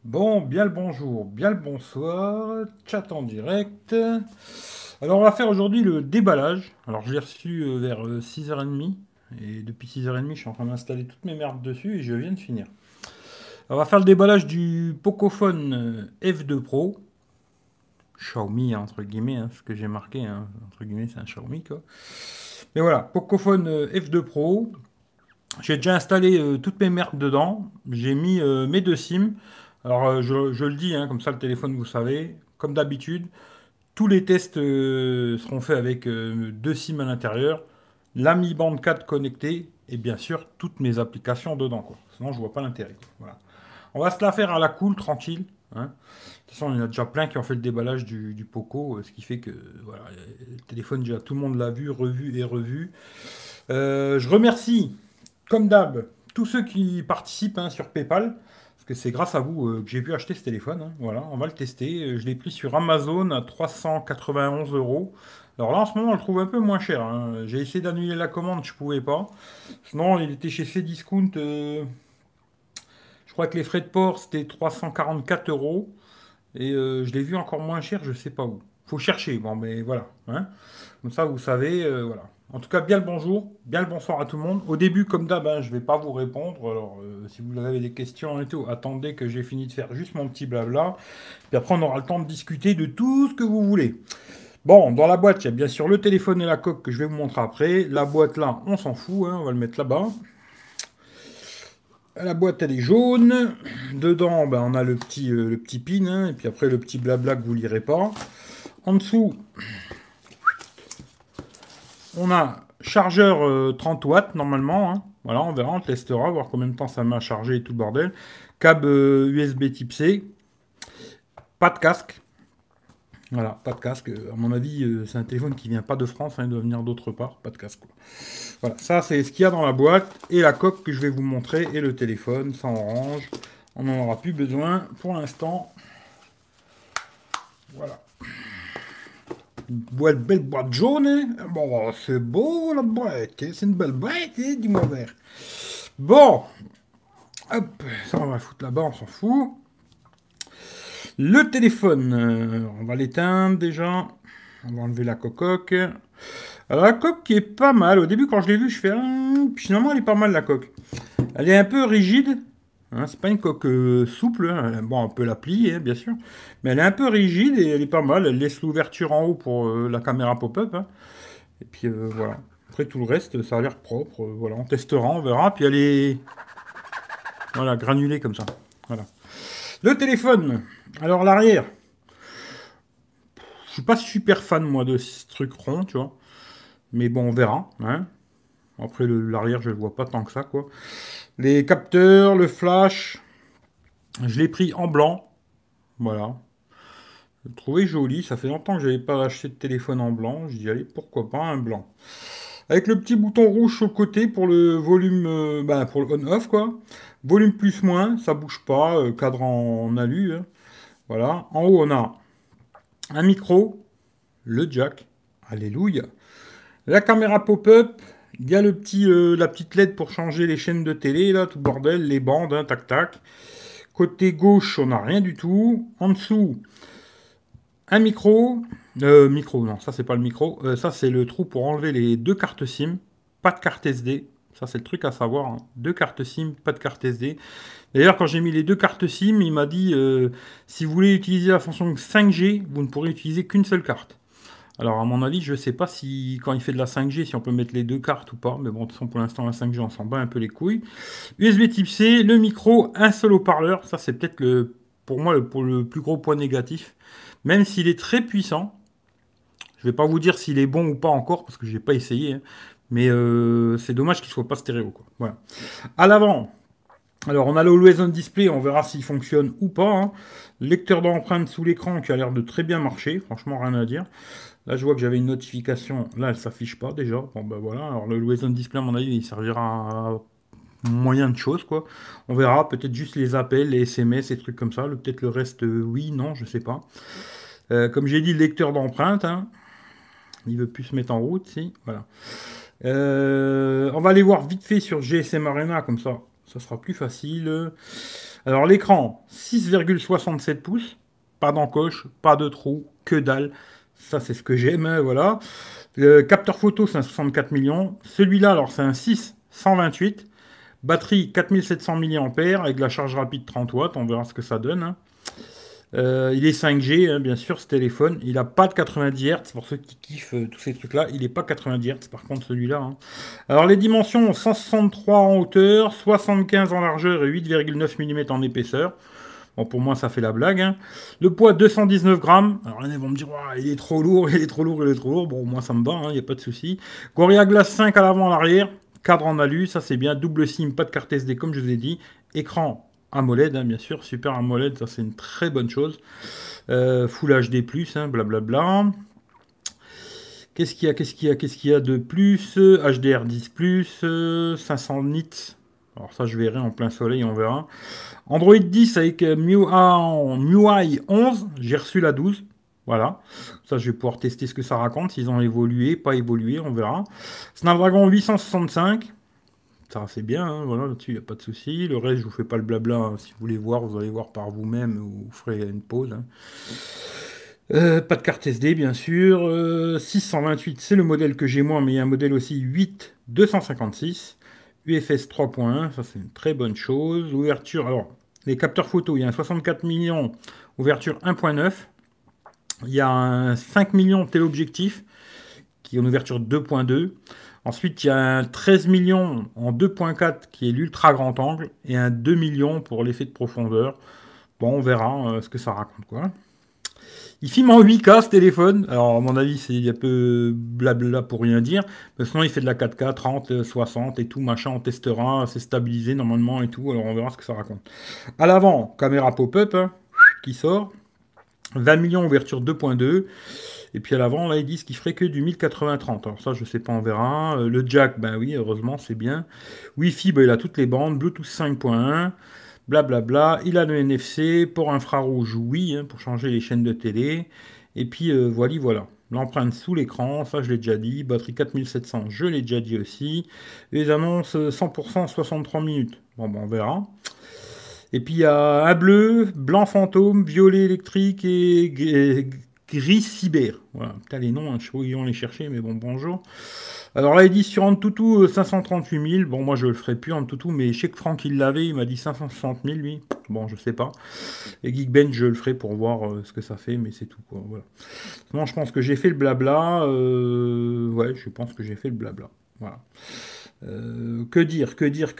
Bon, bien le bonjour, bien le bonsoir, chat en direct. Alors, on va faire aujourd'hui le déballage. Alors, je l'ai reçu vers 6h30. Et depuis 6h30, je suis en train d'installer toutes mes merdes dessus et je viens de finir. On va faire le déballage du Pocophone F2 Pro. Xiaomi, hein, entre guillemets, hein, ce que j'ai marqué, hein, entre guillemets, c'est un Xiaomi, quoi. Mais voilà, Pocophone F2 Pro. J'ai déjà installé toutes mes merdes dedans. J'ai mis mes deux SIM. Alors, je le dis, hein, comme ça le téléphone, vous savez, comme d'habitude, tous les tests seront faits avec deux SIM à l'intérieur, la Mi Band 4 connectée et bien sûr toutes mes applications dedans, quoi. Sinon, je vois pas l'intérêt. Voilà. On va se la faire à la cool, tranquille, hein. De toute façon, il y en a déjà plein qui ont fait le déballage du Poco, ce qui fait que voilà, le téléphone, déjà tout le monde l'a vu, revu et revu. Je remercie comme d'hab, tous ceux qui participent hein, sur PayPal, parce que c'est grâce à vous que j'ai pu acheter ce téléphone, hein. Voilà, on va le tester. Je l'ai pris sur Amazon à 391 euros. Alors là, en ce moment, on le trouve un peu moins cher, hein. J'ai essayé d'annuler la commande, je pouvais pas. Sinon, il était chez Cdiscount. Je crois que les frais de port, c'était 344 euros. Et je l'ai vu encore moins cher, je sais pas où. Faut chercher, bon, mais voilà, hein. Comme ça, vous savez, voilà. En tout cas, bien le bonjour, bien le bonsoir à tout le monde. Au début, comme d'hab, hein, je ne vais pas vous répondre. Alors, si vous avez des questions et tout, attendez que j'ai fini de faire juste mon petit blabla. Puis après, on aura le temps de discuter de tout ce que vous voulez. Bon, dans la boîte, il y a bien sûr le téléphone et la coque que je vais vous montrer après. La boîte là, on s'en fout, hein, on va le mettre là-bas. La boîte, elle est jaune. Dedans, ben, on a le petit pin, hein, et puis après, le petit blabla que vous lirez pas. En dessous, on a chargeur 30 watts normalement, hein. Voilà, on verra, on testera, voir combien de temps ça m'a chargé et tout le bordel. Câble USB type C. Pas de casque. Voilà, pas de casque. À mon avis, c'est un téléphone qui vient pas de France, hein, il doit venir d'autre part. Pas de casque, quoi. Voilà, ça c'est ce qu'il y a dans la boîte. Et la coque que je vais vous montrer. Et le téléphone, ça orange. On n'en aura plus besoin pour l'instant. Voilà. Belle boîte jaune, hein. Bon, c'est beau la boîte, hein. C'est une belle boîte, hein, dis-moi vert. Bon, hop, ça on va foutre là-bas, on s'en fout. Le téléphone, on va l'éteindre déjà. On va enlever la coque. Alors la coque qui est pas mal. Au début quand je l'ai vue, je fais puis finalement elle est pas mal la coque. Elle est un peu rigide. Hein, c'est pas une coque souple, hein. Bon, on peut la plier, hein, bien sûr. Mais elle est un peu rigide et elle est pas mal. Elle laisse l'ouverture en haut pour la caméra pop-up, hein. Et puis voilà. Après tout le reste, ça a l'air propre. Voilà, on testera, on verra. Puis elle est voilà, granulée comme ça. Voilà. Le téléphone. Alors l'arrière. Je suis pas super fan moi de ce truc rond, tu vois. Mais bon, on verra, hein. Après l'arrière, je le vois pas tant que ça, quoi. Les capteurs, le flash, je l'ai pris en blanc. Voilà. Je le trouvais joli. Ça fait longtemps que j'avais pas acheté de téléphone en blanc. Je dis allez, pourquoi pas un blanc. Avec le petit bouton rouge sur le côté pour le volume, bah, pour le on-off, quoi. Volume plus moins, ça bouge pas. Cadre en alu, hein. Voilà. En haut, on a un micro, le jack. Alléluia. La caméra pop-up, il y a la petite LED pour changer les chaînes de télé, là, tout bordel, les bandes, hein, tac tac. Côté gauche, on n'a rien du tout. En dessous, un micro. Micro, non, ça c'est pas le micro. Ça c'est le trou pour enlever les deux cartes SIM. Pas de carte SD. Ça c'est le truc à savoir, hein. Deux cartes SIM, pas de carte SD. D'ailleurs, quand j'ai mis les deux cartes SIM, il m'a dit si vous voulez utiliser la fonction 5G, vous ne pourrez utiliser qu'une seule carte. Alors, à mon avis, je sais pas si, quand il fait de la 5G, si on peut mettre les deux cartes ou pas. Mais bon, de toute façon, pour l'instant, la 5G, on s'en bat un peu les couilles. USB type C, le micro, un seul haut-parleur. Ça, c'est peut-être pour moi, pour le plus gros point négatif. Même s'il est très puissant. Je vais pas vous dire s'il est bon ou pas encore, parce que je n'ai pas essayé, hein. Mais c'est dommage qu'il soit pas stéréo, quoi. Voilà. À l'avant, alors on a le Always On Display, on verra s'il fonctionne ou pas, hein. Lecteur d'empreintes sous l'écran qui a l'air de très bien marcher, franchement rien à dire. Là je vois que j'avais une notification, là elle s'affiche pas déjà. Bon ben voilà, alors le Always On Display à mon avis il servira à moyen de choses quoi. On verra, peut-être juste les appels, les SMS et trucs comme ça, peut-être le reste oui, non, je sais pas. Comme j'ai dit, le lecteur d'empreintes, hein. Il veut plus se mettre en route, si, voilà. On va aller voir vite fait sur GSM Arena, comme ça sera plus facile. Alors l'écran, 6,67 pouces, pas d'encoche, pas de trou, que dalle. Ça, c'est ce que j'aime, hein, voilà. Le capteur photo, c'est un 64 millions. Celui-là, alors, c'est un 6 128. Batterie 4700 mAh avec la charge rapide 30 watts. On verra ce que ça donne, hein. Il est 5G, hein, bien sûr, ce téléphone. Il n'a pas de 90 Hz. Pour ceux qui kiffent tous ces trucs-là, il n'est pas 90 Hz, par contre, celui-là, hein. Alors, les dimensions, 163 en hauteur, 75 en largeur et 8,9 mm en épaisseur. Bon, pour moi, ça fait la blague, hein. Le poids, 219 grammes. Alors, ils vont me dire, ouah, il est trop lourd, il est trop lourd, il est trop lourd. Bon, moi, ça me va, il n'y a pas de souci. Gorilla Glass 5 à l'avant, à l'arrière. Cadre en alu, ça c'est bien. Double SIM, pas de carte SD, comme je vous ai dit. Écran AMOLED, hein, bien sûr. Super AMOLED, ça c'est une très bonne chose. Full HD+, hein, blablabla. Qu'est-ce qu'il y a de plus? HDR10+, 500 nits. Alors ça, je verrai en plein soleil, on verra. Android 10 avec MIUI 11. J'ai reçu la 12. Voilà. Ça, je vais pouvoir tester ce que ça raconte. S'ils ont évolué, pas évolué, on verra. Snapdragon 865. Ça, c'est bien, hein, voilà, là-dessus, il n'y a pas de souci. Le reste, je vous fais pas le blabla, hein. Si vous voulez voir, vous allez voir par vous-même ou vous ferez une pause, hein. Pas de carte SD, bien sûr. 628, c'est le modèle que j'ai moi, mais il y a un modèle aussi 8 256. UFS 3.1, ça c'est une très bonne chose. Ouverture, alors, les capteurs photo, il y a un 64 millions, ouverture 1.9. Il y a un 5 millions téléobjectif, qui est en ouverture 2.2. Ensuite, il y a un 13 millions en 2.4, qui est l'ultra grand angle, et un 2 millions pour l'effet de profondeur. Bon, on verra ce que ça raconte, quoi. Il filme en 8K ce téléphone. Alors, à mon avis, c'est un peu blabla pour rien dire. Mais sinon, il fait de la 4K, 30, 60 et tout, machin. On testera, c'est stabilisé normalement et tout. Alors, on verra ce que ça raconte. À l'avant, caméra pop-up, hein, qui sort. 20 millions, ouverture 2.2. Et puis à l'avant, là, ils disent qu'il ferait que du 1080-30. Alors ça, je sais pas, on verra. Le jack, ben oui, heureusement, c'est bien. Wi-Fi, ben, il a toutes les bandes. Bluetooth 5.1. Blablabla. Il a le NFC. Port infrarouge, oui, hein, pour changer les chaînes de télé. Et puis, voilà. L'empreinte sous l'écran, ça, je l'ai déjà dit. Batterie 4700, je l'ai déjà dit aussi. Les annonces 100% 63 minutes. Bon, ben, on verra. Et puis, il y a un bleu, blanc fantôme, violet électrique et gris cyber. Voilà, putain, les noms, hein, je sais pas où ils vont les chercher, mais bon, bonjour. Alors là, il dit sur Antutu 538 000. Bon, moi, je le ferai plus Antutu, mais je sais que Franck, il l'avait, il m'a dit 560 000, lui. Bon, je sais pas. Et Geekbench, je le ferai pour voir ce que ça fait, mais c'est tout, quoi. Voilà. Non, je pense que j'ai fait le blabla. Ouais, je pense que j'ai fait le blabla. Voilà. Que dire.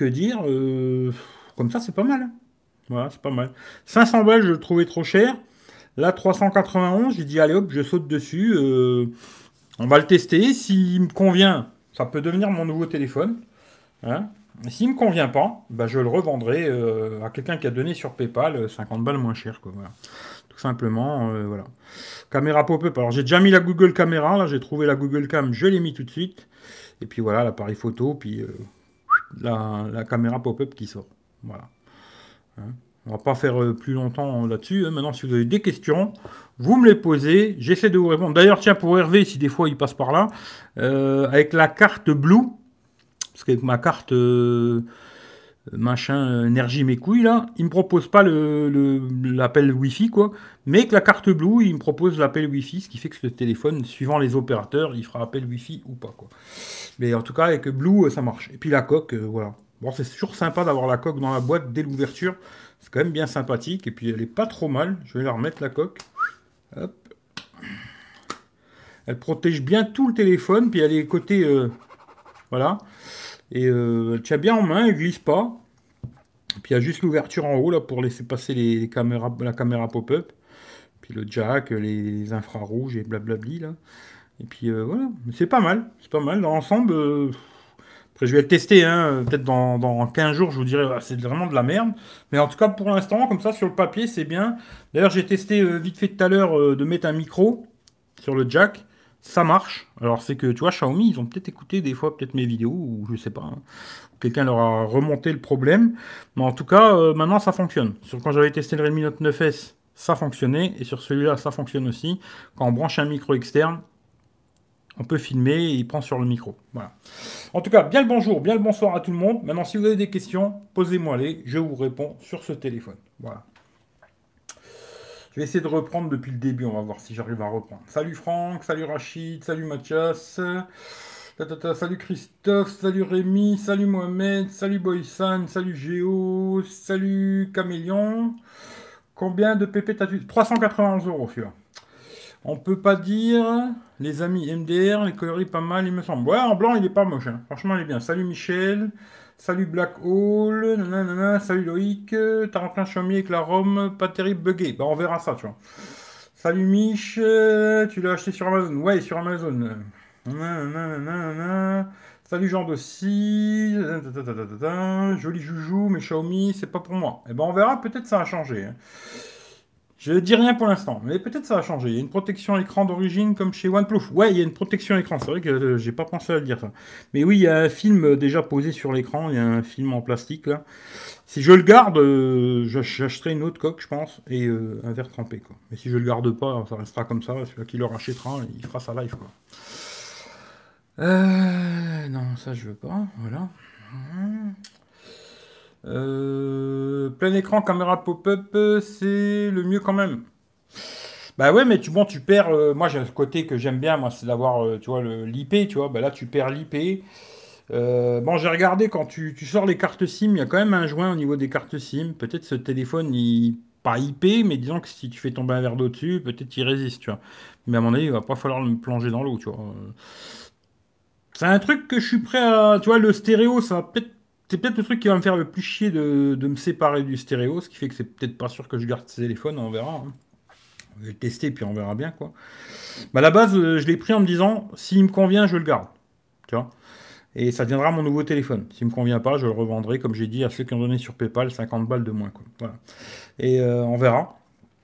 Comme ça, c'est pas mal, hein. Voilà, c'est pas mal. 500 balles, je le trouvais trop cher. Là, 391, j'ai dit, allez hop, je saute dessus. On va le tester. S'il me convient, ça peut devenir mon nouveau téléphone, hein. Et s'il ne me convient pas, bah, je le revendrai à quelqu'un qui a donné sur PayPal 50 balles moins cher, quoi. Voilà. Tout simplement, voilà. Caméra pop-up. Alors, j'ai déjà mis la Google Caméra. Là, j'ai trouvé la Google Cam. Je l'ai mis tout de suite. Et puis, voilà, l'appareil photo. Puis, la caméra pop-up qui sort. Voilà. Hein. On va pas faire plus longtemps là-dessus, hein. Maintenant, si vous avez des questions, vous me les posez. J'essaie de vous répondre. D'ailleurs, tiens, pour Hervé, si des fois il passe par là, avec la carte Blue, parce qu'avec ma carte machin énergie mes couilles là, il me propose pas l'appel Wi-Fi quoi, mais avec la carte Blue, il me propose l'appel Wi-Fi, ce qui fait que ce téléphone, suivant les opérateurs, il fera appel Wi-Fi ou pas quoi. Mais en tout cas, avec Blue, ça marche. Et puis la coque, voilà. Bon, c'est toujours sympa d'avoir la coque dans la boîte dès l'ouverture. C'est quand même bien sympathique. Et puis, elle est pas trop mal. Je vais la remettre, la coque. Hop. Elle protège bien tout le téléphone. Puis, elle est côté... voilà. Et elle tient bien en main. Elle glisse pas. Et puis, il y a juste l'ouverture en haut, là, pour laisser passer les caméras, la caméra pop-up. Puis, le jack, les infrarouges et blablabli, là. Et puis, voilà. C'est pas mal. C'est pas mal. Dans l'ensemble... Après, je vais le tester, hein. Peut-être dans 15 jours, je vous dirai, c'est vraiment de la merde. Mais en tout cas, pour l'instant, comme ça, sur le papier, c'est bien. D'ailleurs, j'ai testé vite fait tout à l'heure de mettre un micro sur le jack. Ça marche. Alors, c'est que, tu vois, Xiaomi, ils ont peut-être écouté des fois peut-être mes vidéos, ou je sais pas, hein. Quelqu'un leur a remonté le problème. Mais en tout cas, maintenant, ça fonctionne. Quand j'avais testé le Redmi Note 9S, ça fonctionnait. Et sur celui-là, ça fonctionne aussi. Quand on branche un micro externe, on peut filmer et il prend sur le micro. Voilà. En tout cas, bien le bonjour, bien le bonsoir à tout le monde. Maintenant, si vous avez des questions, posez-moi-les, je vous réponds sur ce téléphone. Voilà. Je vais essayer de reprendre depuis le début, on va voir si j'arrive à reprendre. Salut Franck, salut Rachid, salut Mathias, salut Christophe, salut Rémi, salut Mohamed, salut Boysan, salut Géo, salut Camélion. Combien de PP t'as-tu? 391 euros, celui-là. On peut pas dire, les amis MDR, les coloris pas mal, il me semble. Ouais, en blanc, il est pas moche, hein. Franchement, il est bien. Salut Michel, salut Black Hole, nanana, salut Loïc, t'as rentré un Xiaomi avec la ROM, pas terrible, buggé. Bah, on verra ça, tu vois. Salut Mich, tu l'as acheté sur Amazon. Ouais, sur Amazon. Salut Jean Dossi, joli joujou, mais Xiaomi, c'est pas pour moi. Eh ben, on verra, peut-être ça a changé, hein. Je dis rien pour l'instant, mais peut-être ça va changer. Il y a une protection écran d'origine comme chez OnePlus. Ouais, il y a une protection écran. C'est vrai que j'ai pas pensé à le dire ça. Mais oui, il y a un film déjà posé sur l'écran. Il y a un film en plastique là. Si je le garde, j'achèterai une autre coque, je pense, et un verre trempé quoi. Mais si je le garde pas, ça restera comme ça. Celui qui le rachètera, il fera sa live quoi. Non, ça je veux pas. Voilà. Plein écran, caméra pop-up, c'est le mieux quand même. Bah ouais, mais tu perds. Moi, j'ai un côté que j'aime bien, moi, c'est d'avoir, tu vois, l'IP, tu vois. Bah là, tu perds l'IP. Bon, j'ai regardé quand tu sors les cartes SIM, il y a quand même un joint au niveau des cartes SIM. Peut-être ce téléphone, pas IP, mais disons que si tu fais tomber un verre d'eau dessus, peut-être il résiste, tu vois. Mais à mon avis, il va pas falloir me plonger dans l'eau, tu vois. C'est un truc que je suis prêt à. Tu vois, le stéréo, ça va peut-être. C'est peut-être le truc qui va me faire le plus chier de me séparer du stéréo, ce qui fait que c'est peut-être pas sûr que je garde ce téléphone, on verra, hein. On va le tester, puis on verra bien, quoi. Bah, à la base, je l'ai pris en me disant, s'il me convient, je le garde. Tu vois. Et ça deviendra mon nouveau téléphone. S'il me convient pas, je le revendrai, comme j'ai dit, à ceux qui ont donné sur PayPal 50 balles de moins, quoi. Voilà. Et on verra.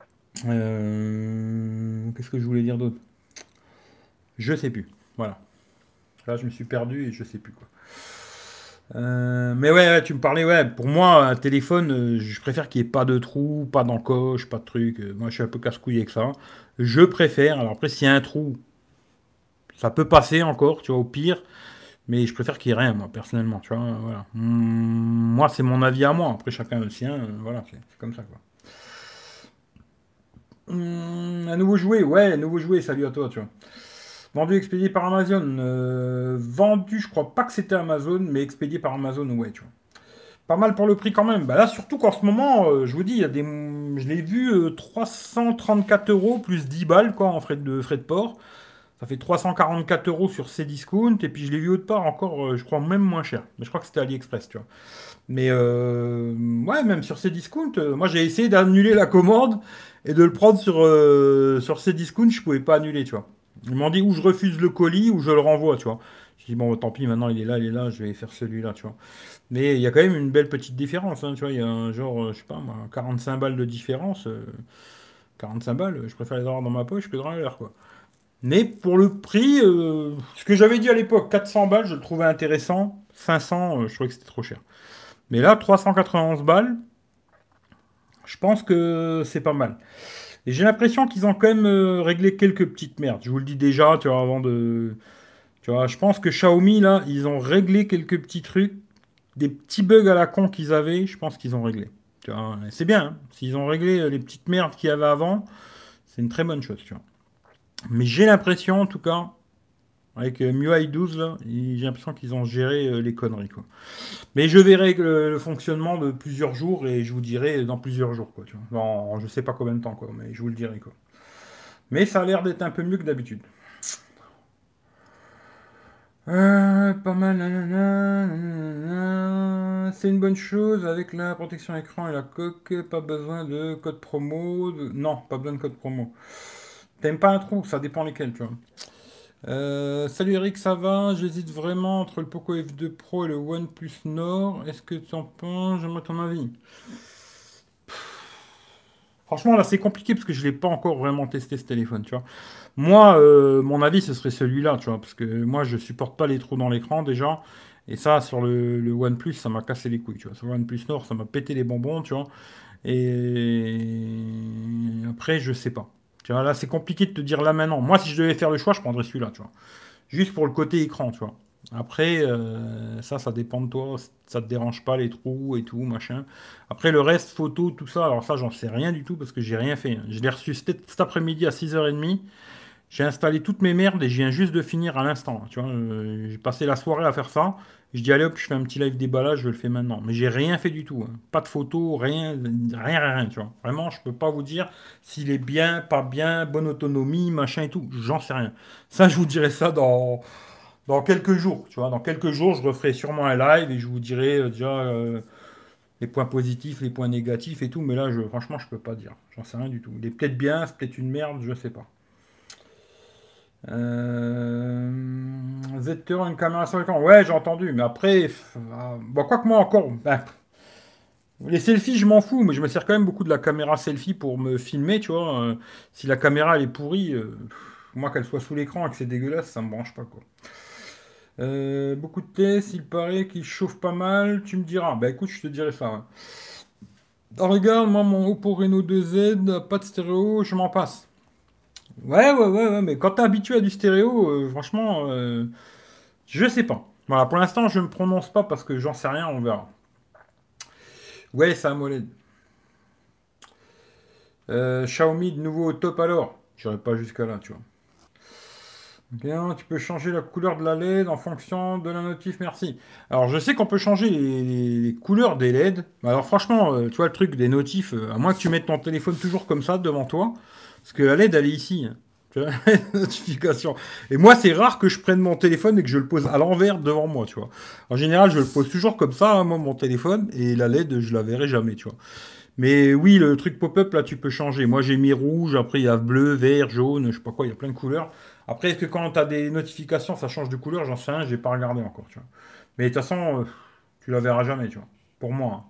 Qu'est-ce que je voulais dire d'autre? Je sais plus. Voilà. Là, je me suis perdu et je sais plus, quoi. Mais ouais, tu me parlais, ouais, pour moi, un téléphone, je préfère qu'il n'y ait pas de trou, pas d'encoche, pas de truc. Moi, je suis un peu casse-couille avec ça. Je préfère, alors après, s'il y a un trou, ça peut passer encore, tu vois, au pire, mais je préfère qu'il n'y ait rien, moi, personnellement, tu vois, voilà. Moi, c'est mon avis à moi, après, chacun le sien, voilà, c'est comme ça, quoi. Un nouveau jouet, ouais, un nouveau jouet, salut à toi, tu vois. Vendu, expédié par Amazon. Vendu, je crois pas que c'était Amazon, mais expédié par Amazon, ouais, tu vois. Pas mal pour le prix quand même. Bah là, surtout qu'en ce moment, je vous dis, il y a des... je l'ai vu 334 euros plus 10 balles quoi, en frais de port. Ça fait 344 euros sur Cdiscount. Et puis je l'ai vu autre part encore, je crois même moins cher. Mais je crois que c'était AliExpress, tu vois. Mais ouais, même sur Cdiscount, moi j'ai essayé d'annuler la commande et de le prendre sur Cdiscount, je pouvais pas annuler, tu vois. Ils m'ont dit ou je refuse le colis ou je le renvoie, tu vois. Je dis bon, tant pis, maintenant il est là, je vais faire celui-là, tu vois. Mais il y a quand même une belle petite différence, hein, tu vois. Il y a un genre, je sais pas moi, 45 balles de différence. 45 balles, je préfère les avoir dans ma poche que dans l'air, quoi. Mais pour le prix, ce que j'avais dit à l'époque, 400 balles, je le trouvais intéressant. 500, je trouvais que c'était trop cher. Mais là, 391 balles, je pense que c'est pas mal. Et j'ai l'impression qu'ils ont quand même réglé quelques petites merdes. Je vous le dis déjà, tu vois, avant de... Tu vois, je pense que Xiaomi, là, ils ont réglé quelques petits trucs, des petits bugs à la con qu'ils avaient, je pense qu'ils ont réglé. Tu vois, c'est bien, hein. S'ils ont réglé les petites merdes qu'il y avait avant, c'est une très bonne chose, tu vois. Mais j'ai l'impression, en tout cas, avec MIUI 12, là, j'ai l'impression qu'ils ont géré les conneries, quoi. Mais je verrai le fonctionnement de plusieurs jours et je vous dirai dans plusieurs jours, quoi. Tu vois. Dans je sais pas combien de temps, quoi, mais je vous le dirai, quoi. Mais ça a l'air d'être un peu mieux que d'habitude. Pas mal, nanana, nanana. C'est une bonne chose avec la protection écran et la coque. Pas besoin de code promo. Non, pas besoin de code promo. T'aimes pas un trou, ça dépend lesquels, tu vois. Salut Eric, ça va? J'hésite vraiment entre le Poco F2 Pro et le OnePlus Nord. Est-ce que tu en penses? J'aimerais ton avis. Franchement, là, c'est compliqué parce que je l'ai pas encore vraiment testé ce téléphone, tu vois. Moi, mon avis, ce serait celui-là, tu vois, parce que moi, je supporte pas les trous dans l'écran déjà. Et ça, sur le OnePlus, ça m'a cassé les couilles, tu vois. Sur le OnePlus Nord, ça m'a pété les bonbons, tu vois. Et après, je sais pas. Tu vois, là, c'est compliqué de te dire là maintenant. Moi, si je devais faire le choix, je prendrais celui-là, tu vois. Juste pour le côté écran, tu vois. Après, ça dépend de toi. Ça te dérange pas les trous et tout, machin. Après, le reste, photo, tout ça, alors ça, j'en sais rien du tout parce que j'ai rien fait, hein. Je l'ai reçu cet après-midi à 6h30. J'ai installé toutes mes merdes et je viens juste de finir à l'instant. Tu vois, j'ai passé la soirée à faire ça. Je dis, allez hop, je fais un petit live déballage, je le fais maintenant. Mais j'ai rien fait du tout, hein. Pas de photos, rien, rien, rien, tu vois. Vraiment, je peux pas vous dire s'il est bien, pas bien, bonne autonomie, machin et tout. J'en sais rien. Ça, je vous dirai ça dans quelques jours. Tu vois, dans quelques jours, je referai sûrement un live et je vous dirai déjà les points positifs, les points négatifs et tout. Mais là, franchement, je peux pas dire. J'en sais rien du tout. Il est peut-être bien, c'est peut-être une merde, je sais pas. Zetter, une caméra sur l'écran. Ouais, j'ai entendu, mais après, bon, quoi que moi encore, ben, les selfies, je m'en fous, mais je me sers quand même beaucoup de la caméra selfie pour me filmer, tu vois. Si la caméra elle est pourrie, moi qu'elle soit sous l'écran et que c'est dégueulasse, ça me branche pas, quoi. Beaucoup de tests, il paraît qu'il chauffe pas mal, tu me diras. Bah écoute, je te dirai ça, ouais. Ah, regarde, moi, mon Oppo Reno 2Z, pas de stéréo, je m'en passe. Ouais, mais quand t'es habitué à du stéréo, franchement, je sais pas. Voilà, pour l'instant, je me prononce pas parce que j'en sais rien, on verra. Ouais, c'est AMOLED. Xiaomi de nouveau au top alors. J'irai pas jusqu'à là, tu vois. Bien, tu peux changer la couleur de la LED en fonction de la notif, merci. Alors, je sais qu'on peut changer les couleurs des LED. Alors, franchement, tu vois, le truc des notifs, à moins que tu mettes ton téléphone toujours comme ça devant toi, parce que la LED, elle est ici, hein. Tu vois, notification. Et moi, c'est rare que je prenne mon téléphone et que je le pose à l'envers devant moi, tu vois. En général, je le pose toujours comme ça, hein, moi, mon téléphone, et la LED, je la verrai jamais, tu vois. Mais oui, le truc pop-up, là, tu peux changer. Moi, j'ai mis rouge, après, il y a bleu, vert, jaune, je sais pas quoi, il y a plein de couleurs. Après, est-ce que quand tu as des notifications, ça change de couleur? J'en sais rien, j'ai pas regardé encore, tu vois. Mais de toute façon, tu la verras jamais, tu vois. Pour moi, hein.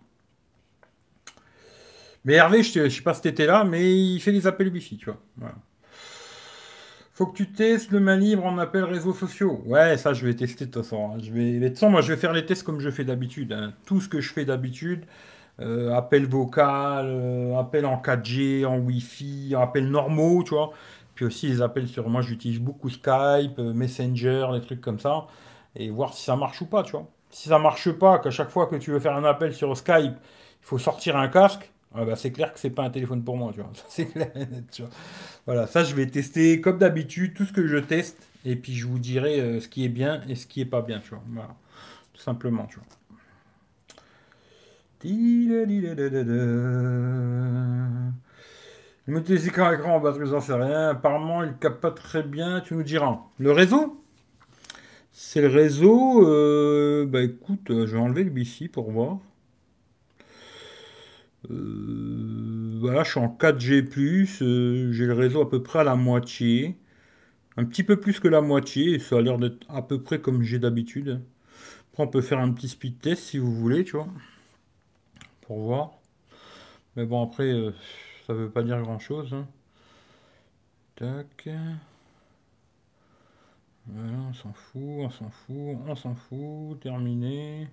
Mais Hervé, je sais pas si t'étais là, mais il fait des appels Wi-Fi, tu vois. Voilà. Faut que tu testes le main libre en appels réseaux sociaux. Ouais, ça, je vais tester de toute façon, hein. Mais de toute façon, moi, je vais faire les tests comme je fais d'habitude, hein. Tout ce que je fais d'habitude, appel vocal, appel en 4G, en Wi-Fi, appels normaux, tu vois. Puis aussi les appels sur... Moi, j'utilise beaucoup Skype, Messenger, des trucs comme ça. Et voir si ça marche ou pas, tu vois. Si ça marche pas, qu'à chaque fois que tu veux faire un appel sur Skype, il faut sortir un casque, ah bah, c'est clair que c'est pas un téléphone pour moi, tu vois. Ça, c'est clair et net, tu vois. Voilà, ça, je vais tester comme d'habitude, tout ce que je teste. Et puis, je vous dirai ce qui est bien et ce qui est pas bien, tu vois. Voilà, tout simplement, tu vois. Le moteur des écrans en batterie, j'en sais rien. Apparemment, il capte pas très bien. Tu nous diras. Le réseau? C'est le réseau. Bah écoute, je vais enlever le Wi-Fi pour voir. Voilà, je suis en 4G+. J'ai le réseau à peu près à la moitié. Un petit peu plus que la moitié. Et ça a l'air d'être à peu près comme j'ai d'habitude. Après, on peut faire un petit speed test si vous voulez, tu vois. Pour voir. Mais bon, après, ça veut pas dire grand-chose, hein. Tac. Voilà, on s'en fout, on s'en fout, on s'en fout. Terminé.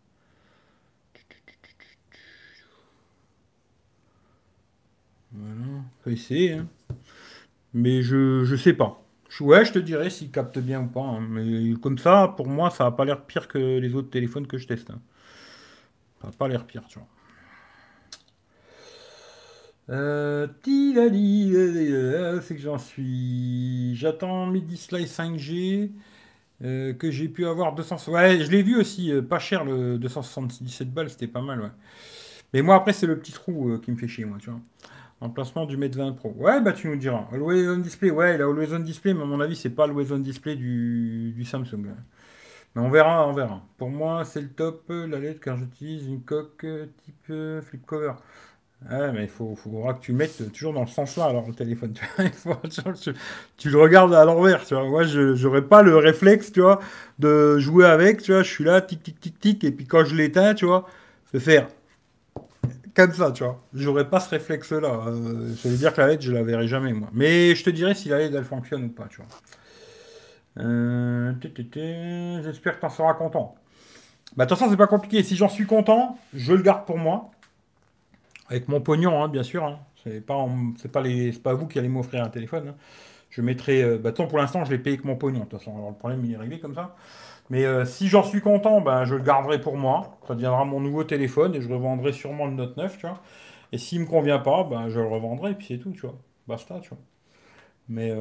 Voilà. Faut essayer, hein. Mais je sais pas. Ouais, je te dirai s'il capte bien ou pas, hein. Mais comme ça, pour moi, ça a pas l'air pire que les autres téléphones que je teste, hein. Ça a pas l'air pire, tu vois. C'est que j'en suis. J'attends Midi Slice 5G. Que j'ai pu avoir 200. Ouais, je l'ai vu aussi, pas cher le 277 balles, c'était pas mal, ouais. Mais moi, après, c'est le petit trou qui me fait chier, moi, tu vois. Emplacement du Mate 20 Pro. Ouais, bah tu nous diras. Always on display, ouais, il a Always on display, mais à mon avis, c'est pas Always on display du Samsung, ouais. Mais on verra, on verra. Pour moi, c'est le top, la LED, car j'utilise une coque type flip cover. Ouais, mais faudra que tu mettes toujours dans le sens là, alors le téléphone. Tu vois. Tu le regardes à l'envers, tu vois. Moi, je j'aurais pas le réflexe, tu vois, de jouer avec, tu vois. Je suis là, tic, tic, tic, tic, et puis quand je l'éteins, tu vois, de faire comme ça, tu vois. J'aurais pas ce réflexe-là. Ça veut dire que la LED, je la verrai jamais, moi. Mais je te dirai si la LED, elle fonctionne ou pas, tu vois. J'espère que t'en seras content. Bah, de toute façon, c'est pas compliqué. Si j'en suis content, je le garde pour moi. Avec mon pognon, hein, bien sûr, hein. C'est pas vous qui allez m'offrir un téléphone, hein. Je mettrai. Bah, tant pour l'instant, je l'ai payé avec mon pognon. De toute façon, alors le problème, il est réglé comme ça. Mais si j'en suis content, ben, je le garderai pour moi. Ça deviendra mon nouveau téléphone et je revendrai sûrement le Note 9, tu vois. Et s'il me convient pas, ben, je le revendrai et puis c'est tout, tu vois. Basta, tu vois. Mais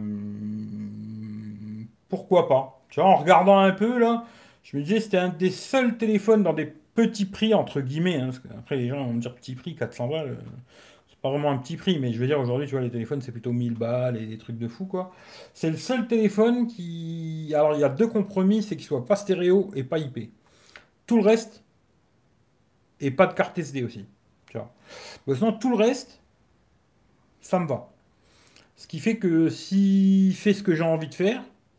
pourquoi pas? Tu vois, en regardant un peu là, je me disais c'était un des seuls téléphones dans des petits prix entre guillemets, hein, parce qu'après les gens vont me dire petit prix, 400 balles, c'est pas vraiment un petit prix, mais je veux dire aujourd'hui, tu vois, les téléphones c'est plutôt 1000 balles et des trucs de fou quoi. C'est le seul téléphone qui, alors il y a deux compromis, c'est qu'il soit pas stéréo et pas IP. Tout le reste et pas de carte SD aussi, tu vois. Bon, sinon tout le reste, ça me va. Ce qui fait que s'il fait ce que j'ai envie de faire,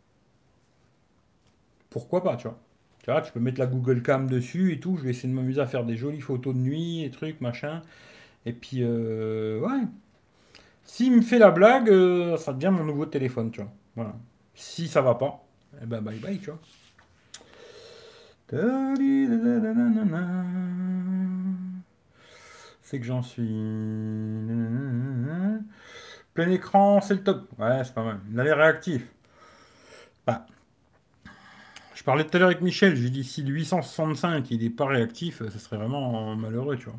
pourquoi pas, tu vois. Tu vois, tu peux mettre la Google Cam dessus et tout. Je vais essayer de m'amuser à faire des jolies photos de nuit et trucs, machin. Et puis, ouais. S'il me fait la blague, ça devient mon nouveau téléphone, tu vois. Voilà. Si ça va pas, eh ben bye bye, tu vois. C'est que j'en suis. Plein écran, c'est le top. Ouais, c'est pas mal. Il a l'air réactif. Bah, je parlais tout à l'heure avec Michel, j'ai dit si le 865 il n'est pas réactif, ça serait vraiment malheureux, tu vois.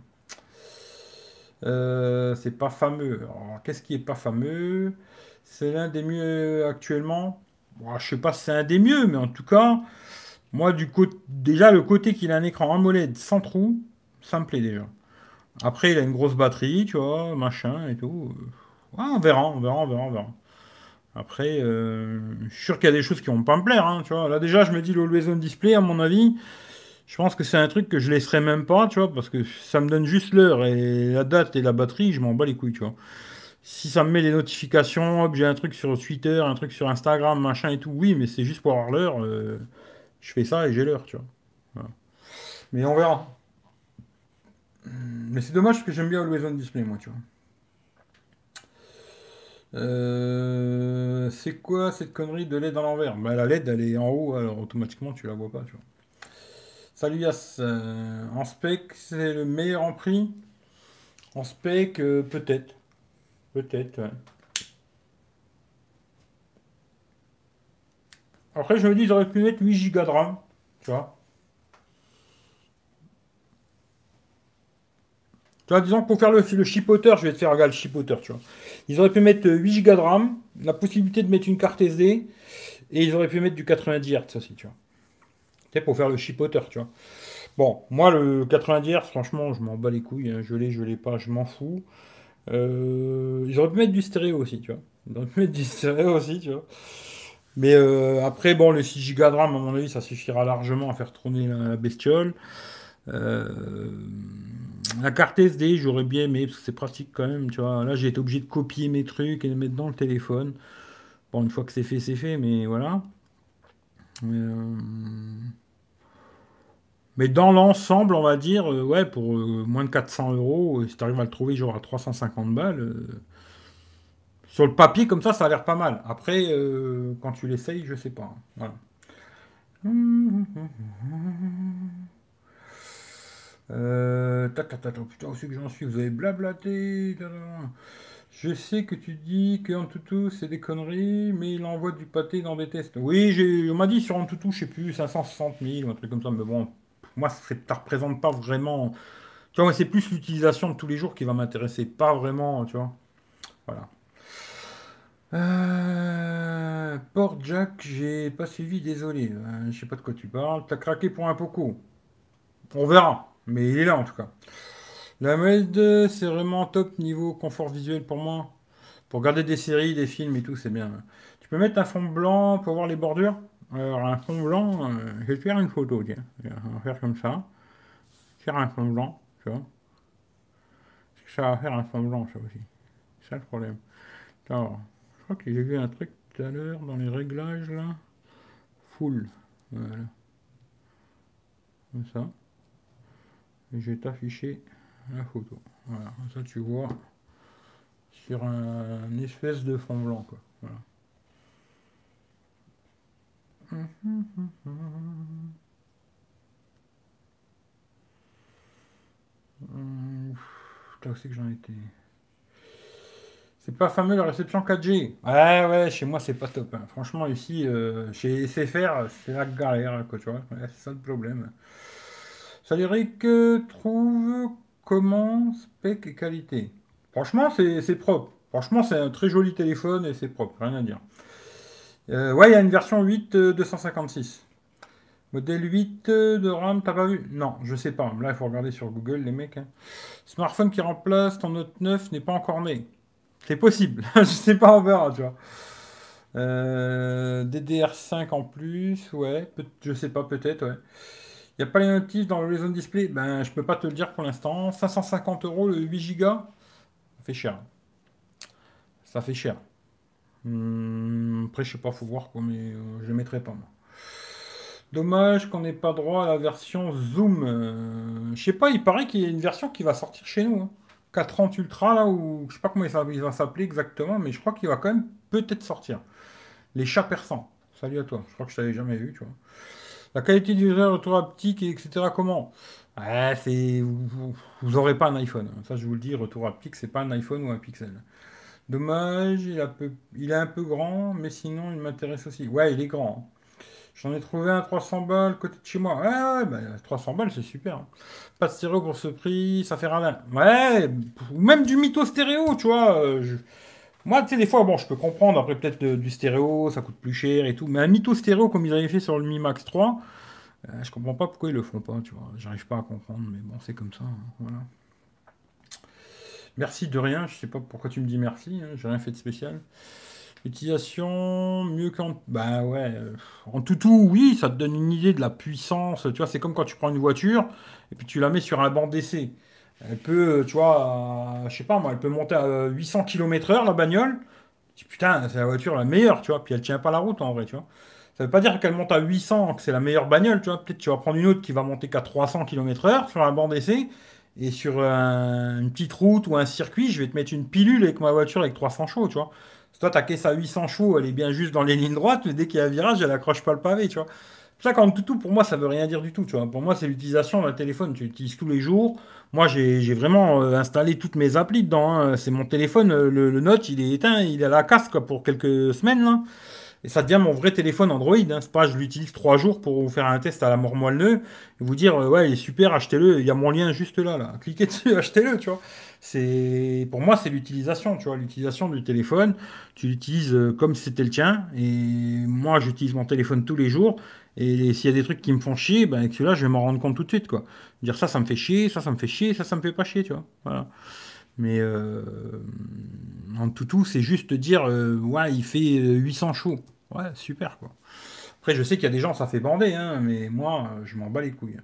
C'est pas fameux. Alors, qu'est-ce qui est pas fameux? C'est l'un des mieux actuellement. Bon, je sais pas si c'est un des mieux, mais en tout cas, moi, déjà, le côté qu'il a un écran AMOLED sans trou, ça me plaît déjà. Après, il a une grosse batterie, tu vois, machin et tout. Ouais, on verra, on verra, on verra, on verra. Après, je suis sûr qu'il y a des choses qui vont pas me plaire, hein, tu vois. Là, déjà, je me dis l'Always On Display, à mon avis. Je pense que c'est un truc que je laisserai même pas, tu vois, parce que ça me donne juste l'heure et la date et la batterie, je m'en bats les couilles, tu vois. Si ça me met les notifications, hop, j'ai un truc sur Twitter, un truc sur Instagram, machin et tout, oui, mais c'est juste pour avoir l'heure, je fais ça et j'ai l'heure, tu vois. Voilà. Mais on verra. Mais c'est dommage parce que j'aime bien Always On Display, moi, tu vois. C'est quoi cette connerie de LED à l'envers? Bah, la LED, elle est en haut, alors automatiquement, tu la vois pas, tu vois. Salut Yas. En spec, c'est le meilleur en prix. En spec, peut-être. Peut-être, ouais. Après, je me dis, ils auraient pu mettre 8 Go de RAM. Tu vois. Tu vois, disons que pour faire le chipoteur, je vais te faire regarder le chipoteur, tu vois. Ils auraient pu mettre 8 Go de RAM, la possibilité de mettre une carte SD, et ils auraient pu mettre du 90 Hz aussi, tu vois. Tu sais, pour faire le chipoteur, tu vois. Bon, moi, le 90 Hz, franchement, je m'en bats les couilles, hein. Je l'ai pas, je m'en fous. Ils auraient pu mettre du stéréo aussi, tu vois. Ils auraient pu mettre du stéréo aussi, tu vois. Mais après, bon, le 6 Go de RAM, à mon avis, ça suffira largement à faire tourner la bestiole. Euh, la carte SD, j'aurais bien aimé, parce que c'est pratique quand même, tu vois. Là, j'ai été obligé de copier mes trucs et de mettre dans le téléphone. Bon, une fois que c'est fait, mais voilà. Mais dans l'ensemble, on va dire, ouais, pour moins de 400 euros, si tu arrives à le trouver genre à 350 balles, sur le papier, comme ça a l'air pas mal. Après, quand tu l'essayes, je sais pas. Voilà. Putain, où c'est que j'en suis? Vous avez blablaté. Je sais que tu dis que Antutu c'est des conneries, mais il envoie du pâté dans des tests. Oui, on m'a dit sur Antutu, je sais plus, 560 000 ou un truc comme ça, mais bon, moi, ça représente pas vraiment. Tu vois, moi, c'est plus l'utilisation de tous les jours qui va m'intéresser, pas vraiment, tu vois. Voilà. Port Jack, j'ai pas suivi, désolé. Je sais pas de quoi tu parles. T'as craqué pour un Poco. On verra, mais il est là en tout cas. La ML2, c'est vraiment top niveau confort visuel pour moi. Pour regarder des séries, des films et tout, c'est bien. Tu peux mettre un fond blanc pour voir les bordures. Alors, un fond blanc, je vais te faire une photo, tiens. On va faire comme ça. Faire un fond blanc, tu vois. Ça va faire un fond blanc, ça aussi. C'est ça le problème. Alors, je crois que j'ai vu un truc tout à l'heure dans les réglages, là. Full. Voilà, comme ça. Et je vais t'afficher la photo. Voilà, comme ça tu vois sur un espèce de fond blanc, quoi. Voilà. Là aussi que j'en étais. C'est pas fameux la réception 4G. Ouais, ouais, chez moi c'est pas top, hein. Franchement, ici, chez SFR, c'est la galère, quoi, tu vois. Ouais, c'est ça le problème. Salut Rick, trouve comment spec et qualité. Franchement, c'est propre. Franchement, c'est un très joli téléphone et c'est propre, rien à dire. Ouais, il y a une version 8 256. Modèle 8 de RAM, t'as pas vu? Non, je sais pas. Là, il faut regarder sur Google, les mecs, hein. Smartphone qui remplace ton Note 9 n'est pas encore né. C'est possible. Je sais pas, on verra, tu vois. DDR5 en plus, ouais. Je sais pas, peut-être, ouais. Il n'y a pas les notifs dans le Reason Display? Ben, je peux pas te le dire pour l'instant. 550 euros le 8 Go, ça fait cher. Ça fait cher. Après, je sais pas, faut voir quoi, mais je le mettrai pas, moi. Dommage qu'on n'ait pas droit à la version Zoom. Je sais pas, il paraît qu'il y a une version qui va sortir chez nous, hein. 430 Ultra, là, ou je sais pas comment il va s'appeler exactement, mais je crois qu'il va quand même peut-être sortir. Les chats persans. Salut à toi. Je crois que je t'avais jamais vu, tu vois. La qualité du réseau, retour haptique, etc. Comment? Ouais, vous aurez pas un iPhone, hein. Ça, je vous le dis, retour haptique, c'est pas un iPhone ou un Pixel. Dommage, il est un peu grand, mais sinon, il m'intéresse aussi. Ouais, il est grand, hein. J'en ai trouvé un 300 balles côté de chez moi. Ouais, ouais, bah, 300 balles, c'est super, hein. Pas de stéréo pour ce prix, ça fait radin. Ouais, ou même du mytho stéréo, tu vois. Moi, tu sais, des fois, bon, je peux comprendre, après peut-être du stéréo, ça coûte plus cher et tout, mais un mytho stéréo comme ils avaient fait sur le Mi Max 3, je comprends pas pourquoi ils le font pas, tu vois. J'arrive pas à comprendre, mais bon, c'est comme ça, hein, voilà. Merci de rien, je sais pas pourquoi tu me dis merci, hein, j'ai rien fait de spécial. Utilisation, mieux qu'en... Bah ouais, en tout, oui, ça te donne une idée de la puissance, tu vois, c'est comme quand tu prends une voiture, et puis tu la mets sur un banc d'essai. Elle peut, tu vois, je sais pas moi, elle peut monter à 800 km/h, la bagnole. Tu dis, putain, c'est la voiture la meilleure, tu vois, puis elle tient pas la route en vrai, tu vois. Ça veut pas dire qu'elle monte à 800, que c'est la meilleure bagnole, tu vois. Peut-être tu vas prendre une autre qui va monter qu'à 300 km/h sur un banc d'essai, et sur une petite route ou un circuit, je vais te mettre une pilule avec ma voiture avec 300 chevaux, tu vois. Si toi, ta caisse à 800 chevaux, elle est bien juste dans les lignes droites, mais dès qu'il y a un virage, elle accroche pas le pavé, tu vois. C'est pour ça qu'en tout, pour moi, ça veut rien dire du tout, tu vois. Pour moi, c'est l'utilisation d'un téléphone. Tu l'utilises tous les jours. Moi, j'ai vraiment installé toutes mes applis dedans, hein. C'est mon téléphone, le Note, il est éteint, il est à la casse, quoi, pour quelques semaines, là. Et ça devient mon vrai téléphone Android, hein. C'est pas, je l'utilise 3 jours pour vous faire un test à la mort moelleux et vous dire, ouais, il est super, achetez-le. Il y a mon lien juste là, là. Cliquez dessus, achetez-le, tu vois. Pour moi, c'est l'utilisation, tu vois, l'utilisation du téléphone. Tu l'utilises comme si c'était le tien. Et moi, j'utilise mon téléphone tous les jours. Et s'il y a des trucs qui me font chier, ben, avec celui-là, je vais m'en rendre compte tout de suite, quoi. Dire ça, ça me fait chier, ça me fait chier, ça me fait pas chier, tu vois. Voilà. Mais en tout, c'est juste dire, ouais, il fait 800 chevaux. Ouais, super, quoi. Après, je sais qu'il y a des gens, ça fait bander, hein, mais moi, je m'en bats les couilles.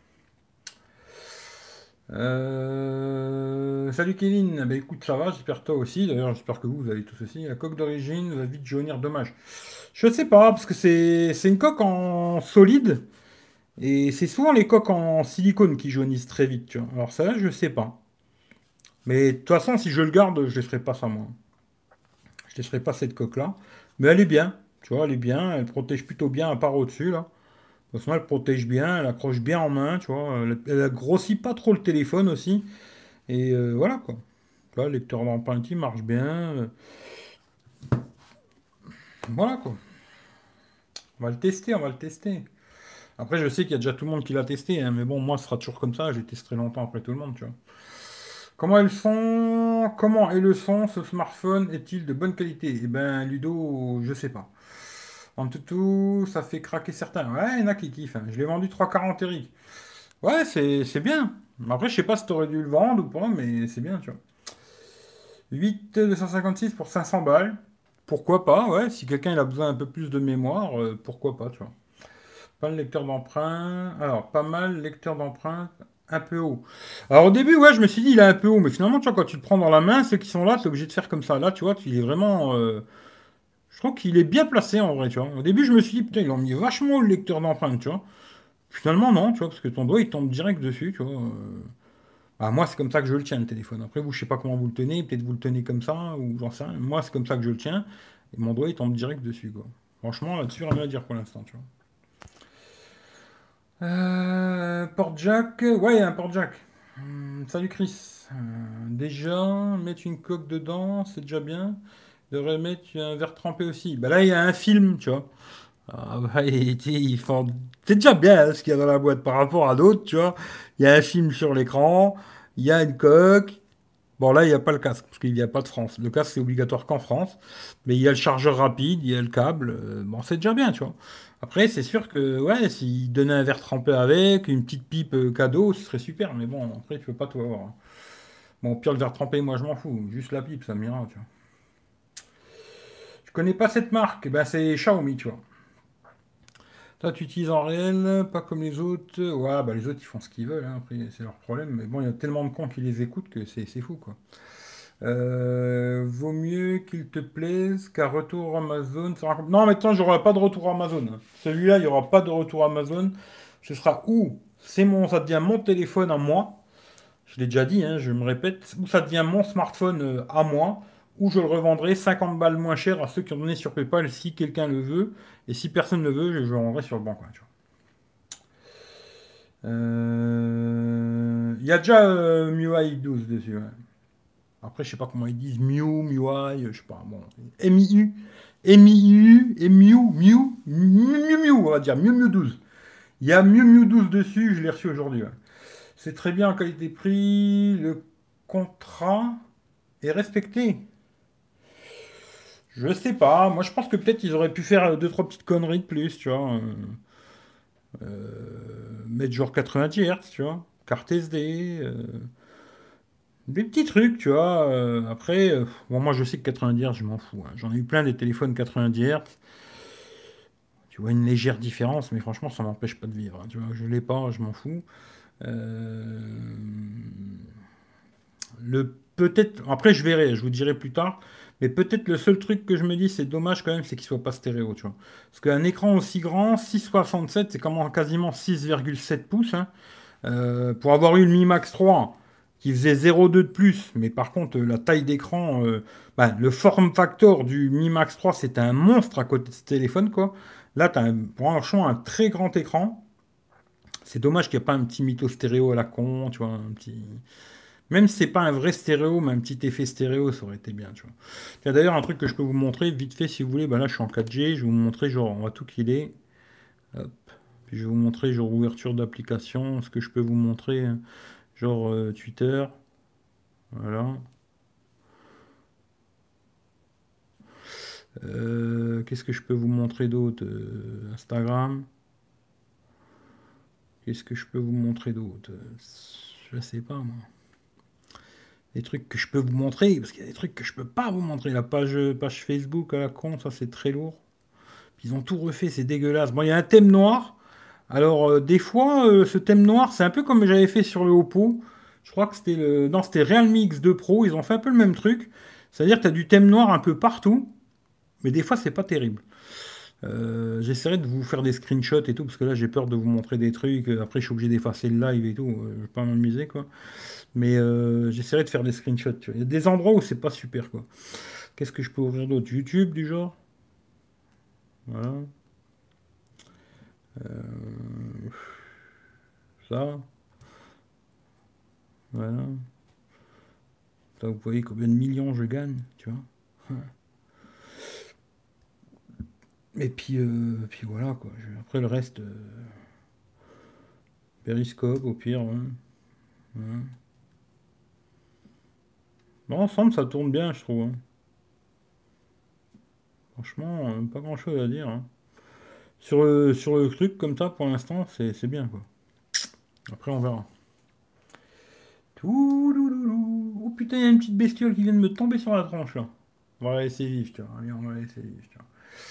Salut Kevin, bah écoute, ça va, j'espère que toi aussi. D'ailleurs, j'espère que vous allez tous aussi. La coque d'origine va vite jaunir, dommage. Je sais pas, parce que c'est une coque en solide, et c'est souvent les coques en silicone qui jaunissent très vite, tu vois. Alors ça, je sais pas. Mais de toute façon, si je le garde, je laisserai pas ça, moi. Je laisserai pas cette coque-là. Mais elle est bien, tu vois, elle est bien, elle protège plutôt bien à part au-dessus, là. De toute façon, elle protège bien, elle accroche bien en main, tu vois. Elle grossit pas trop le téléphone aussi. Et voilà, quoi. Tu vois, le lecteur d'empreinte, il marche bien. Voilà, quoi. On va le tester, on va le tester. Après, je sais qu'il y a déjà tout le monde qui l'a testé, hein, mais bon, moi, ce sera toujours comme ça. Je le testerai longtemps après tout le monde, tu vois. Comment est le son, ce smartphone est-il de bonne qualité? Eh ben, Ludo, je sais pas. En tout, ça fait craquer certains. Ouais, il y en a qui kiffent, hein. Je l'ai vendu 340 Eric. Ouais, c'est bien. Après, je sais pas si t'aurais dû le vendre ou pas, mais c'est bien, tu vois. 8 256 pour 500 balles. Pourquoi pas, ouais. Si quelqu'un il a besoin un peu plus de mémoire, pourquoi pas, tu vois. Pas le lecteur d'emprunt. Alors, pas mal, lecteur d'empreinte, un peu haut. Alors, au début, ouais, je me suis dit, il est un peu haut. Mais finalement, tu vois, quand tu le prends dans la main, ceux qui sont là, t'es obligé de faire comme ça. Là, tu vois, il est vraiment. Je trouve qu'il est bien placé en vrai, tu vois. Au début, je me suis dit, putain, ils ont mis vachement haut le lecteur d'empreinte, tu vois. Finalement, non, tu vois, parce que ton doigt, il tombe direct dessus, tu vois. Bah, moi, c'est comme ça que je le tiens, le téléphone. Après, vous, je sais pas comment vous le tenez. Peut-être vous le tenez comme ça, ou j'en sais rien. Moi, c'est comme ça que je le tiens. Et mon doigt, il tombe direct dessus, quoi. Franchement, là-dessus, rien à dire pour l'instant, tu vois. Port jack. Ouais, il y a un port jack. Salut Chris. Déjà, mettre une coque dedans, c'est déjà bien. Il devrait mettre un verre trempé aussi. Bah là, il y a un film, tu vois. Ah, bah, ils font... C'est déjà bien hein, ce qu'il y a dans la boîte par rapport à d'autres, tu vois. Il y a un film sur l'écran, il y a une coque. Bon, là, il n'y a pas le casque, parce qu'il n'y a pas de France. Le casque, c'est obligatoire qu'en France. Mais il y a le chargeur rapide, il y a le câble. Bon, c'est déjà bien, tu vois. Après, c'est sûr que, ouais, s'ils donnaient un verre trempé avec, une petite pipe cadeau, ce serait super. Mais bon, après, tu peux pas tout avoir, hein. Bon, au pire, le verre trempé, moi, je m'en fous. Juste la pipe, ça m'ira, tu vois. Je connais pas cette marque. Ben, c'est Xiaomi, tu vois. Toi, tu utilises en réel, pas comme les autres. Ouais, bah, les autres, ils font ce qu'ils veulent, hein. Après, c'est leur problème. Mais bon, il y a tellement de cons qui les écoutent que c'est fou, quoi. Vaut mieux qu'il te plaise qu'un retour Amazon. Non, mais attends, j'aurai pas de retour Amazon. Celui-là, il n'y aura pas de retour Amazon. Ce sera où ça devient mon téléphone à moi. Je l'ai déjà dit, hein, je me répète. Ou ça devient mon smartphone à moi. Ou je le revendrai 50 balles moins cher à ceux qui ont donné sur PayPal si quelqu'un le veut. Et si personne ne le veut, je le vendrai sur le bon coin. Tu vois. Il y a déjà MIUI 12 dessus. Ouais. Après, je sais pas comment ils disent, MIUI, je sais pas, bon, MIU, MIU, Miu, on va dire, Miu 12. Il y a Miu 12 dessus, je l'ai reçu aujourd'hui. Ouais. C'est très bien en qualité-prix, le contrat est respecté. Je sais pas, moi je pense que peut-être ils auraient pu faire deux, trois petites conneries de plus, tu vois. Mettre genre 90 Hz, tu vois, carte SD, des petits trucs, tu vois. Après, bon, moi je sais que 90 Hz, je m'en fous, hein. J'en ai eu plein des téléphones 90 Hz. Tu vois une légère différence, mais franchement, ça m'empêche pas de vivre, hein. Tu vois, je l'ai pas, je m'en fous. Euh, peut-être, après je verrai, je vous dirai plus tard. Mais peut-être le seul truc que je me dis, c'est dommage quand même, c'est qu'il soit pas stéréo, tu vois. Parce qu'un écran aussi grand, 6,67, c'est comment quasiment 6,7 pouces, hein. Pour avoir eu le Mi Max 3, qui faisait 0,2 de plus, mais par contre, la taille d'écran, bah, le form factor du Mi Max 3, c'était un monstre à côté de ce téléphone, quoi. Là, tu as franchement un très grand écran. C'est dommage qu'il n'y ait pas un petit mytho stéréo à la con, tu vois, un petit... Même si c'est pas un vrai stéréo, mais un petit effet stéréo, ça aurait été bien, tu vois. Il y a d'ailleurs un truc que je peux vous montrer, vite fait, si vous voulez. Bah là, je suis en 4G, je vais vous montrer, genre, on va tout killer. Hop. Puis je vais vous montrer, genre, ouverture d'application, ce que je peux vous montrer, hein. Genre Twitter, voilà. Qu'est-ce que je peux vous montrer d'autre? Instagram. Qu'est-ce que je peux vous montrer d'autre? Je sais pas, moi. Des trucs que je peux vous montrer, parce qu'il y a des trucs que je peux pas vous montrer. La page Facebook à la con, ça c'est très lourd. Ils ont tout refait, c'est dégueulasse. Bon, il y a un thème noir. Alors, des fois, ce thème noir, c'est un peu comme j'avais fait sur le Oppo. Je crois que c'était le... Non, c'était Realme X2 Pro. Ils ont fait un peu le même truc. C'est-à-dire que tu as du thème noir un peu partout. Mais des fois, c'est pas terrible. J'essaierai de vous faire des screenshots et tout, parce que là, j'ai peur de vous montrer des trucs. Après, je suis obligé d'effacer le live et tout. Je vais pas m'amuser, quoi. Mais j'essaierai de faire des screenshots. Tu vois. Il y a des endroits où c'est pas super, quoi. Qu'est-ce que je peux ouvrir d'autre? YouTube, du genre? Voilà. Ça. Voilà. Ça, vous voyez combien de millions je gagne, tu vois. Et puis voilà, quoi. Après, le reste, périscope, au pire, ouais. Ouais. Bon, ensemble, ça tourne bien, je trouve, hein. Franchement, pas grand-chose à dire, hein. Sur le truc comme ça, pour l'instant, c'est bien, quoi. Après, on verra. Toulouloulou. Oh putain, il y a une petite bestiole qui vient de me tomber sur la tranche, là. On va la laisser vivre, tu vois. Allez, on va la laisser vivre, tu vois.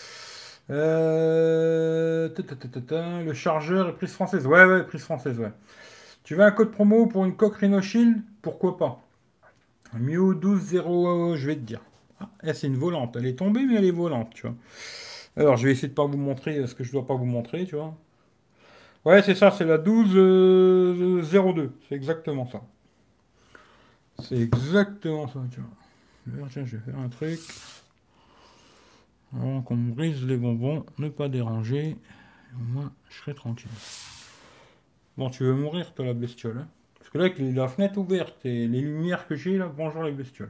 Le chargeur est prise française. Ouais, ouais, prise française, ouais. Tu veux un code promo pour une coque Rhino Shield? Pourquoi pas? Mio 12,0, je vais te dire. Ah, c'est une volante. Elle est tombée, mais elle est volante, tu vois. Alors, je vais essayer de pas vous montrer ce que je dois pas vous montrer, tu vois. Ouais, c'est ça, c'est la 12,02. C'est exactement ça. C'est exactement ça, tu vois. D'ailleurs, tiens, je vais faire un truc. Avant qu'on me brise les bonbons, ne pas déranger. Au moins, je serai tranquille. Bon, tu veux mourir, toi, la bestiole, hein? que là, avec la fenêtre ouverte et les lumières que j'ai là, bonjour les bestioles.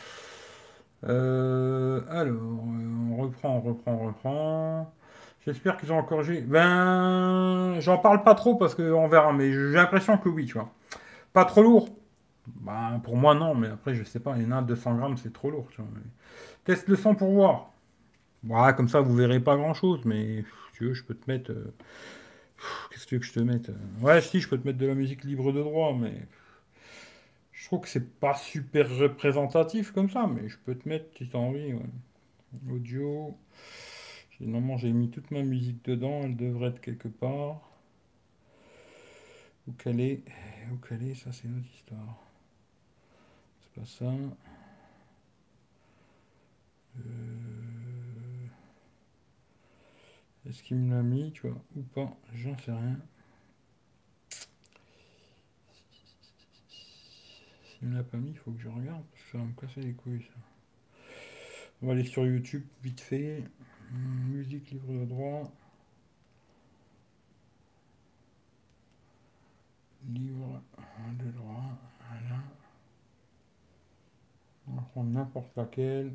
On reprend, on reprend, on reprend. J'espère qu'ils ont encore corrigé. Ben, j'en parle pas trop parce qu'on verra, mais j'ai l'impression que oui, tu vois. Pas trop lourd. Ben, pour moi, non, mais après, je sais pas, il y en a 200 grammes, c'est trop lourd, tu vois. Teste le son pour voir. Voilà, comme ça, vous verrez pas grand-chose, mais si tu veux, je peux te mettre. Qu'est-ce que tu veux que je te mette? Ouais, si, je peux te mettre de la musique libre de droit, mais je trouve que c'est pas super représentatif comme ça, mais je peux te mettre si t'as envie, ouais. Audio. Normalement, j'ai mis toute ma musique dedans, elle devrait être quelque part. Où qu'elle est? Où qu'elle est? Ça, c'est une autre histoire. C'est pas ça. Est-ce qu'il me l'a mis, tu vois, ou pas? J'en sais rien. S'il me l'a pas mis, il faut que je regarde, parce que ça va me casser les couilles, ça. On va aller sur YouTube, vite fait. Musique libre de droit. Livre de droit. Voilà. On va prendre n'importe laquelle.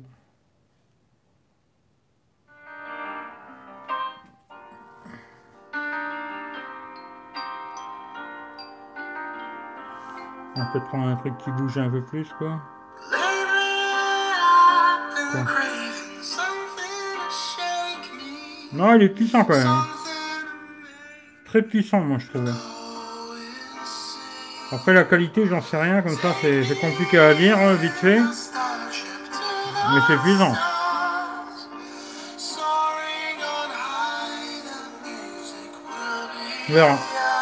On va peut-être prendre un truc qui bouge un peu plus, quoi. Quoi. Non, il est puissant quand même. Très puissant, moi, je trouve. Après, la qualité, j'en sais rien, comme ça, c'est compliqué à dire, vite fait. Mais c'est puissant. On verra.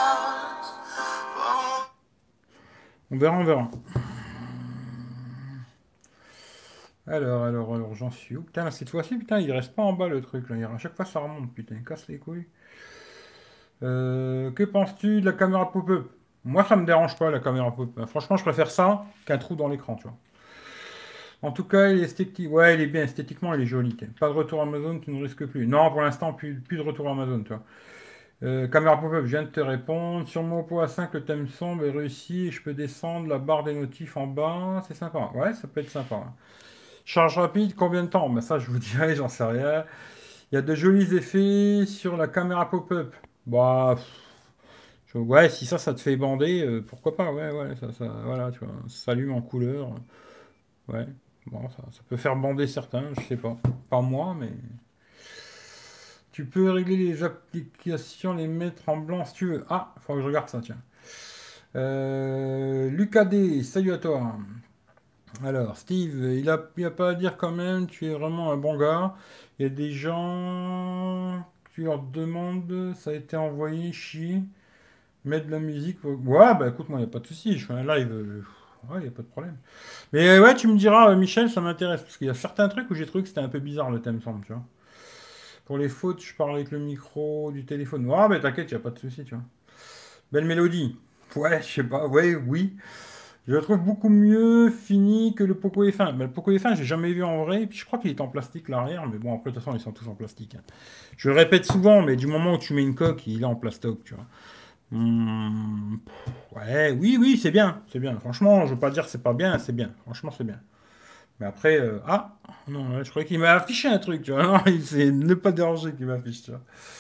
On verra, on verra. Alors, j'en suis où? Putain, cette fois-ci, putain, il reste pas en bas le truc, là. À chaque fois, ça remonte, putain, il casse les couilles. Que penses-tu de la caméra pop-up? Moi, ça me dérange pas, la caméra pop-up. Franchement, je préfère ça qu'un trou dans l'écran, tu vois. En tout cas, il est esthétique. Ouais, il est bien esthétiquement, il est joli. Pas de retour Amazon, tu ne risques plus. Non, pour l'instant, plus de retour Amazon, tu vois. Caméra pop-up, je viens de te répondre. Sur mon Oppo A5, le thème sombre est réussi et je peux descendre la barre des notifs en bas. C'est sympa. Ouais, ça peut être sympa. Charge rapide, combien de temps? Ben ça, je vous dirai, j'en sais rien. Il y a de jolis effets sur la caméra pop-up. Bah, ouais, si ça te fait bander, pourquoi pas? Ouais, ouais, voilà, tu vois, ça s'allume en couleur. Ouais, bon, ça peut faire bander certains, je sais pas. Pas moi, mais. Tu peux régler les applications, les mettre en blanc si tu veux. Ah, faut que je regarde ça, tiens. Lucas D, salut à toi. Alors, Steve, il a pas à dire quand même, tu es vraiment un bon gars. Il y a des gens, tu leur demandes, ça a été envoyé, chier, mettre de la musique. Ouais, bah écoute, moi, il n'y a pas de souci, je fais un live. Ouais, il n'y a pas de problème. Mais ouais, tu me diras, Michel, ça m'intéresse, parce qu'il y a certains trucs où j'ai trouvé que c'était un peu bizarre le thème semble, tu vois. Pour les fautes, je parle avec le micro du téléphone. Ah, mais t'inquiète, il n'y a pas de souci, tu vois. Belle mélodie. Ouais, je sais pas, ouais, oui. Je le trouve beaucoup mieux fini que le Poco F1. Mais le Poco F1, j'ai jamais vu en vrai. Et puis je crois qu'il est en plastique l'arrière. Mais bon, après, de toute façon, ils sont tous en plastique, hein. Je le répète souvent, mais du moment où tu mets une coque, il est en plastoc, tu vois. Ouais, oui, oui, c'est bien. C'est bien. Franchement, je veux pas dire c'est pas bien, c'est bien. Franchement, c'est bien. Mais après, ah, non, je croyais qu'il m'a affiché un truc, tu vois. Non, c'est ne pas déranger qui m'affiche, tu vois.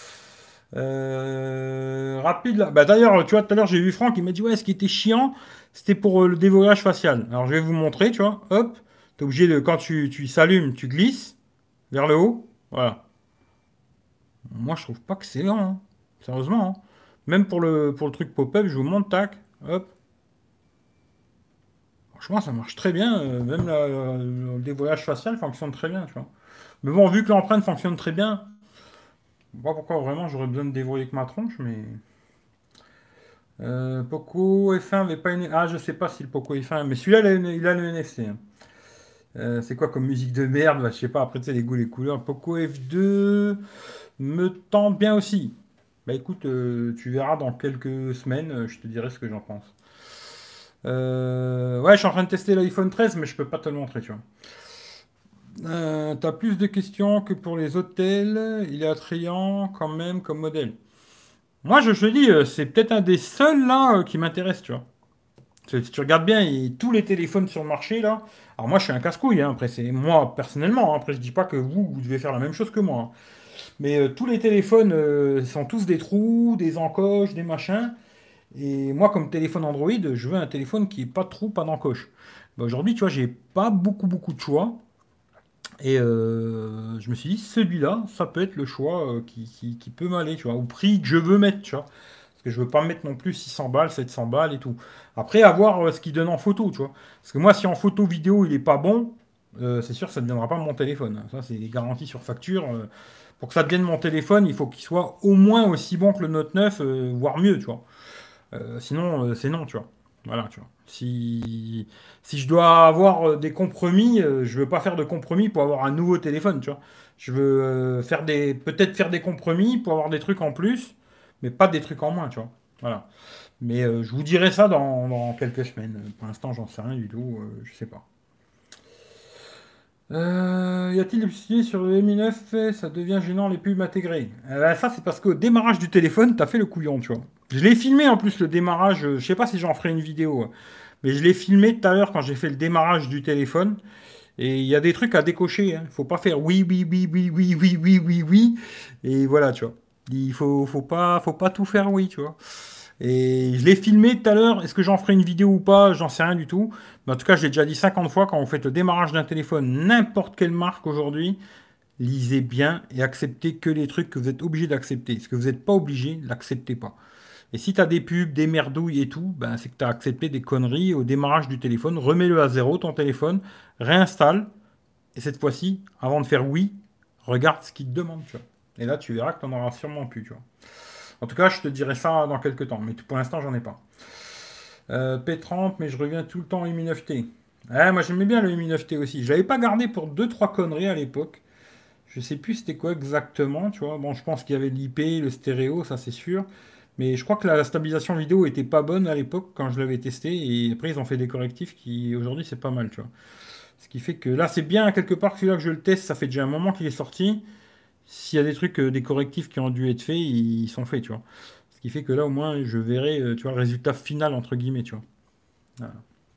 Rapide là. Bah d'ailleurs, tu vois, tout à l'heure j'ai vu Franck, il m'a dit ouais, ce qui était chiant, c'était pour le dévoilage facial. Alors je vais vous montrer, tu vois. Hop, t'es obligé de quand tu s'allumes, tu glisses vers le haut. Voilà. Moi je trouve pas que c'est lent, hein. Sérieusement, hein. Même pour le truc pop-up, je vous montre, tac, hop. Franchement, ça marche très bien. Même le dévoilage facial fonctionne très bien, tu vois. Mais bon, vu que l'empreinte fonctionne très bien, je sais pas pourquoi vraiment j'aurais besoin de dévoiler que ma tronche, mais. Poco F1 avait pas une. Ah, je sais pas si le Poco F1, mais celui-là, il a le NFC, hein. C'est quoi comme musique de merde? Bah, je sais pas, après, tu sais, les goûts, les couleurs. Poco F2 me tente bien aussi. Bah écoute, tu verras dans quelques semaines, je te dirai ce que j'en pense. Ouais, je suis en train de tester l'iPhone 13, mais je peux pas te le montrer, tu vois. T'as plus de questions que pour les hôtels. Il est attrayant quand même comme modèle. Moi, je te dis, c'est peut-être un des seuls là qui m'intéresse, tu vois. Si tu regardes bien, tous les téléphones sur le marché, là. Alors moi, je suis un casse-couille, hein, après, c'est moi, personnellement. Hein, après, je dis pas que vous devez faire la même chose que moi. Hein. Mais tous les téléphones sont tous des trous, des encoches, des machins. Et moi, comme téléphone Android, je veux un téléphone qui est pas de trou, pas d'encoche. Bah, aujourd'hui, tu vois, j'ai pas beaucoup de choix. Et je me suis dit, celui-là, ça peut être le choix qui peut m'aller, tu vois, au prix que je veux mettre, tu vois. Parce que je veux pas mettre non plus 600 balles, 700 balles et tout. Après, à voir ce qu'il donne en photo, tu vois. Parce que moi, si en photo vidéo, il est pas bon, c'est sûr que ça ne deviendra pas mon téléphone. Ça, c'est garanti sur facture. Pour que ça devienne mon téléphone, il faut qu'il soit au moins aussi bon que le Note 9, voire mieux, tu vois. Sinon, c'est non, tu vois. Voilà, tu vois. Si je dois avoir des compromis, je veux pas faire de compromis pour avoir un nouveau téléphone, tu vois. Je veux peut-être faire des compromis pour avoir des trucs en plus, mais pas des trucs en moins, tu vois. Voilà. Mais je vous dirai ça dans quelques semaines. Pour l'instant, j'en sais rien du tout, je sais pas. Y a-t-il des publicités sur le Mi 9? Ça devient gênant les pubs intégrées. Ben, ça, c'est parce qu'au démarrage du téléphone, t'as fait le couillon, tu vois. Je l'ai filmé en plus le démarrage. Je sais pas si j'en ferai une vidéo, mais je l'ai filmé tout à l'heure quand j'ai fait le démarrage du téléphone. Et il y a des trucs à décocher. Hein. Faut pas faire oui, oui, oui, oui, oui, oui, oui, oui, oui. Et voilà, tu vois. Faut pas tout faire oui, tu vois. Et je l'ai filmé tout à l'heure. Est-ce que j'en ferai une vidéo ou pas? J'en sais rien du tout. Mais en tout cas, je l'ai déjà dit 50 fois. Quand vous faites le démarrage d'un téléphone, n'importe quelle marque aujourd'hui, lisez bien et acceptez que les trucs que vous êtes obligé d'accepter. Ce que vous n'êtes pas obligé, l'acceptez pas. Et si tu as des pubs, des merdouilles et tout, ben, c'est que tu as accepté des conneries au démarrage du téléphone. Remets-le à zéro, ton téléphone, réinstalle. Et cette fois-ci, avant de faire oui, regarde ce qu'il te demande. Tu vois. Et là, tu verras que tu n'en auras sûrement plus. Tu vois. En tout cas, je te dirai ça dans quelques temps. Mais pour l'instant, j'en ai pas. P30, mais je reviens tout le temps au Mi 9T. Ouais, moi j'aimais bien le Mi 9T aussi. Je l'avais pas gardé pour deux trois conneries à l'époque. Je sais plus c'était quoi exactement, tu vois. Bon, je pense qu'il y avait l'IP, le stéréo, ça c'est sûr. Mais je crois que la stabilisation vidéo était pas bonne à l'époque quand je l'avais testé. Et après, ils ont fait des correctifs qui, aujourd'hui, c'est pas mal, tu vois. Ce qui fait que là, c'est bien quelque part que celui-là que je le teste, ça fait déjà un moment qu'il est sorti. S'il y a des trucs, des correctifs qui ont dû être faits, ils sont faits, tu vois. Ce qui fait que là, au moins, je verrai, tu vois, le résultat final, entre guillemets, tu vois. Voilà.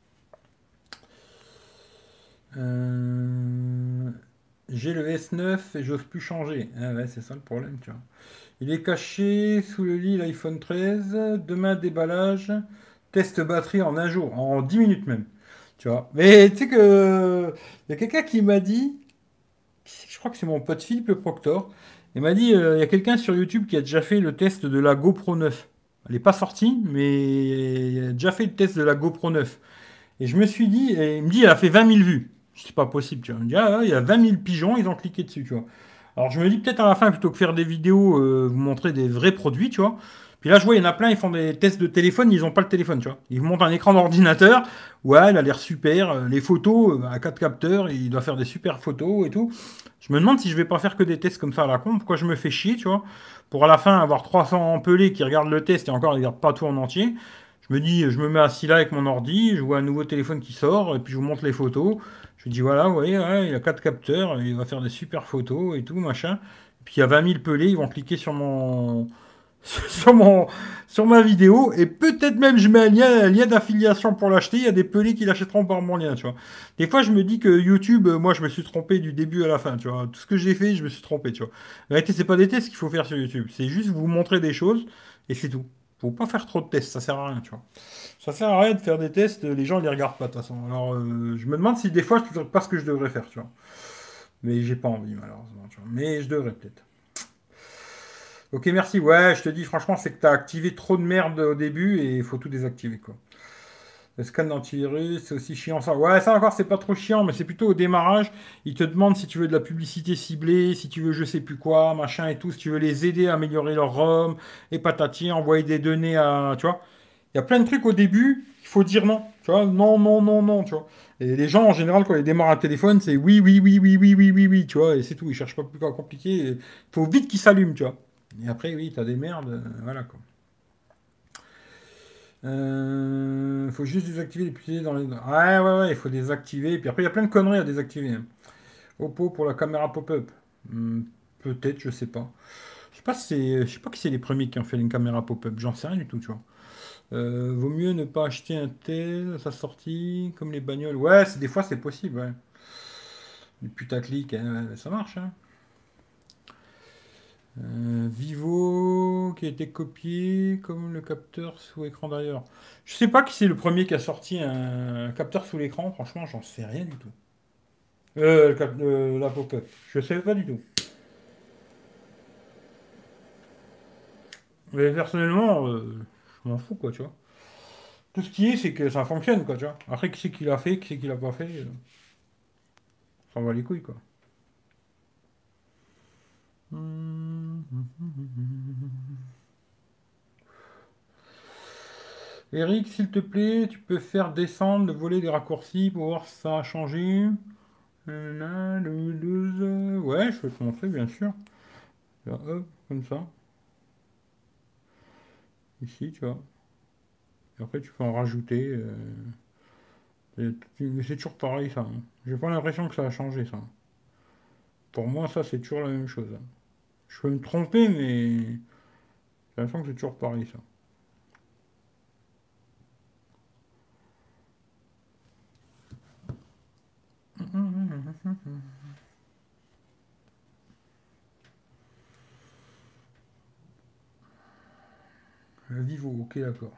Euh, J'ai le S9 et j'ose plus changer. Ah ouais, c'est ça le problème, tu vois. Il est caché sous le lit l'iPhone 13. Demain, déballage. Test batterie en un jour, en 10 minutes même. Tu vois. Mais tu sais que. Il y a quelqu'un qui m'a dit. Je crois que c'est mon pote Philippe le Proctor. Il m'a dit il y a quelqu'un sur YouTube qui a déjà fait le test de la GoPro 9. Elle n'est pas sortie, mais il a déjà fait le test de la GoPro 9. Et je me suis dit, et il me dit, elle a fait 20 000 vues. C'est pas possible, tu vois. Il me dit, ah, ouais, il y a 20 000 pigeons, ils ont cliqué dessus, tu vois. Alors je me dis, peut-être à la fin, plutôt que faire des vidéos, vous montrer des vrais produits, tu vois. Puis là, je vois, il y en a plein, ils font des tests de téléphone, ils n'ont pas le téléphone, tu vois. Ils vous montrent un écran d'ordinateur, ouais, elle a l'air super, les photos, à 4 capteurs, il doit faire des super photos et tout. Je me demande si je vais pas faire que des tests comme ça à la con, pourquoi je me fais chier, tu vois. Pour à la fin avoir 300 pelés qui regardent le test et encore, ils regardent pas tout en entier. Je me dis, je me mets assis là avec mon ordi, je vois un nouveau téléphone qui sort, et puis je vous montre les photos. Je dis, voilà, vous voyez, ouais, il a 4 capteurs, il va faire des super photos et tout, machin. Et puis il y a 20 000 pelés, ils vont cliquer sur mon, sur mon, sur ma vidéo, et peut-être même je mets un lien d'affiliation pour l'acheter, il y a des pelés qui l'achèteront par mon lien, tu vois. Des fois, je me dis que YouTube, moi, je me suis trompé du début à la fin, tu vois. Tout ce que j'ai fait, je me suis trompé, tu vois. En réalité, c'est pas des tests qu'il faut faire sur YouTube, c'est juste vous montrer des choses, et c'est tout. Faut pas faire trop de tests, ça sert à rien, tu vois. Ça sert à rien de faire des tests, les gens les regardent pas de toute façon. Alors, je me demande si des fois je ne ferais pas ce que je devrais faire, tu vois. Mais j'ai pas envie, malheureusement, tu vois. Mais je devrais peut-être. Ok, merci. Ouais, je te dis franchement, c'est que t'as activé trop de merde au début et il faut tout désactiver, quoi. Le scan d'antivirus, c'est aussi chiant ça. Ouais, ça encore, c'est pas trop chiant, mais c'est plutôt au démarrage. Ils te demandent si tu veux de la publicité ciblée, si tu veux je sais plus quoi, machin et tout, si tu veux les aider à améliorer leur ROM, et patati, envoyer des données à. Tu vois, il y a plein de trucs au début, il faut dire non. Tu vois, non, non, non, non, tu vois. Et les gens, en général, quand ils démarrent un téléphone, c'est oui, oui, oui, oui, oui, oui, oui, oui, tu vois, et c'est tout. Ils cherchent pas plus compliqué. Il faut vite qu'ils s'allument, tu vois. Et après, oui, t'as des merdes, voilà quoi. Faut juste désactiver les pulsations dans les. Ouais, ouais, ouais, il faut désactiver. Et puis après, il y a plein de conneries à désactiver. Hein. Oppo pour la caméra pop-up. Peut-être, je sais pas. Je sais pas si c'est. Je sais pas qui c'est les premiers qui ont fait une caméra pop-up. J'en sais rien du tout, tu vois. Vaut mieux ne pas acheter un tel à sa sortie, comme les bagnoles. Ouais, des fois c'est possible, ouais. Du putaclic, hein, ça marche, hein. Vivo qui a été copié comme le capteur sous écran d'ailleurs. Je sais pas qui c'est le premier qui a sorti un capteur sous l'écran, franchement, j'en sais rien du tout. La pop-up. Je sais pas du tout. Mais personnellement, je m'en fous, quoi, tu vois. Tout ce qui est, c'est que ça fonctionne, quoi, tu vois. Après, qui c'est qui l'a fait, qui c'est qui l'a pas fait, ça va les couilles, quoi. Eric, s'il te plaît, tu peux faire descendre le volet des raccourcis pour voir si ça a changé. Le 12. Ouais, je peux te montrer, bien sûr. Là, hop, comme ça. Ici, tu vois. Et après, tu peux en rajouter. Mais c'est toujours pareil, ça, hein. J'ai pas l'impression que ça a changé, ça. Pour moi, ça, c'est toujours la même chose, hein. Je peux me tromper, mais j'ai l'impression que c'est toujours pareil, ça. Vivo, ok, d'accord.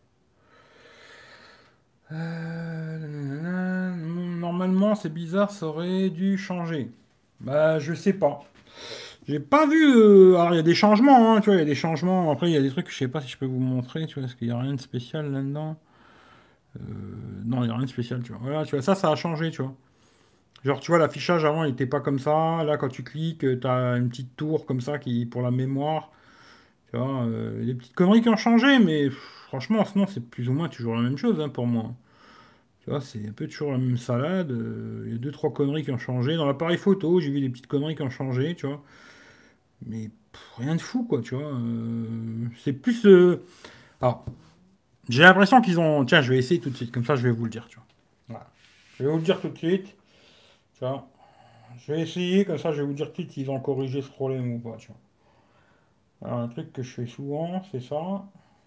Nanana. Normalement, c'est bizarre, ça aurait dû changer. Bah, je sais pas. J'ai pas vu. Alors, il y a des changements, hein, tu vois, il y a des changements. Après, il y a des trucs, je sais pas si je peux vous montrer, tu vois, parce qu'il y a rien de spécial là-dedans. Non, il y a rien de spécial, tu vois. Voilà, tu vois, ça a changé, tu vois. Genre, tu vois, l'affichage avant, il était pas comme ça. Là, quand tu cliques, t'as une petite tour comme ça qui pour la mémoire. Tu vois, des petites conneries qui ont changé, mais franchement, sinon, c'est plus ou moins toujours la même chose, hein, pour moi. Tu vois, c'est un peu toujours la même salade. Il y a deux, trois conneries qui ont changé. Dans l'appareil photo, j'ai vu des petites conneries qui ont changé, tu vois. Mais rien de fou, quoi, tu vois. C'est plus. Alors, j'ai l'impression qu'ils ont. Tiens, je vais essayer tout de suite, comme ça, je vais vous le dire, tu vois. Voilà. Je vais vous le dire tout de suite, tu vois. Je vais essayer, comme ça, je vais vous dire tout de suite s'ils ont corrigé ce problème ou pas, tu vois. Alors, un truc que je fais souvent, c'est ça.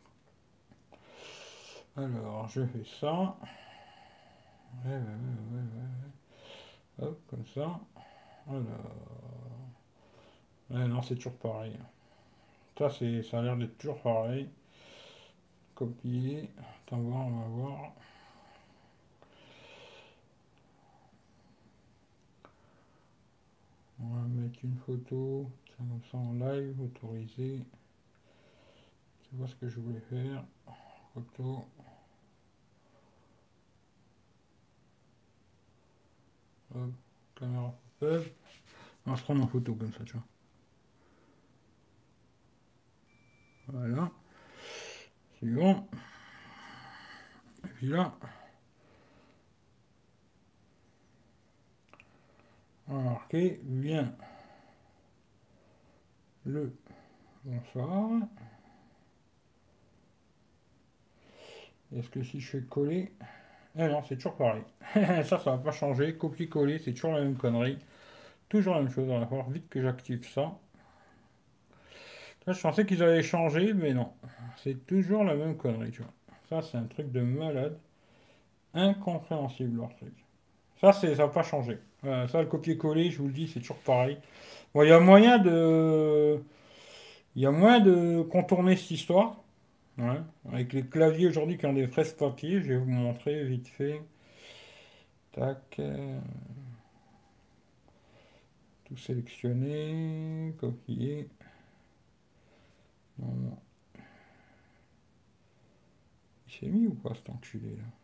Alors, je fais ça. Hop, comme ça. Alors. Ouais, non, c'est toujours pareil. Ça a l'air d'être toujours pareil. Copier. Attends, voir, on va voir. On va mettre une photo. Tiens, comme ça en live, autorisé. C'est pas ce que je voulais faire. Photo. Hop. Caméra pop-up. On va se prendre en photo comme ça, tu vois. Voilà. Suivant. Et puis là. On va marquer bien le bonsoir. Est-ce que si je fais coller. Eh non, c'est toujours pareil. Ça va pas changer. Copier-coller, c'est toujours la même connerie. Toujours la même chose. Il va falloir vite que j'active ça. Là, je pensais qu'ils avaient changé, mais non. C'est toujours la même connerie, tu vois. Ça, c'est un truc de malade. Incompréhensible, leur truc. Ça va pas changer. Ça, le copier-coller, je vous le dis, c'est toujours pareil. Bon, il y a moyen de contourner cette histoire. Ouais. Avec les claviers aujourd'hui qui ont des fraises papier, je vais vous montrer vite fait. Tac. Tout sélectionner. Copier. Non, non. Il s'est mis ou pas cet enculé là?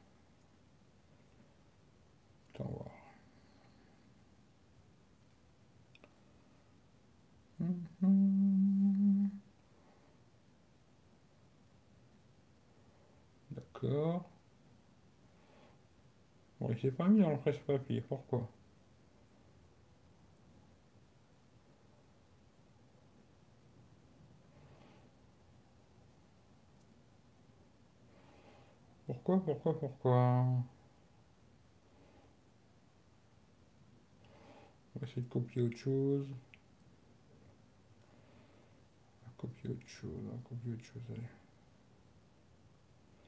Attends voir. Mhm. D'accord. Bon, il s'est pas mis dans le presse-papier. Pourquoi? Pourquoi? On va essayer de copier autre chose. On va copier autre chose. Allez.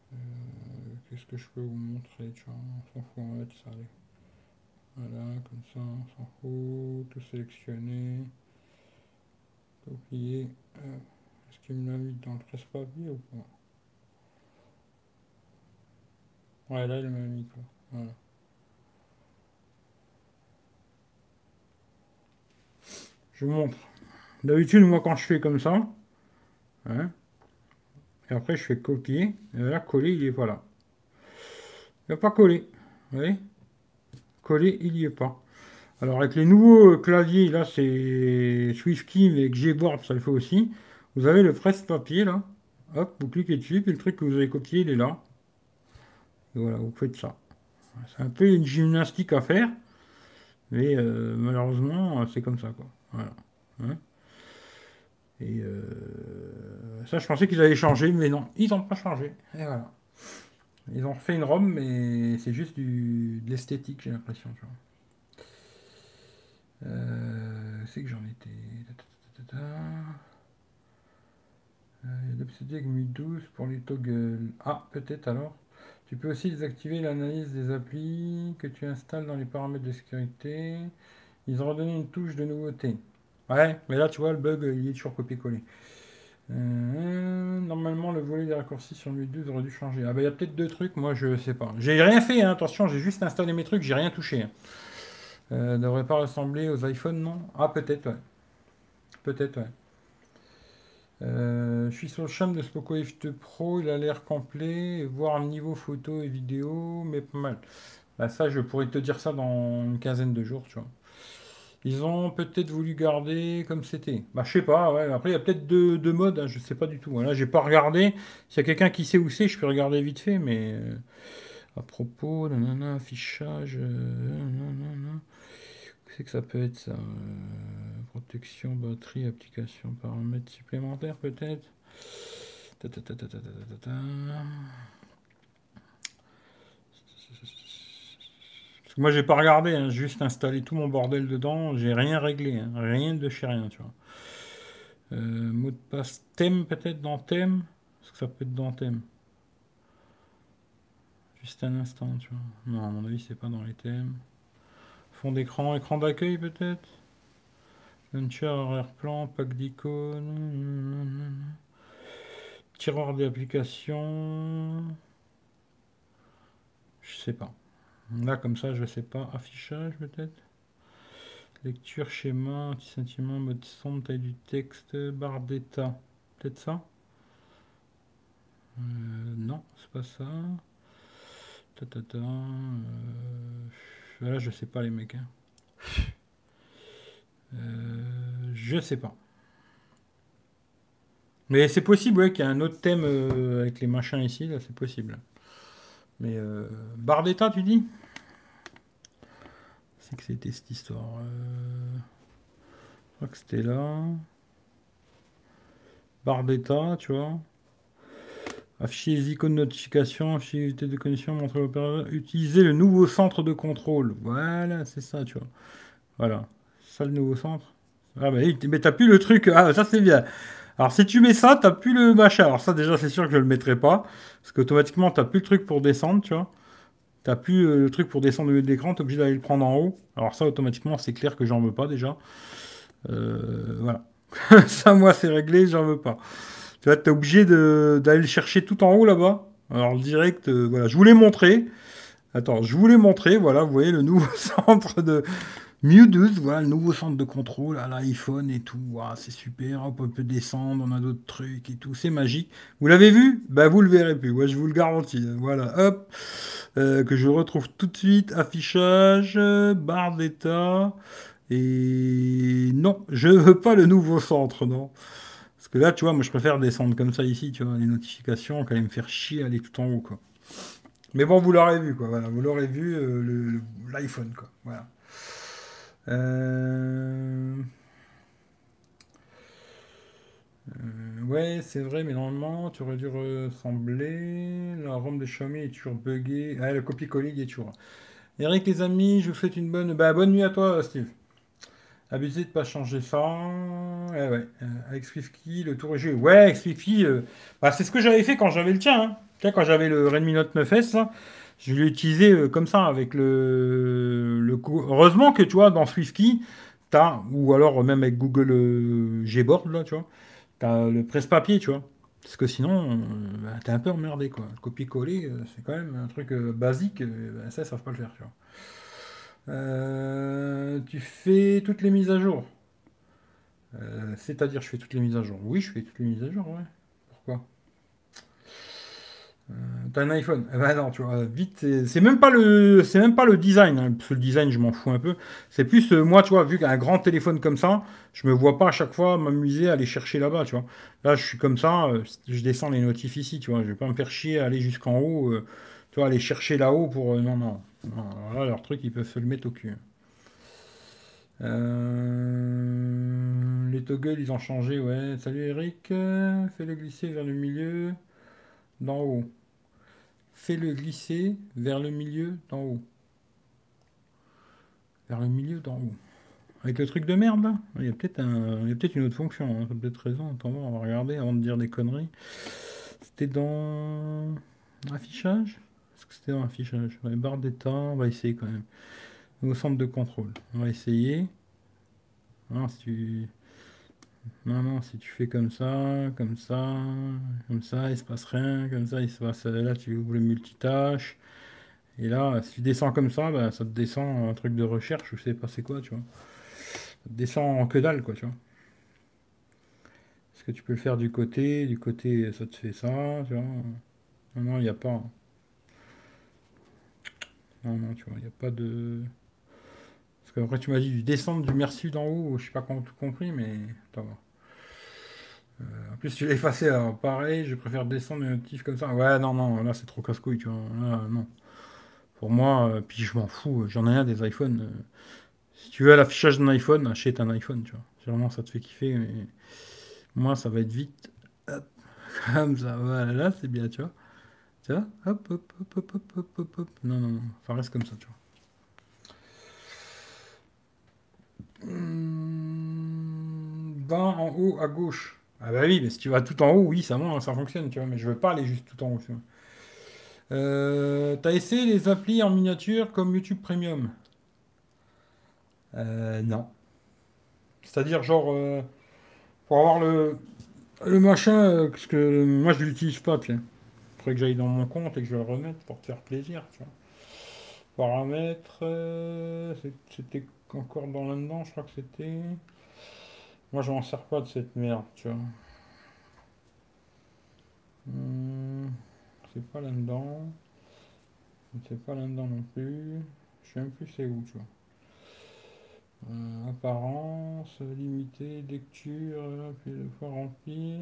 Qu'est-ce que je peux vous montrer? Tu vois, on s'en fout, on va mettre ça, allez. Voilà, comme ça, on s'en fout. Tout sélectionner. Copier. Est-ce qu'il me l'a mis dans le presse-papier ou pas? Ouais, là, il m'a mis quoi. Voilà. Je vous montre. D'habitude, moi, quand je fais comme ça, hein, et après, je fais copier. Et là, coller, il est pas là. Il n'a pas collé. Vous voyez? Coller, il n'y est pas. Alors, avec les nouveaux claviers, là, c'est SwiftKey, mais Gboard, ça le fait aussi. Vous avez le presse-papier, là. Hop, vous cliquez dessus, puis le truc que vous avez copié, il est là. Et voilà, vous faites ça. C'est un peu une gymnastique à faire, mais malheureusement, c'est comme ça, quoi. Voilà. Hein. Et ça, je pensais qu'ils avaient changé, mais non, ils n'ont pas changé. Et voilà. Ils ont refait une ROM, mais c'est juste de l'esthétique, j'ai l'impression. Tu vois. C'est que j'en étais. L'obsédé MU 12 pour les toggles. Ah, peut-être alors. Tu peux aussi désactiver l'analyse des applis que tu installes dans les paramètres de sécurité. Ils ont redonné une touche de nouveauté. Ouais, mais là, tu vois, le bug, il est toujours copié-collé. Normalement, le volet des raccourcis sur MU 12 aurait dû changer. Ah, bah, il y a peut-être deux trucs, moi, je sais pas. J'ai rien fait, hein, attention, j'ai juste installé mes trucs, j'ai rien touché. Hein. Devrait pas ressembler aux iPhones, non? Ah, peut-être, ouais. Peut-être, ouais. Je suis sur le charme de ce Poco F2 Pro, il a l'air complet, voire niveau photo et vidéo, mais pas mal. Bah ça, je pourrais te dire ça dans une quinzaine de jours, tu vois. Ils ont peut-être voulu garder comme c'était. Bah je sais pas, ouais. Après, il y a peut-être deux modes, hein, je sais pas du tout. Voilà, j'ai pas regardé. S'il y a quelqu'un qui sait où c'est, je peux regarder vite fait, mais à propos, nanana, affichage, nanana. Qu'est-ce que ça peut être ça? Protection, batterie, application, paramètres supplémentaires peut-être? Ta, ta, ta, ta, ta, ta, ta, ta. Parce que moi j'ai pas regardé, hein, j'ai juste installé tout mon bordel dedans, j'ai rien réglé, hein, rien de chez rien, tu vois. Mot de passe thème peut-être dans thème? Est-ce que ça peut être dans thème? Juste un instant, tu vois. Non, à mon avis c'est pas dans les thèmes. Fond d'écran, écran d'accueil peut-être? Launcher, arrière-plan, pack d'icônes. Tiroir d'application. Je sais pas. Là, comme ça, je sais pas. Affichage, peut-être. Lecture, schéma, anti-sentiment, mode sombre, taille du texte, barre d'état. Peut-être ça? Non, c'est pas ça. Ta, ta, ta, là, je sais pas, les mecs. Hein. Je sais pas. Mais c'est possible, ouais, qu'il y ait un autre thème avec les machins ici, là, c'est possible. Mais barre d'état, tu dis? C'est que c'était cette histoire. Je crois que c'était là. Barre d'état, tu vois. Afficher les icônes de notification, afficher les unités de connexion, montrer l'opérateur. Utiliser le nouveau centre de contrôle. Voilà, c'est ça, tu vois. Voilà. C'est ça le nouveau centre. Ah bah oui, mais t'as plus le truc. Ah, ça c'est bien. Alors si tu mets ça, t'as plus le machin. Alors ça déjà c'est sûr que je le mettrai pas. Parce qu'automatiquement t'as plus le truc pour descendre, tu vois. T'as plus le truc pour descendre au milieu de l'écran, t'es obligé d'aller le prendre en haut. Alors ça automatiquement c'est clair que j'en veux pas déjà. Voilà. Ça moi c'est réglé, j'en veux pas. Tu vois, t'es obligé d'aller le chercher tout en haut là-bas. Alors direct, voilà, je voulais montrer. Attends, je voulais montrer, voilà, vous voyez le nouveau centre de Miu 12, voilà, le nouveau centre de contrôle à l'iPhone et tout. Waouh, c'est super, hop, on peut descendre, on a d'autres trucs et tout, c'est magique. Vous l'avez vu? Bah vous le verrez plus, ouais, je vous le garantis. Voilà, hop, que je retrouve tout de suite, affichage, barre d'état. Et non, je veux pas le nouveau centre, non. Parce que là, tu vois, moi je préfère descendre comme ça ici, tu vois, les notifications, qu'aller me faire chier aller tout en haut, quoi. Mais bon, vous l'aurez vu, quoi, voilà, vous l'aurez vu, l'iPhone, quoi, voilà. Euh, ouais, c'est vrai, mais normalement, tu aurais dû ressembler. La ROM de Xiaomi est toujours buggée. Ah, le copier-coller il est toujours. Eric, les amis, je vous souhaite une bonne nuit à toi, Steve. Abusé de pas changer ça. Ouais. Avec SwiftKey, le tour est joué. Ouais, avec SwiftKey, bah, c'est ce que j'avais fait quand j'avais le tien, hein. Tu sais, quand j'avais le Redmi Note 9S, là, je l'ai utilisé comme ça, avec heureusement que, tu vois, dans SwiftKey, ou alors même avec Google Gboard, là, tu vois, t'as le presse-papier, tu vois. Parce que sinon, bah, t'es un peu emmerdé, quoi. Le copier-coller, c'est quand même un truc basique, bah, ça, ils savent pas le faire, tu vois. Tu fais toutes les mises à jour. C'est-à-dire, je fais toutes les mises à jour. Oui, je fais toutes les mises à jour, ouais. Pourquoi? T'as un iPhone? Eh ben non, tu vois, vite, c'est même pas le design, hein, parce que le design, je m'en fous un peu. C'est plus, moi, tu vois, vu qu'un grand téléphone comme ça, je me vois pas à chaque fois m'amuser à aller chercher là-bas, tu vois. Là, je suis comme ça, je descends les notifs ici, tu vois. Je vais pas me faire chier à aller jusqu'en haut, tu vois, aller chercher là-haut pour, non, non. Non, alors là, leur truc, ils peuvent se le mettre au cul. Les toggles, ils ont changé, ouais. Salut Eric, fais-le glisser vers le milieu, d'en haut. Fais-le glisser vers le milieu, d'en haut. Vers le milieu, d'en haut. Avec le truc de merde, là, il y a peut-être une autre fonction, hein. T'as peut-être raison. Attends, on va regarder avant de dire des conneries. C'était dans affichage? Est-ce que c'était dans affichage? Ouais, barre d'état, on va essayer quand même. Au centre de contrôle, on va essayer. Ah, si tu... Non, non, si tu fais comme ça, il se passe rien, comme ça, il se passe. Là, tu ouvres le multitâche. Et là, si tu descends comme ça, bah, ça te descend un truc de recherche, je sais pas c'est quoi, tu vois. Ça te descend en que dalle, quoi, tu vois. Est-ce que tu peux le faire du côté, ça te fait ça, tu vois. Non, non, il n'y a pas. Non, non, tu vois, il n'y a pas de. Parce qu'après, tu m'as dit du descendre du merci d'en haut, je sais pas comment tout compris, mais. Attends, voir. En plus, tu l'as effacé, alors pareil, je préfère descendre les notifs comme ça. Ouais, non, non, là, c'est trop casse-couille, tu vois. Là, non. Pour moi, puis je m'en fous, j'en ai un des iPhones. Si tu veux l'affichage d'un iPhone, achète un iPhone, tu vois. Si vraiment ça te fait kiffer, mais moi ça va être vite. Hop, comme ça, voilà, là c'est bien, tu vois. Tu vois, hop, hop, hop, hop, hop, hop, hop, hop. Non, non, non, ça reste comme ça, tu vois. Dans en haut à gauche. Ah bah oui, mais si tu vas tout en haut, oui, ça fonctionne, tu vois, mais je veux pas aller juste tout en haut, tu vois. T'as essayé les applis en miniature comme YouTube Premium? Non. C'est-à-dire, genre, pour avoir le machin, parce que moi je l'utilise pas, tu sais. Faudrait que j'aille dans mon compte et que je le remette pour te faire plaisir, tu vois. Paramètres, c'était encore dans là-dedans, je crois que c'était. Moi, je m'en sers pas de cette merde, tu vois. Hum, c'est pas là-dedans. C'est pas là-dedans non plus. Je sais même plus c'est où, tu vois. Apparence, limité, lecture, puis de fois rempli.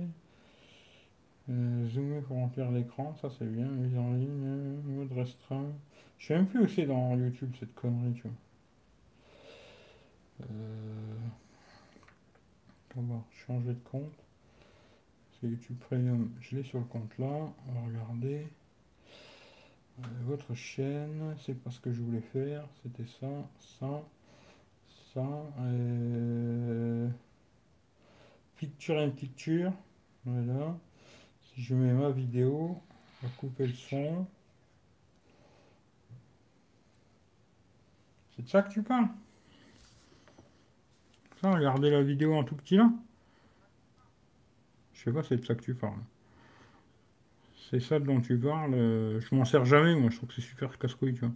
Zoomer pour remplir l'écran, ça c'est bien. Mise en ligne, mode restreint. Je sais même plus où c'est dans YouTube cette connerie, tu vois. Euh, on va changer de compte. C'est YouTube Premium. Je l'ai sur le compte là. On va regarder. Votre chaîne, c'est pas ce que je voulais faire. C'était ça, ça, ça. Picture in picture. Voilà. Si je mets ma vidéo, on va couper le son. C'est de ça que tu parles? Ça, regarder la vidéo en tout petit là? Je sais pas, c'est de ça que tu parles. C'est ça dont tu parles. Je m'en sers jamais, moi. Je trouve que c'est super casse-couille, tu vois.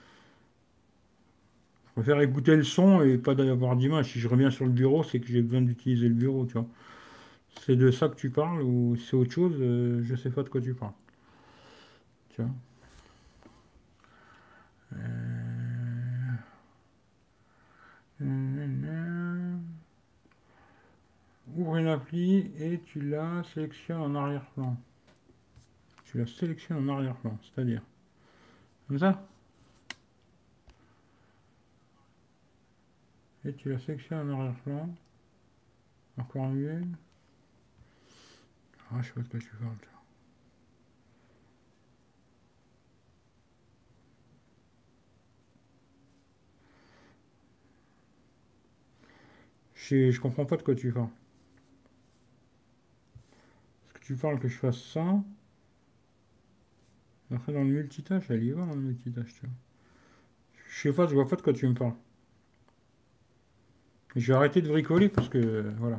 Je préfère écouter le son et pas d'avoir d'image. Si je reviens sur le bureau, c'est que j'ai besoin d'utiliser le bureau, tu vois. C'est de ça que tu parles ou c'est autre chose, je sais pas de quoi tu parles. Tu vois. Ouvre une appli et tu la sélectionnes en arrière-plan. Tu la sélectionnes en arrière-plan, c'est-à-dire comme ça. Et tu la sélectionnes en arrière-plan. Encore mieux. Ah, je sais pas de quoi tu parles. Je comprends pas de quoi tu parles. Est-ce que tu parles que je fasse ça? Après, dans le multitâche, elle y va dans le multitâche, tu vois. Je sais pas, je vois pas de quoi tu me parles. Je vais arrêter de bricoler parce que, voilà.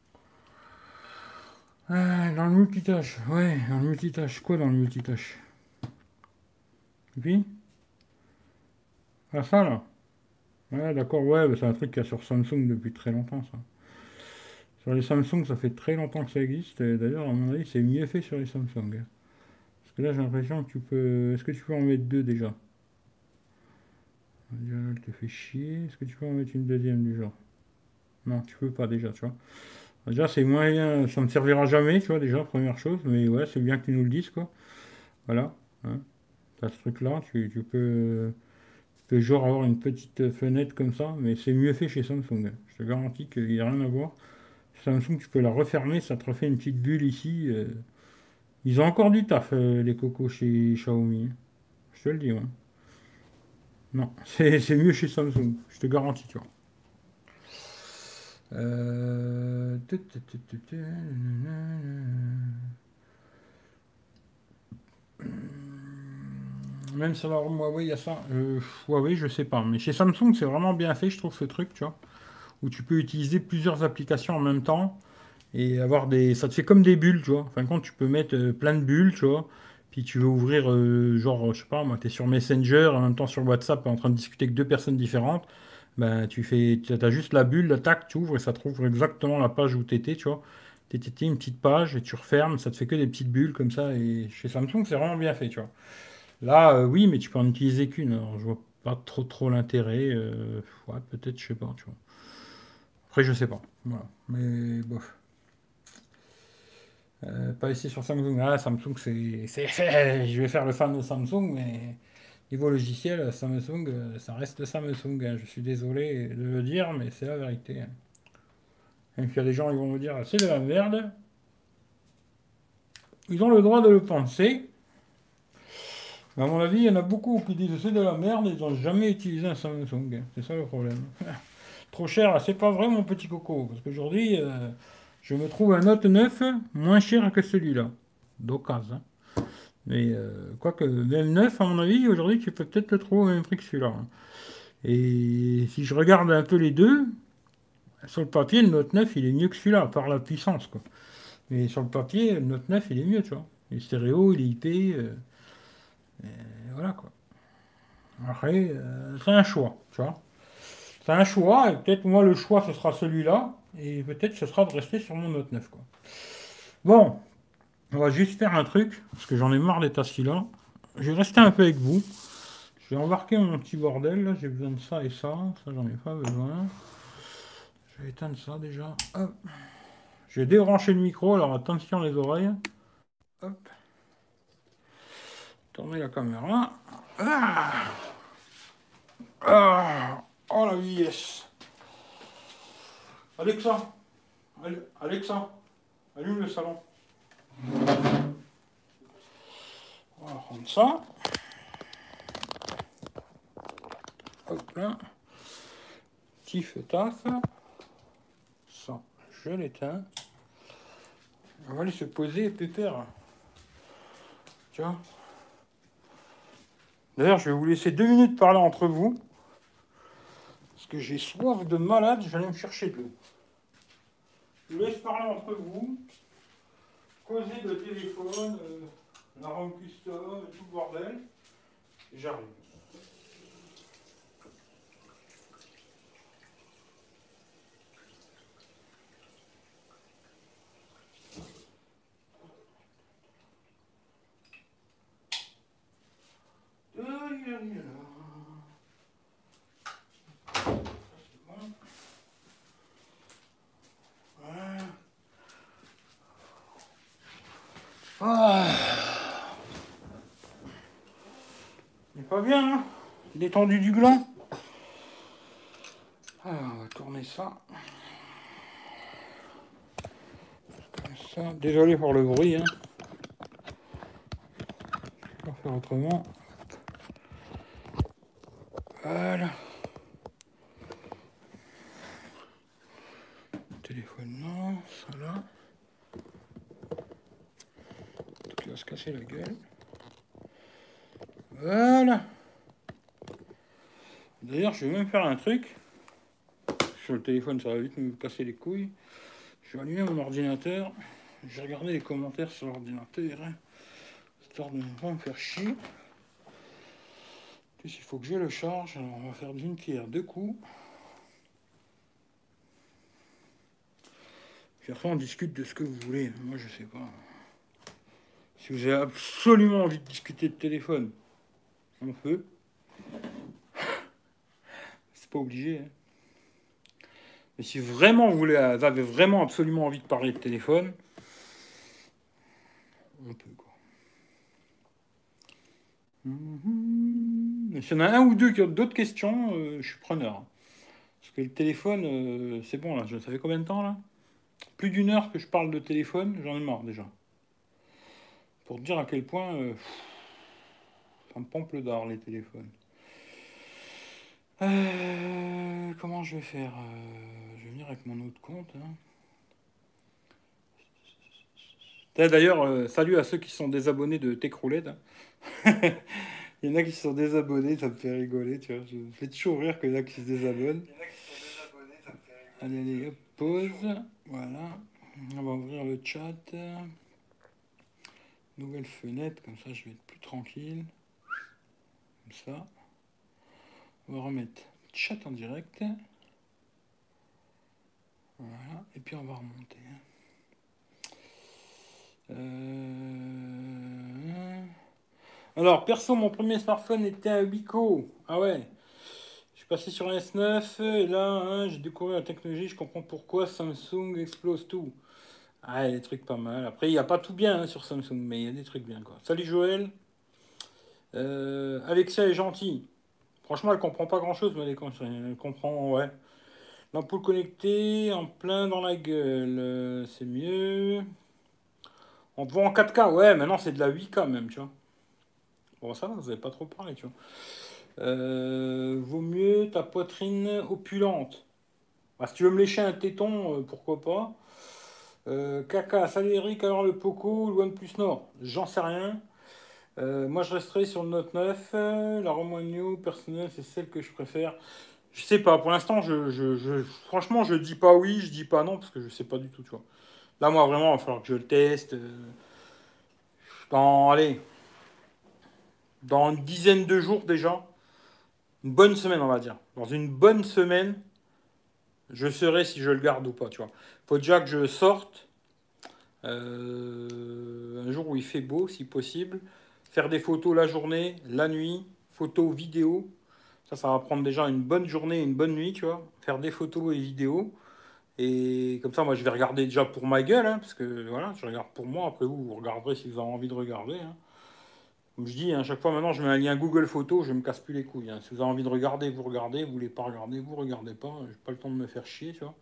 Ah, dans le multitâche, ouais, dans le multitâche. Quoi dans le multitâche? Et puis? Ah, ça, là? Ouais, d'accord, ouais, bah, c'est un truc qu'il y a sur Samsung depuis très longtemps, ça. Sur les Samsung, ça fait très longtemps que ça existe. Et d'ailleurs, à mon avis, c'est mieux fait sur les Samsung. Parce que là, j'ai l'impression que tu peux... Est-ce que tu peux en mettre deux déjà? Déjà, là, elle te fait chier. Est-ce que tu peux en mettre une deuxième du genre? Non, tu peux pas déjà, tu vois. Déjà, c'est moyen, ça me servira jamais, tu vois, déjà, première chose, mais ouais, c'est bien que tu nous le dises, quoi. Voilà, hein. T'as ce truc-là, tu peux genre avoir une petite fenêtre comme ça, mais c'est mieux fait chez Samsung. Je te garantis qu'il n'y a rien à voir. Chez Samsung, tu peux la refermer, ça te refait une petite bulle ici. Ils ont encore du taf, les cocos chez Xiaomi. Je te le dis, ouais. Non, c'est mieux chez Samsung, je te garantis, tu vois. Euh... Même sur la Huawei, il y a ça. Huawei, je sais pas. Mais chez Samsung, c'est vraiment bien fait, je trouve, ce truc, tu vois. Où tu peux utiliser plusieurs applications en même temps et avoir des. Ça te fait comme des bulles, tu vois. En fin de compte, tu peux mettre plein de bulles, tu vois. Puis tu veux ouvrir, genre, je sais pas, moi, tu es sur Messenger, en même temps sur WhatsApp, en train de discuter avec deux personnes différentes. Ben, tu as juste la bulle, tac, tu ouvres et ça te ouvre exactement la page où tu étais, tu vois. T'étais une petite page et tu refermes, ça te fait que des petites bulles comme ça. Et chez Samsung, c'est vraiment bien fait, tu vois. Là, oui, mais tu peux en utiliser qu'une. Alors, je vois pas trop l'intérêt. Ouais, peut-être, je sais pas, tu vois. Après, je sais pas. Voilà. Mais bof. Pas ici sur Samsung. Ah, Samsung, je vais faire le fan de Samsung, mais niveau logiciel, Samsung, ça reste Samsung, hein. Je suis désolé de le dire, mais c'est la vérité, hein. Même s'il y a des gens qui vont me dire, c'est de la merde. Ils ont le droit de le penser. Mais à mon avis, il y en a beaucoup qui disent c'est de la merde et ils n'ont jamais utilisé un Samsung, hein. C'est ça le problème. Trop cher, c'est pas vrai mon petit coco. Parce qu'aujourd'hui, je me trouve un Note 9 moins cher que celui-là. D'occasion, hein. Mais quoique, même 9, à mon avis, aujourd'hui, tu peux peut-être le trouver au même prix que celui-là, hein. Et si je regarde un peu les deux, sur le papier, le Note 9, il est mieux que celui-là, par la puissance, quoi. Mais sur le papier, le Note 9, il est mieux, tu vois. Il est stéréo, il est IP, et voilà, quoi. Après, c'est un choix, tu vois. C'est un choix, et peut-être moi, le choix, ce sera celui-là, et peut-être ce sera de rester sur mon Note 9, quoi. Bon, on va juste faire un truc, parce que j'en ai marre d'être assis là. Je vais rester un peu avec vous. Je vais embarquer mon petit bordel, là. J'ai besoin de ça et ça. Ça, j'en ai pas besoin. Je vais éteindre ça déjà. Hop. Je vais débrancher le micro, alors attention les oreilles. Hop. Tourner la caméra. Ah, ah. Oh la vitesse. Alexa. Alexa. Allume le salon. On va prendre ça. Hop là. Petit feu taf. Ça, je l'éteins. On va aller se poser, pépère. Tu vois. D'ailleurs, je vais vous laisser 2 minutes parler entre vous. Parce que j'ai soif de malade, je vais aller me chercher de l'eau. Je vous laisse parler entre vous. Causer de téléphone, la ROM custom, tout le bordel. Et j'arrive. Ah, il est pas bien, hein? Détendu du gland. Alors, on va tourner ça. Comme ça. Désolé pour le bruit, hein. Je vais pas faire autrement. Voilà. téléphone, non, ça là. Tout va se casser la gueule. Voilà. D'ailleurs, je vais même faire un truc. Sur le téléphone, ça va vite me casser les couilles. Je vais allumer mon ordinateur. Je vais regarder les commentaires sur l'ordinateur. Hein, histoire de ne pas me faire chier. En plus, il faut que je le charge. Alors, on va faire d'une pierre deux coups. Puis après, on discute de ce que vous voulez. Moi, je sais pas. Si vous avez absolument envie de discuter de téléphone, on peut. C'est pas obligé. Hein. Mais si vraiment vous avez vraiment absolument envie de parler de téléphone, on peut quoi. S'il y en a un ou deux qui ont d'autres questions, je suis preneur. Parce que le téléphone, c'est bon là. Ça fait combien de temps là? Plus d'une heure que je parle de téléphone, j'en ai marre déjà. Pour dire à quel point ça me pompe le dard les téléphones. Comment je vais faire je vais venir avec mon autre compte. Hein. D'ailleurs, salut à ceux qui sont désabonnés de Techroulette. Hein. Il y en a qui sont désabonnés, ça me fait rigoler, tu vois. Je me fais toujours rire qu'il y en a qui se désabonnent. Allez, allez, hop, pause. Voilà. On va ouvrir le chat. Nouvelle fenêtre, comme ça je vais être plus tranquille. Comme ça. On va remettre chat en direct. Voilà. Et puis on va remonter. Alors, perso, mon premier smartphone était un Wiko. Ah ouais. Je suis passé sur un S9 et là, hein, j'ai découvert la technologie. Je comprends pourquoi Samsung explose tout. Ah, il y a des trucs pas mal. Après, il n'y a pas tout bien hein, sur Samsung, mais il y a des trucs bien quoi. Salut Joël. Alexia est gentille. Franchement, elle comprend pas grand chose, mais elle comprend, ouais. L'ampoule connectée en plein dans la gueule. C'est mieux. On te voit en 4K, ouais, maintenant c'est de la 8K même, tu vois. Bon, ça, vous avez pas trop parlé, tu vois. Vaut mieux ta poitrine opulente. Bah, si tu veux me lécher un téton, pourquoi pas. Caca, salut Eric, alors le Poco, le OnePlus Nord, j'en sais rien. Moi, je resterai sur le Note 9. La Romagno personnelle, c'est celle que je préfère. Je sais pas, pour l'instant, franchement, je dis pas oui, je dis pas non, parce que je sais pas du tout, tu vois. Là, moi, vraiment, il va falloir que je le teste. Allez, dans une dizaine de jours déjà. Une bonne semaine, on va dire. Dans une bonne semaine, je saurai si je le garde ou pas, tu vois. Faut déjà que je sorte un jour où il fait beau, si possible. Faire des photos la journée, la nuit, photos, vidéos. Ça va prendre déjà une bonne journée et une bonne nuit, tu vois. Faire des photos et vidéos. Et comme ça, moi, je vais regarder déjà pour ma gueule, hein, parce que voilà, je regarde pour moi. Après, vous regarderez si vous avez envie de regarder. Hein. Comme je dis, à chaque fois maintenant, je mets un lien Google Photos, je me casse plus les couilles. Hein. Si vous avez envie de regarder, vous regardez. Vous voulez pas regarder, vous regardez pas. J'ai pas le temps de me faire chier, tu vois.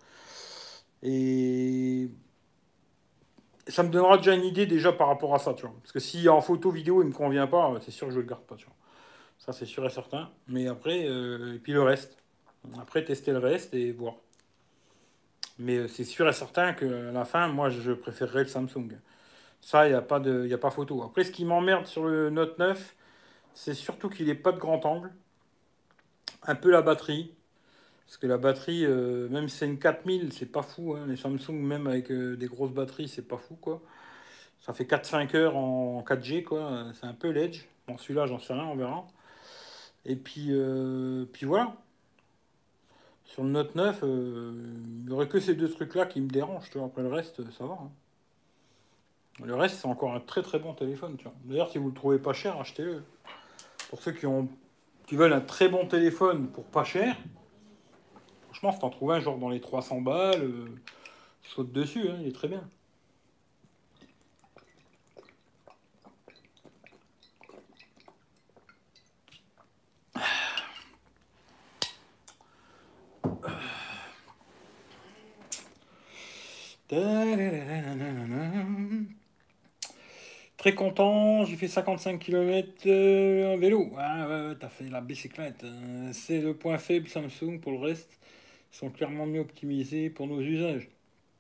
Et ça me donnera déjà une idée déjà par rapport à ça, tu vois. Parce que si en photo, vidéo, il me convient pas, c'est sûr que je le garde pas, tu vois. Ça, c'est sûr et certain. Mais après, et puis le reste. Après, tester le reste et voir. Mais c'est sûr et certain qu'à la fin, moi, je préférerais le Samsung. Ça, y a pas photo. Après, ce qui m'emmerde sur le Note 9, c'est surtout qu'il n'ait pas de grand angle. Un peu la batterie. Parce que la batterie, même si c'est une 4000, c'est pas fou. Hein. Les Samsung, même avec des grosses batteries, c'est pas fou, quoi. Ça fait 4-5 heures en 4G, quoi. C'est un peu l'edge. Bon, celui-là, j'en sais rien, on verra. Et puis voilà. Sur le Note 9, il n'y aurait que ces deux trucs-là qui me dérangent. Tu vois. Après le reste, ça va. Hein. Le reste, c'est encore un très très bon téléphone. Tu vois. D'ailleurs, si vous le trouvez pas cher, achetez-le. Pour ceux qui veulent un très bon téléphone pour pas cher, franchement, si t'en trouves un genre dans les 300 balles, saute dessus, hein, il est très bien. Très content, j'ai fait 55 km en vélo. Ah ouais, ouais, t'as fait la bicyclette. C'est le point faible Samsung pour le reste. Ils sont clairement mieux optimisés pour nos usages.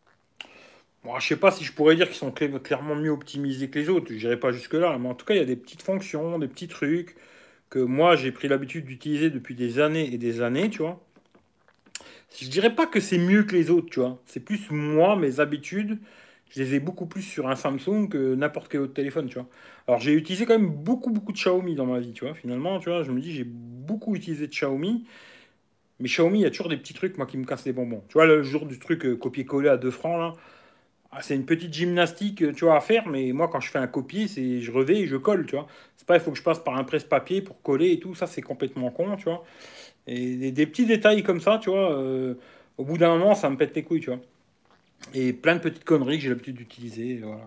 Bon, je sais pas si je pourrais dire qu'ils sont clairement mieux optimisés que les autres. Je n'irai pas jusque-là. Mais en tout cas, il y a des petites fonctions, des petits trucs que moi, j'ai pris l'habitude d'utiliser depuis des années et des années, tu vois. Je dirais pas que c'est mieux que les autres, tu vois. C'est plus moi, mes habitudes. Je les ai beaucoup plus sur un Samsung que n'importe quel autre téléphone, tu vois. Alors, j'ai utilisé quand même beaucoup de Xiaomi dans ma vie, tu vois. Finalement, tu vois, je me dis, j'ai beaucoup utilisé de Xiaomi. Mais Xiaomi, il y a toujours des petits trucs, moi, qui me cassent les bonbons. Tu vois, le jour du truc copier-coller à 2 francs, là. Ah, c'est une petite gymnastique, tu vois, à faire, mais moi, quand je fais un copier, c'est je revais et je colle, tu vois. C'est pas, il faut que je passe par un presse-papier pour coller et tout, ça, c'est complètement con, tu vois. Et des petits détails comme ça, tu vois, au bout d'un moment, ça me pète les couilles, tu vois. Et plein de petites conneries que j'ai l'habitude d'utiliser, voilà.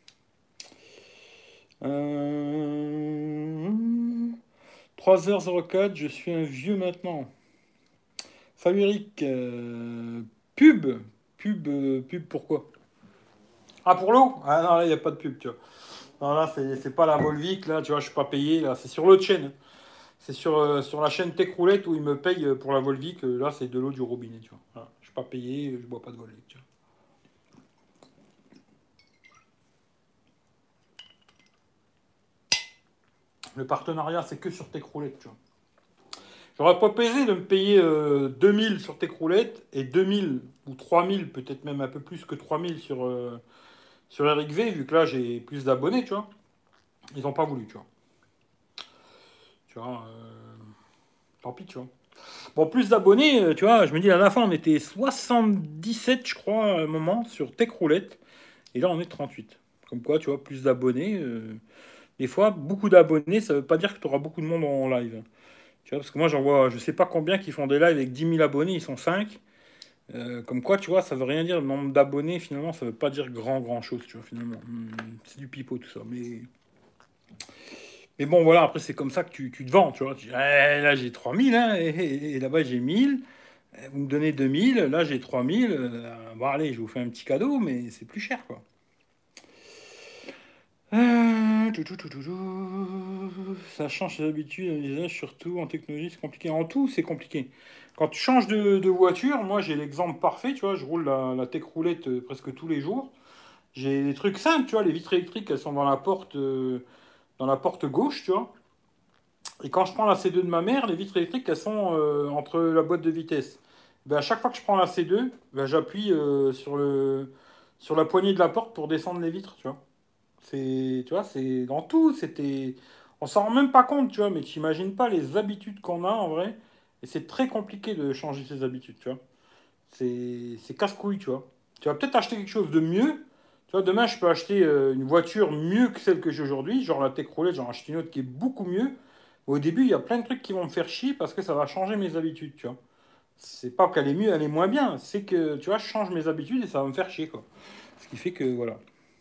3h04, je suis un vieux maintenant. Salut Eric, pub, pub pourquoi? Ah, pour l'eau? Ah non, là, il n'y a pas de pub, tu vois. Non, là, c'est pas la Volvic, là, tu vois, je suis pas payé, là, c'est sur l'autre chaîne. C'est sur la chaîne Tech Roulette où ils me payent pour la Volvic, là, c'est de l'eau du robinet, tu vois. Voilà. Je suis pas payé, je bois pas de Volvic, tu vois. Le partenariat, c'est que sur Tech Roulette, tu vois. J'aurais pas pesé de me payer 2000 sur Tech Roulette et 2000 ou 3000, peut-être même un peu plus que 3000 sur Eric V, vu que là, j'ai plus d'abonnés, tu vois. Ils ont pas voulu, tu vois. Tu vois, tant pis, tu vois. Bon, plus d'abonnés, tu vois, je me dis, à la fin, on était 77, je crois, à un moment, sur Tech Roulette. Et là, on est 38. Comme quoi, tu vois, plus d'abonnés. Des fois, beaucoup d'abonnés, ça veut pas dire que tu auras beaucoup de monde en live. Tu vois, parce que moi, j'en vois, je sais pas combien qui font des lives avec 10 000 abonnés, ils sont 5. Comme quoi, tu vois, ça veut rien dire. Le nombre d'abonnés, finalement, ça veut pas dire grand chose, tu vois, finalement. C'est du pipeau, tout ça. Mais bon, voilà, après, c'est comme ça que tu te vends, tu vois. Tu dis, eh, là, j'ai 3000, hein, et là-bas, j'ai 1000. Vous me donnez 2000, là, j'ai 3000. Bon, allez, je vous fais un petit cadeau, mais c'est plus cher, quoi. Ça change ses habitudes, un usage, surtout en technologie, c'est compliqué. En tout, c'est compliqué. Quand tu changes de voiture, moi j'ai l'exemple parfait, tu vois, je roule la tech roulette presque tous les jours. J'ai des trucs simples, tu vois, les vitres électriques, elles sont dans la porte gauche, tu vois. Et quand je prends la C2 de ma mère, les vitres électriques, elles sont entre la boîte de vitesse. Ben, à chaque fois que je prends la C2, ben, j'appuie sur la poignée de la porte pour descendre les vitres, tu vois. Tu vois, c'est dans tout, c'était. On s'en rend même pas compte, tu vois, mais tu n'imagines pas les habitudes qu'on a en vrai. Et c'est très compliqué de changer ses habitudes, tu vois. C'est casse-couille, tu vois. Tu vas peut-être acheter quelque chose de mieux. Tu vois, demain, je peux acheter une voiture mieux que celle que j'ai aujourd'hui. Genre la Tech Roulette, j'en achète une autre qui est beaucoup mieux. Au début, il y a plein de trucs qui vont me faire chier parce que ça va changer mes habitudes, tu vois. C'est pas qu'elle est mieux, elle est moins bien. C'est que, tu vois, je change mes habitudes et ça va me faire chier, quoi. Ce qui fait que, voilà.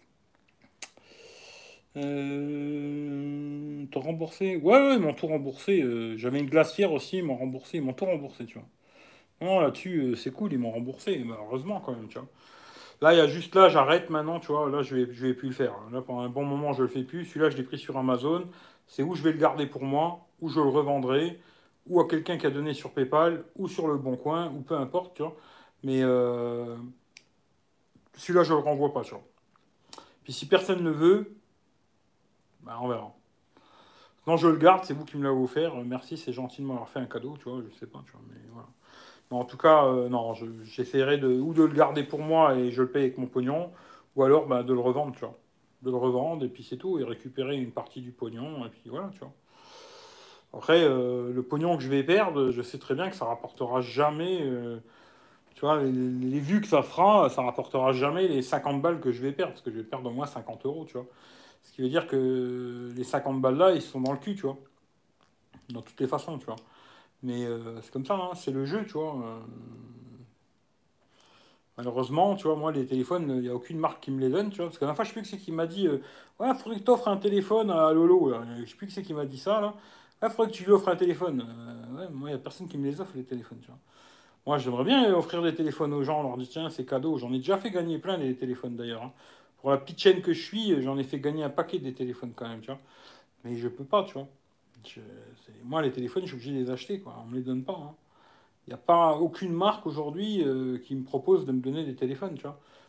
T'as remboursé? Ouais, ils m'ont tout remboursé. J'avais une glacière aussi, ils m'ont remboursé. Ils m'ont tout remboursé, tu vois. Non, là-dessus, c'est cool, ils m'ont remboursé. Malheureusement, quand même, tu vois. Là, il y a juste là, j'arrête maintenant, tu vois. Là, je vais plus le faire. Là, pendant un bon moment, je le fais plus. Celui-là, je l'ai pris sur Amazon. C'est où je vais le garder pour moi, où je le revendrai, ou à quelqu'un qui a donné sur PayPal, ou sur le Bon Coin, ou peu importe, tu vois. Mais celui-là, je le renvoie pas, tu vois. Puis si personne ne veut, bah, on verra. Non, je le garde, c'est vous qui me l'avez offert. Merci, c'est gentil de m'avoir fait un cadeau, tu vois, je sais pas, tu vois, mais voilà. Non, en tout cas, non, j'essaierai ou de le garder pour moi et je le paye avec mon pognon, ou alors bah, de le revendre, tu vois. De le revendre et puis c'est tout, et récupérer une partie du pognon, et puis voilà, tu vois. Après, le pognon que je vais perdre, je sais très bien que ça rapportera jamais, tu vois, les vues que ça fera, ça rapportera jamais les 50 balles que je vais perdre, parce que je vais perdre au moins 50 euros, tu vois. Ce qui veut dire que les 50 balles là, ils sont dans le cul, tu vois. Dans toutes les façons, tu vois. Mais c'est comme ça, hein, c'est le jeu, tu vois. Malheureusement, tu vois, moi, les téléphones, il n'y a aucune marque qui me les donne, tu vois. Parce que la dernière fois, je sais plus que c'est qui m'a dit ouais, faudrait que tu offres un téléphone à Lolo. Là. Je sais plus que c'est qui m'a dit ça, là. Ouais, faudrait que tu lui offres un téléphone. Ouais, moi, il n'y a personne qui me les offre, les téléphones, tu vois. Moi, j'aimerais bien offrir des téléphones aux gens, leur dire tiens, c'est cadeau. J'en ai déjà fait gagner plein des téléphones d'ailleurs, hein. Pour la petite chaîne que je suis, j'en ai fait gagner un paquet des téléphones quand même, tu vois. Mais je peux pas, tu vois. Je- moi, les téléphones, je suis obligé de les acheter, quoi. On me les donne pas, hein. Il n'y a pas aucune marque aujourd'hui qui me propose de me donner des téléphones, tu vois.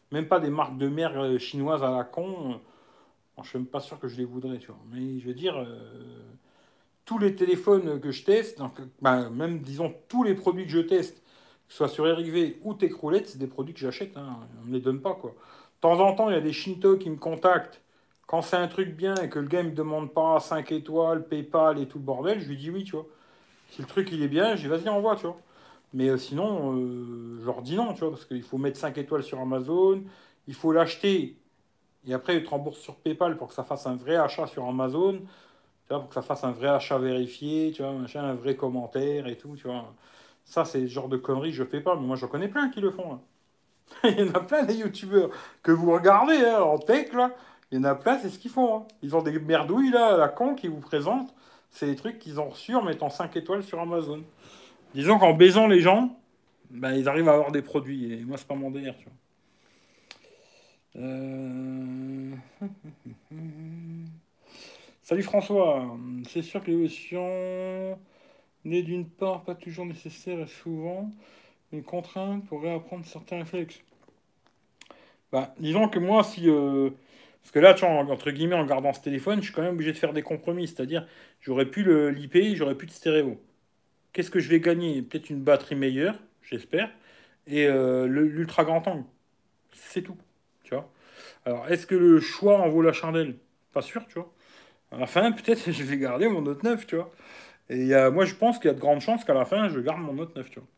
Même pas des marques de merde chinoises à la con. Bon, je suis même pas sûr que je les voudrais, tu vois. Mais je veux dire, tous les téléphones que je teste, donc, bah, même disons tous les produits que je teste, que ce soit sur Eric ou Techroulette, c'est des produits que j'achète, hein. On ne me les donne pas, quoi. De temps en temps, il y a des Shinto qui me contactent. Quand c'est un truc bien et que le gars ne me demande pas 5 étoiles, PayPal et tout le bordel, je lui dis oui, tu vois. Si le truc il est bien, je dis vas-y, envoie, tu vois. Mais sinon, je leur dis non, tu vois, parce qu'il faut mettre 5 étoiles sur Amazon, il faut l'acheter, et après, ils te remboursent sur PayPal pour que ça fasse un vrai achat sur Amazon, tu vois, pour que ça fasse un vrai achat vérifié, tu vois, machin, un vrai commentaire et tout, tu vois. Ça, c'est le genre de conneries que je fais pas, mais moi, j'en connais plein qui le font, hein. Il y en a plein des youtubeurs que vous regardez hein, en tech, là. Il y en a plein, c'est ce qu'ils font, hein. Ils ont des merdouilles, là, à la con, qui vous présentent. C'est des trucs qu'ils ont reçus en mettant 5 étoiles sur Amazon. Disons qu'en baisant les gens, ben, ils arrivent à avoir des produits. Et moi, c'est pas mon délire, tu vois. Euh... Salut François. C'est sûr que l'évolution n'est d'une part pas toujours nécessaire et souvent une contrainte pour réapprendre certains réflexes. Bah, disons que moi, si. Parce que là, tu vois, entre guillemets, en gardant ce téléphone, je suis quand même obligé de faire des compromis. C'est-à-dire, j'aurais pu l'IP, j'aurais pu de stéréo. Qu'est-ce que je vais gagner? Peut-être une batterie meilleure, j'espère, et l'ultra grand angle. C'est tout. Tu vois. Alors, est-ce que le choix en vaut la chandelle? Pas sûr, tu vois. À la fin, peut-être je vais garder mon Note 9, tu vois. Et moi, je pense qu'il y a de grandes chances qu'à la fin, je garde mon Note 9, tu vois.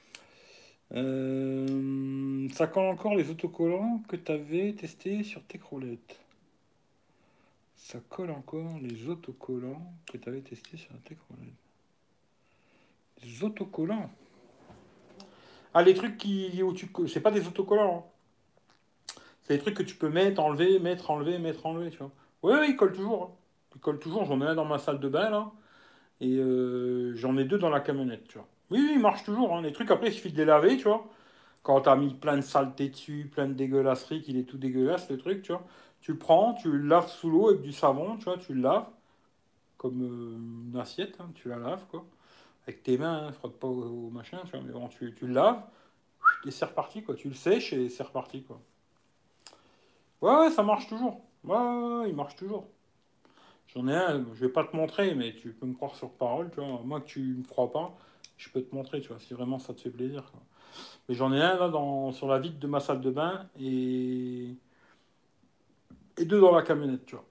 Ça colle encore les autocollants que tu avais testés sur tes croulettes. Ça colle encore les autocollants que tu avais testés sur tes croulettes. Les autocollants? Ah, les trucs qui, où tu... C'est pas des autocollants, hein. C'est des trucs que tu peux mettre, enlever, mettre, enlever, mettre, enlever, tu vois. Oui, oui, ils collent toujours, hein. Ils collent toujours. J'en ai un dans ma salle de bain, là. Et j'en ai deux dans la camionnette, tu vois. Oui, oui, ils marchent toujours, hein. Les trucs, après, il suffit de les laver, tu vois. Quand t'as mis plein de saleté dessus, plein de dégueulasseries, qu'il est tout dégueulasse, le truc, tu vois. Tu le prends, tu le laves sous l'eau avec du savon, tu vois, tu le laves, comme une assiette, hein, tu la laves, quoi. Avec tes mains, hein, frotte pas au machin, tu vois. Mais bon, tu le laves, et c'est reparti, quoi. Tu le sèches et c'est reparti, quoi. Ouais, ouais, ça marche toujours. Ouais, ouais, ouais, il marche toujours. J'en ai un, je vais pas te montrer, mais tu peux me croire sur parole, tu vois. Moi que tu me crois pas, je peux te montrer, tu vois, si vraiment ça te fait plaisir, quoi. Mais j'en ai un là sur la vitre de ma salle de bain et deux dans la camionnette, tu vois.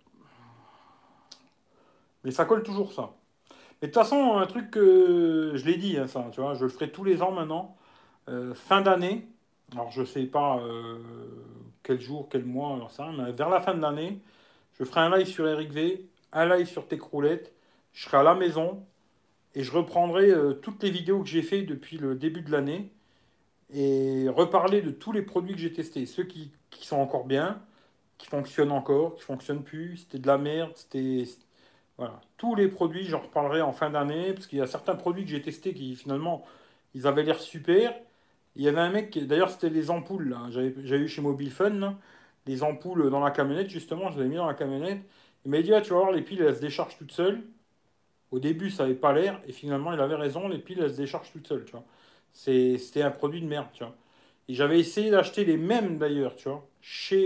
Mais ça colle toujours ça. Mais de toute façon, un truc que je l'ai dit, hein, ça, tu vois, je le ferai tous les ans maintenant. Fin d'année, alors je sais pas quel jour, quel mois, alors ça, mais vers la fin de l'année, je ferai un live sur Eric V, un live sur tes croulettes. Je serai à la maison et je reprendrai toutes les vidéos que j'ai fait depuis le début de l'année et reparler de tous les produits que j'ai testés, ceux qui sont encore bien, qui fonctionnent encore, qui fonctionnent plus, c'était de la merde, c'était... Voilà. Tous les produits, j'en reparlerai en fin d'année, parce qu'il y a certains produits que j'ai testés qui finalement, ils avaient l'air super. Il y avait un mec, d'ailleurs c'était les ampoules, là. J'avais eu chez Mobile Fun, là, les ampoules dans la camionnette, justement, je les ai mis dans la camionnette. Il m'a dit, ah, tu vas voir, les piles, elles se déchargent toutes seules. Au début, ça n'avait pas l'air, et finalement, il avait raison, les piles, elles se déchargent toutes seules, tu vois. C'était un produit de merde, tu vois. Et j'avais essayé d'acheter les mêmes, d'ailleurs, tu vois, chez...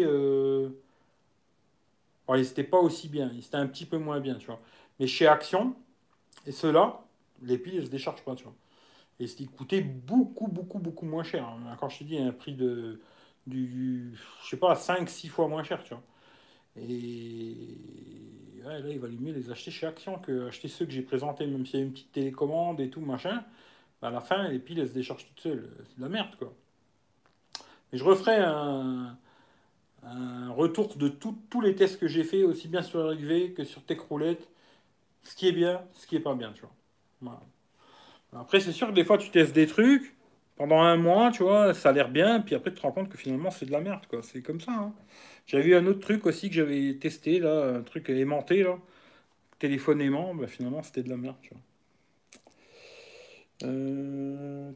bon, ils n'étaient pas aussi bien, ils étaient un petit peu moins bien, tu vois. Mais chez Action, et ceux-là, les piles, elles ne se déchargent pas, tu vois. Et ils coûtaient beaucoup, beaucoup, beaucoup moins cher, hein. Quand je te dis, un prix je sais pas, 5 6 fois moins cher, tu vois. Et ouais, là, il valait mieux les acheter chez Action que acheter ceux que j'ai présentés, même s'il y a une petite télécommande et tout, machin. Bah, à la fin, les piles, elles se déchargent toutes seules. C'est de la merde, quoi. Et je referai un retour de tous les tests que j'ai fait, aussi bien sur RxV que sur Techroulette, ce qui est bien, ce qui est pas bien, tu vois. Voilà. Après, c'est sûr que des fois, tu testes des trucs pendant un mois, tu vois, ça a l'air bien, puis après, tu te rends compte que finalement, c'est de la merde, quoi. C'est comme ça, hein. J'avais vu un autre truc aussi que j'avais testé, là, un truc aimanté, là, téléphone aimant, bah, finalement, c'était de la merde, tu vois. Euh,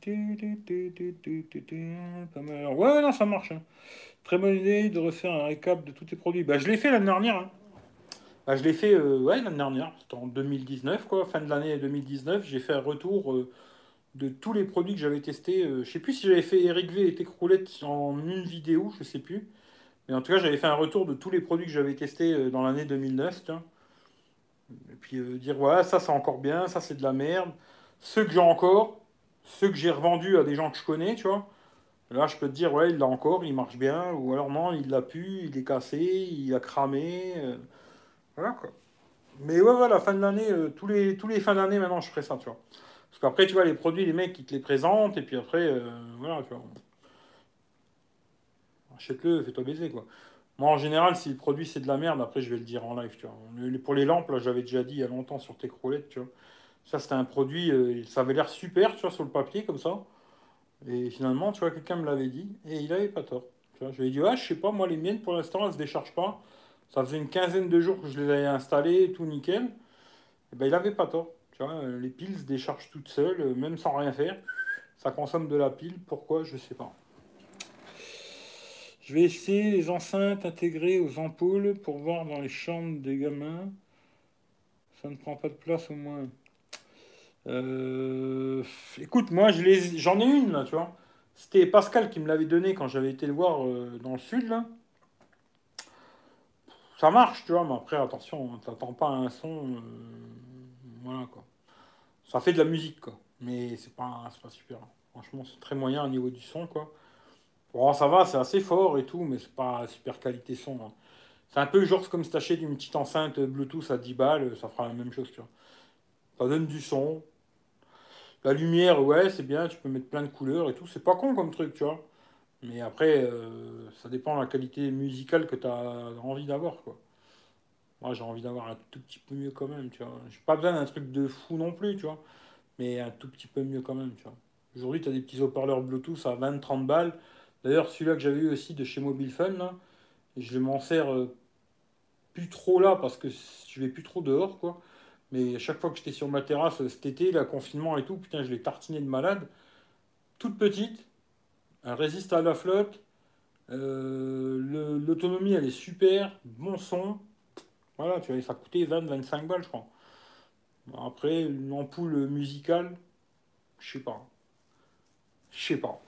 Pas mal. Ouais, non, ça marche, hein. Très bonne idée de refaire un récap de tous tes produits. Bah, je l'ai fait l'année dernière, hein. Bah, je l'ai fait ouais, l'année dernière, c'était en 2019, quoi, fin de l'année 2019. J'ai fait un retour. de tous les produits que j'avais testés. Je sais plus si j'avais fait Eric V et Techroulette en une vidéo, je sais plus. Mais en tout cas, j'avais fait un retour de tous les produits que j'avais testés dans l'année 2009. Tiens. Et puis dire, voilà, ça c'est encore bien, ça c'est de la merde. Ceux que j'ai encore, ceux que j'ai revendus à des gens que je connais, tu vois. Là, je peux te dire, ouais, il l'a encore, il marche bien. Ou alors non, il l'a pu, il est cassé, il a cramé. Voilà quoi. Mais ouais, voilà, fin de l'année, tous les fins d'année maintenant, je ferai ça, tu vois. Parce qu'après, tu vois, les produits, les mecs, ils te les présentent, et puis après, voilà, tu vois. Achète-le, fais-toi baiser, quoi. Moi, en général, si le produit c'est de la merde, après, je vais le dire en live, tu vois. Pour les lampes, là, j'avais déjà dit il y a longtemps sur tes croulettes, tu vois. Ça, c'était un produit, ça avait l'air super, tu vois, sur le papier, comme ça. Et finalement, tu vois, quelqu'un me l'avait dit, et il avait pas tort. Tu vois, je lui ai dit, ouais, je sais pas, moi, les miennes, pour l'instant, elles se déchargent pas. Ça faisait une quinzaine de jours que je les avais installées, tout nickel. Et ben, il avait pas tort. Tu vois, les piles se déchargent toutes seules, même sans rien faire. Ça consomme de la pile. Pourquoi? Je sais pas. Je vais essayer les enceintes intégrées aux ampoules pour voir dans les chambres des gamins. Ça ne prend pas de place au moins. Euh, Écoute, moi j'en ai une là, tu vois. C'était Pascal qui me l'avait donné quand j'avais été le voir dans le sud là. Ça marche, tu vois, mais après attention, t'attends pas un son. Voilà quoi. Ça fait de la musique quoi. Mais c'est pas super. Franchement, c'est très moyen au niveau du son quoi. Bon, ça va, c'est assez fort et tout, mais c'est pas super qualité son, hein. C'est un peu genre comme si t'achètes une petite enceinte Bluetooth à 10 balles, ça fera la même chose, tu vois. Ça donne du son. La lumière, ouais, c'est bien, tu peux mettre plein de couleurs et tout. C'est pas con comme truc, tu vois. Mais après, ça dépend de la qualité musicale que t'as envie d'avoir, quoi. Moi, j'ai envie d'avoir un tout petit peu mieux quand même, tu vois. J'ai pas besoin d'un truc de fou non plus, tu vois. Mais un tout petit peu mieux quand même, tu vois. Aujourd'hui, t'as des petits haut-parleurs Bluetooth à 20-30 balles. D'ailleurs, celui-là que j'avais eu aussi de chez Mobile Fun, là, je m'en sers plus trop là parce que je vais plus trop dehors, quoi. Mais à chaque fois que j'étais sur ma terrasse cet été, la confinement et tout, putain, je l'ai tartiné de malade. Toute petite, elle résiste à la flotte. L'autonomie, elle est super. Bon son. Voilà, tu vois, ça coûtait 20-25 balles, je crois. Après, une ampoule musicale, je sais pas. Je sais pas.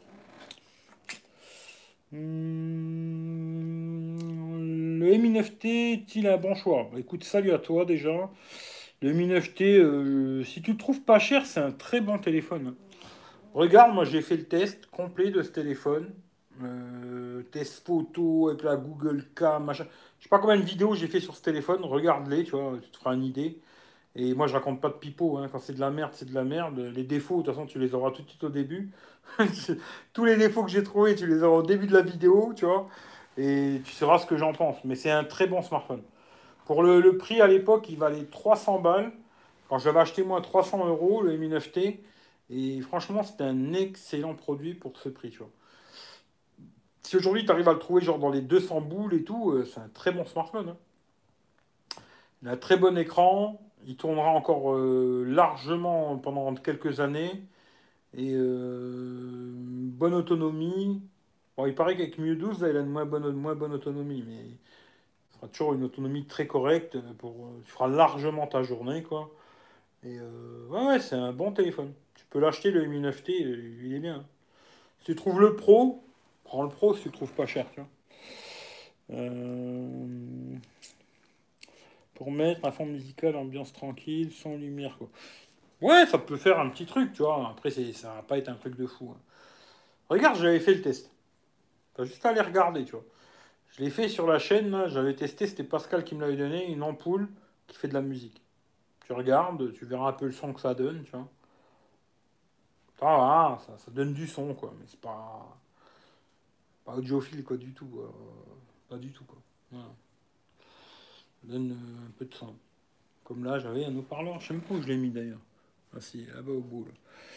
Le Mi 9T est-il un bon choix? Bah, écoute, salut à toi déjà. Le Mi 9T, si tu le trouves pas cher, c'est un très bon téléphone. Regarde, moi j'ai fait le test complet de ce téléphone. Test photo avec la Google Cam, machin. Je sais pas combien de vidéos j'ai fait sur ce téléphone. Regarde-les, tu vois, tu te feras une idée. Et moi je raconte pas de pipeau, hein. Quand c'est de la merde, c'est de la merde. Les défauts, de toute façon, tu les auras tout de suite au début. Tous les défauts que j'ai trouvés, tu les auras au début de la vidéo, tu vois. Et tu sauras ce que j'en pense. Mais c'est un très bon smartphone. Pour le prix à l'époque, il valait 300 balles. Quand j'avais acheté moi 300 euros, le Mi 9T. Et franchement, c'était un excellent produit pour ce prix, tu vois. Si aujourd'hui tu arrives à le trouver genre dans les 200 boules et tout, c'est un très bon smartphone, hein. Il a un très bon écran. Il tournera encore largement pendant quelques années. Et bonne autonomie. Bon, il paraît qu'avec Miu 12, là, il a une moins bonne autonomie, mais il sera toujours une autonomie très correcte tu feras largement ta journée, quoi. Et ouais, ouais, c'est un bon téléphone. Tu peux l'acheter, le Mi 9T, il est bien, hein. Si tu trouves le Pro, prends le Pro si tu le trouves pas cher, tu vois. Euh, pour mettre un fond musical, ambiance tranquille, sans lumière, quoi. Ouais, ça peut faire un petit truc, tu vois. Après, ça va pas être un truc de fou, hein. Regarde, j'avais fait le test. T'as juste à aller regarder, tu vois. Je l'ai fait sur la chaîne, là, j'avais testé, c'était Pascal qui me l'avait donné, une ampoule qui fait de la musique. Tu regardes, tu verras un peu le son que ça donne, tu vois. Ça donne du son, quoi. Mais c'est pas audiophile, quoi, du tout. Pas du tout, quoi. Voilà. Ça donne un peu de son. Comme là, j'avais un haut-parleur, je sais même pas où je l'ai mis d'ailleurs. Ah si, là-bas au bout, là.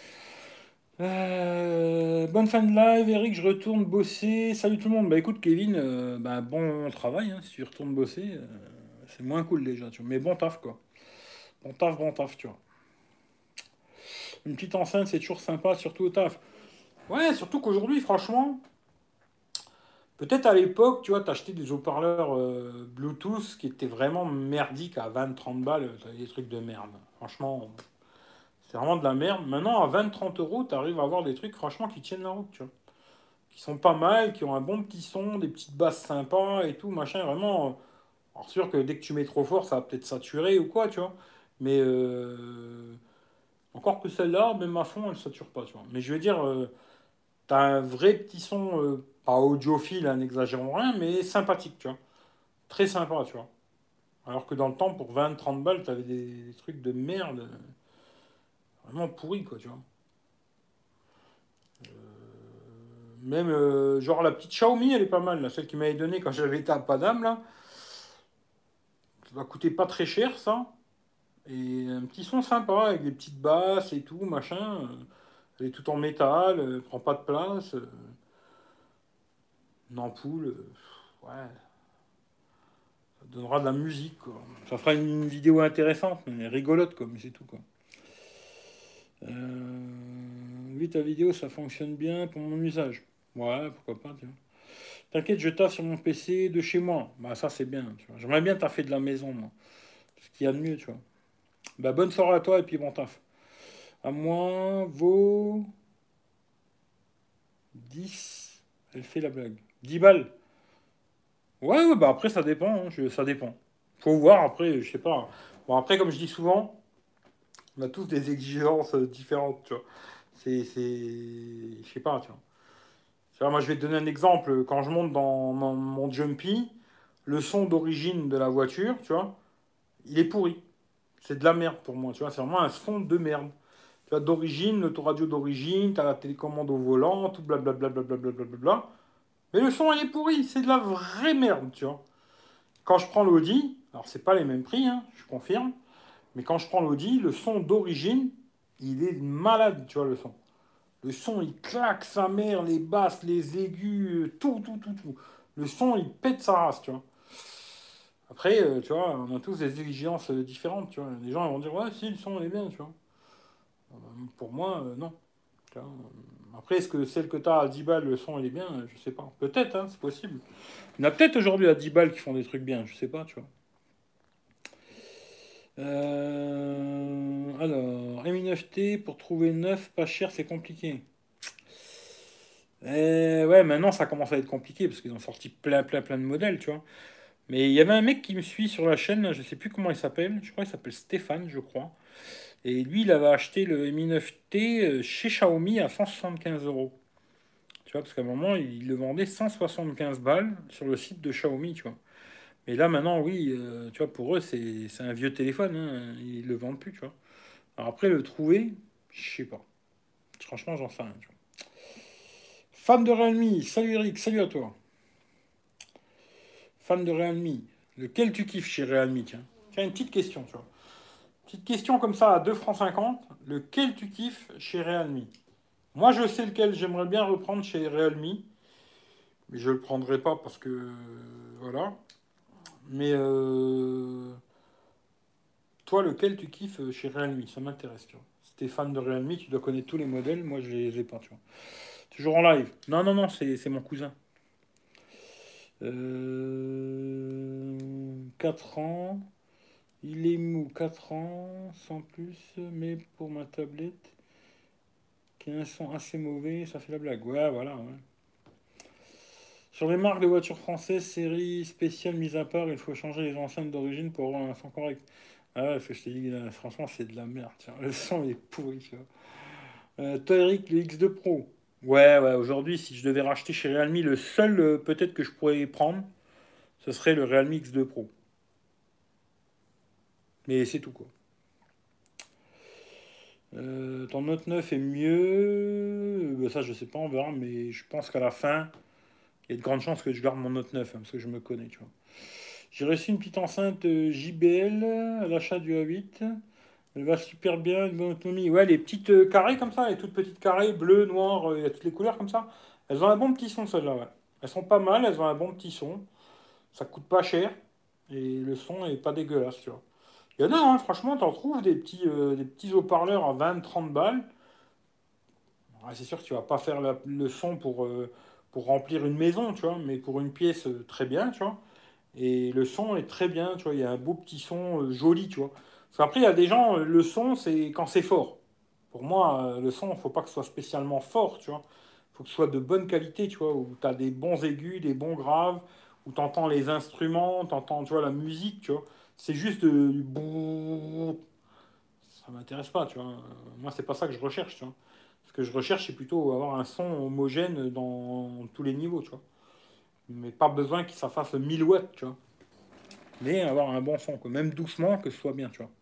Bonne fin de live, Eric, je retourne bosser. Salut tout le monde. Bah écoute, Kevin, bah, bon travail, hein, si tu retournes bosser. C'est moins cool déjà, tu vois. Mais bon taf, quoi. Bon taf, tu vois. Une petite enceinte, c'est toujours sympa, surtout au taf. Ouais, surtout qu'aujourd'hui, franchement, peut-être à l'époque, tu vois, t'achetais des haut-parleurs Bluetooth qui étaient vraiment merdiques à 20-30 balles. T'avais des trucs de merde. Franchement, C'est vraiment de la merde. Maintenant, à 20-30 euros, tu arrives à avoir des trucs, franchement, qui tiennent la route, tu vois. Qui sont pas mal, qui ont un bon petit son, des petites basses sympas et tout, machin, vraiment. Alors, sûr que dès que tu mets trop fort, ça va peut-être saturer ou quoi, tu vois. Mais encore que celle-là, même à fond, elle sature pas, tu vois. Mais je veux dire, t'as un vrai petit son, pas audiophile, hein, n'exagérons rien, mais sympathique, tu vois. Très sympa, tu vois. Alors que dans le temps, pour 20-30 balles, t'avais des trucs de merde, vraiment pourris, quoi, tu vois. Même, genre, la petite Xiaomi, elle est pas mal, là, celle qui m'avait donnée quand j'avais été à Paname, là. Ça va coûter pas très cher, ça. Et un petit son sympa, avec des petites basses et tout, machin. Elle est tout en métal, elle prend pas de place. Une ampoule, ouais, ça donnera de la musique, quoi. Ça fera une vidéo intéressante, mais rigolote, quoi, mais c'est tout, quoi. Oui, ta vidéo, ça fonctionne bien pour mon usage. Ouais, pourquoi pas, tu vois. T'inquiète, je taffe sur mon PC de chez moi. Bah, ça, c'est bien, tu vois. J'aimerais bien taffer de la maison, moi. Ce qu'il y a de mieux, tu vois. Bah, bonne soirée à toi et puis bon taf. À moi, vaut 10. Elle fait la blague. 10 balles. Ouais, ouais, bah après, ça dépend, hein, ça dépend. Faut voir, après, je sais pas. Bon, après, comme je dis souvent, on a tous des exigences différentes, tu vois. Je sais pas, tu vois. Tu vois, moi, je vais te donner un exemple. Quand je monte dans mon Jumpy, le son d'origine de la voiture, tu vois, il est pourri. C'est de la merde pour moi, tu vois. C'est vraiment un son de merde. Tu vois, d'origine, l'autoradio d'origine, t'as la télécommande au volant, tout blablabla, blablabla, blablabla. Mais le son, il est pourri. C'est de la vraie merde, tu vois. Quand je prends l'Audi, alors c'est pas les mêmes prix, hein, je confirme, mais quand je prends l'Audi, le son d'origine, il est malade, tu vois, le son. Le son, il claque sa mère, les basses, les aigus, tout, tout, tout, tout. Le son, il pète sa race, tu vois. Après, tu vois, on a tous des exigences différentes, tu vois. Les gens ils vont dire, ouais, si, le son, il est bien, tu vois. Pour moi, non. Tu vois. Après, est-ce que celle que tu as à 10 balles, le son, il est bien? Je sais pas. Peut-être, hein, c'est possible. Il y en a peut-être aujourd'hui à 10 balles qui font des trucs bien, je sais pas, tu vois. Alors, Mi9T, pour trouver neuf pas cher, c'est compliqué. Ouais, maintenant ça commence à être compliqué parce qu'ils ont sorti plein, plein, plein de modèles, tu vois. Mais il y avait un mec qui me suit sur la chaîne, je sais plus comment il s'appelle, je crois qu'il s'appelle Stéphane, je crois. Et lui, il avait acheté le Mi 9T chez Xiaomi à 175 euros. Tu vois, parce qu'à un moment, il le vendait 175 balles sur le site de Xiaomi, tu vois. Mais là, maintenant, oui, tu vois, pour eux, c'est un vieux téléphone, hein, ils le vendent plus, tu vois. Alors après, le trouver, je sais pas. Franchement, j'en sais rien, tu vois. Fan de Realme, salut Eric, salut à toi. Fan de Realme, lequel tu kiffes chez Realme, tiens. Tiens, une petite question, tu vois. Petite question comme ça à 2 francs 50. Lequel tu kiffes chez Realme? Moi, je sais lequel j'aimerais bien reprendre chez Realme, mais je le prendrai pas parce que voilà. Mais toi, lequel tu kiffes chez Realme? Ça m'intéresse, tu vois. Si t'es fan de Realme, tu dois connaître tous les modèles. Moi, je les ai pas, tu vois. Toujours en live. Non, non, non, c'est mon cousin. 4 ans. Il est mou, 4 ans, sans plus, mais pour ma tablette, qui a un son assez mauvais, ça fait la blague. Ouais, voilà. Ouais. Sur les marques de voitures françaises, série spéciale mise à part, il faut changer les enceintes d'origine pour avoir un son correct. Ah ouais, parce que je t'ai dit, là, franchement, c'est de la merde. Tiens. Le son est pourri, tu vois. Toi, Eric, le X2 Pro. Ouais, ouais, aujourd'hui, si je devais racheter chez Realme, le seul peut-être que je pourrais prendre, ce serait le Realme X2 Pro. Mais c'est tout, quoi. Ton Note 9 est mieux. Ça, je sais pas, on verra, mais je pense qu'à la fin, il y a de grandes chances que je garde mon Note 9, hein, parce que je me connais, tu vois. J'ai reçu une petite enceinte JBL à l'achat du A8. Elle va super bien, une bonne autonomie. Ouais, les petites carrés comme ça, les toutes petites carrés, bleu, noir, il y a toutes les couleurs comme ça. Elles ont un bon petit son, celles-là, ouais. Elles sont pas mal, elles ont un bon petit son. Ça coûte pas cher. Et le son est pas dégueulasse, tu vois. Il y en a, hein, franchement, t'en trouves des petits haut-parleurs à 20-30 balles. Ouais, c'est sûr que tu vas pas faire le son pour remplir une maison, tu vois, mais pour une pièce, très bien, tu vois. Et le son est très bien, tu vois, il y a un beau petit son joli, tu vois. Parce qu'après, il y a des gens, le son, c'est quand c'est fort. Pour moi, le son, faut pas que ce soit spécialement fort, tu vois. Faut que ce soit de bonne qualité, tu vois, où tu as des bons aigus, des bons graves, où tu entends les instruments, tu entends, tu vois, la musique, tu vois. C'est juste du brrrr. Ça m'intéresse pas, tu vois. Moi, c'est pas ça que je recherche, tu vois. Ce que je recherche, c'est plutôt avoir un son homogène dans tous les niveaux, tu vois. Mais pas besoin que ça fasse 1000 watts, tu vois. Mais avoir un bon son, quoi. Même doucement, que ce soit bien, tu vois.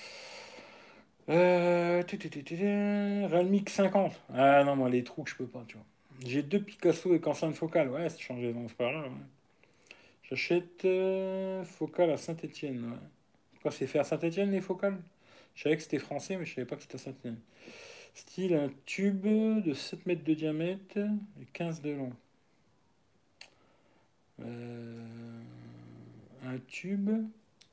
Realme X50. Ah non, moi, les trous, je peux pas, tu vois. J'ai deux Picasso avec enceinte focale. Ouais, c'est changé, donc c'est pas grave. Ouais. J'achète focale à Saint-Étienne. Ouais. Pourquoi c'est fait à Saint-Étienne, les focales? Je savais que c'était français, mais je savais pas que c'était à Saint-Étienne. Style un tube de 7 mètres de diamètre et 15 de long. Un tube.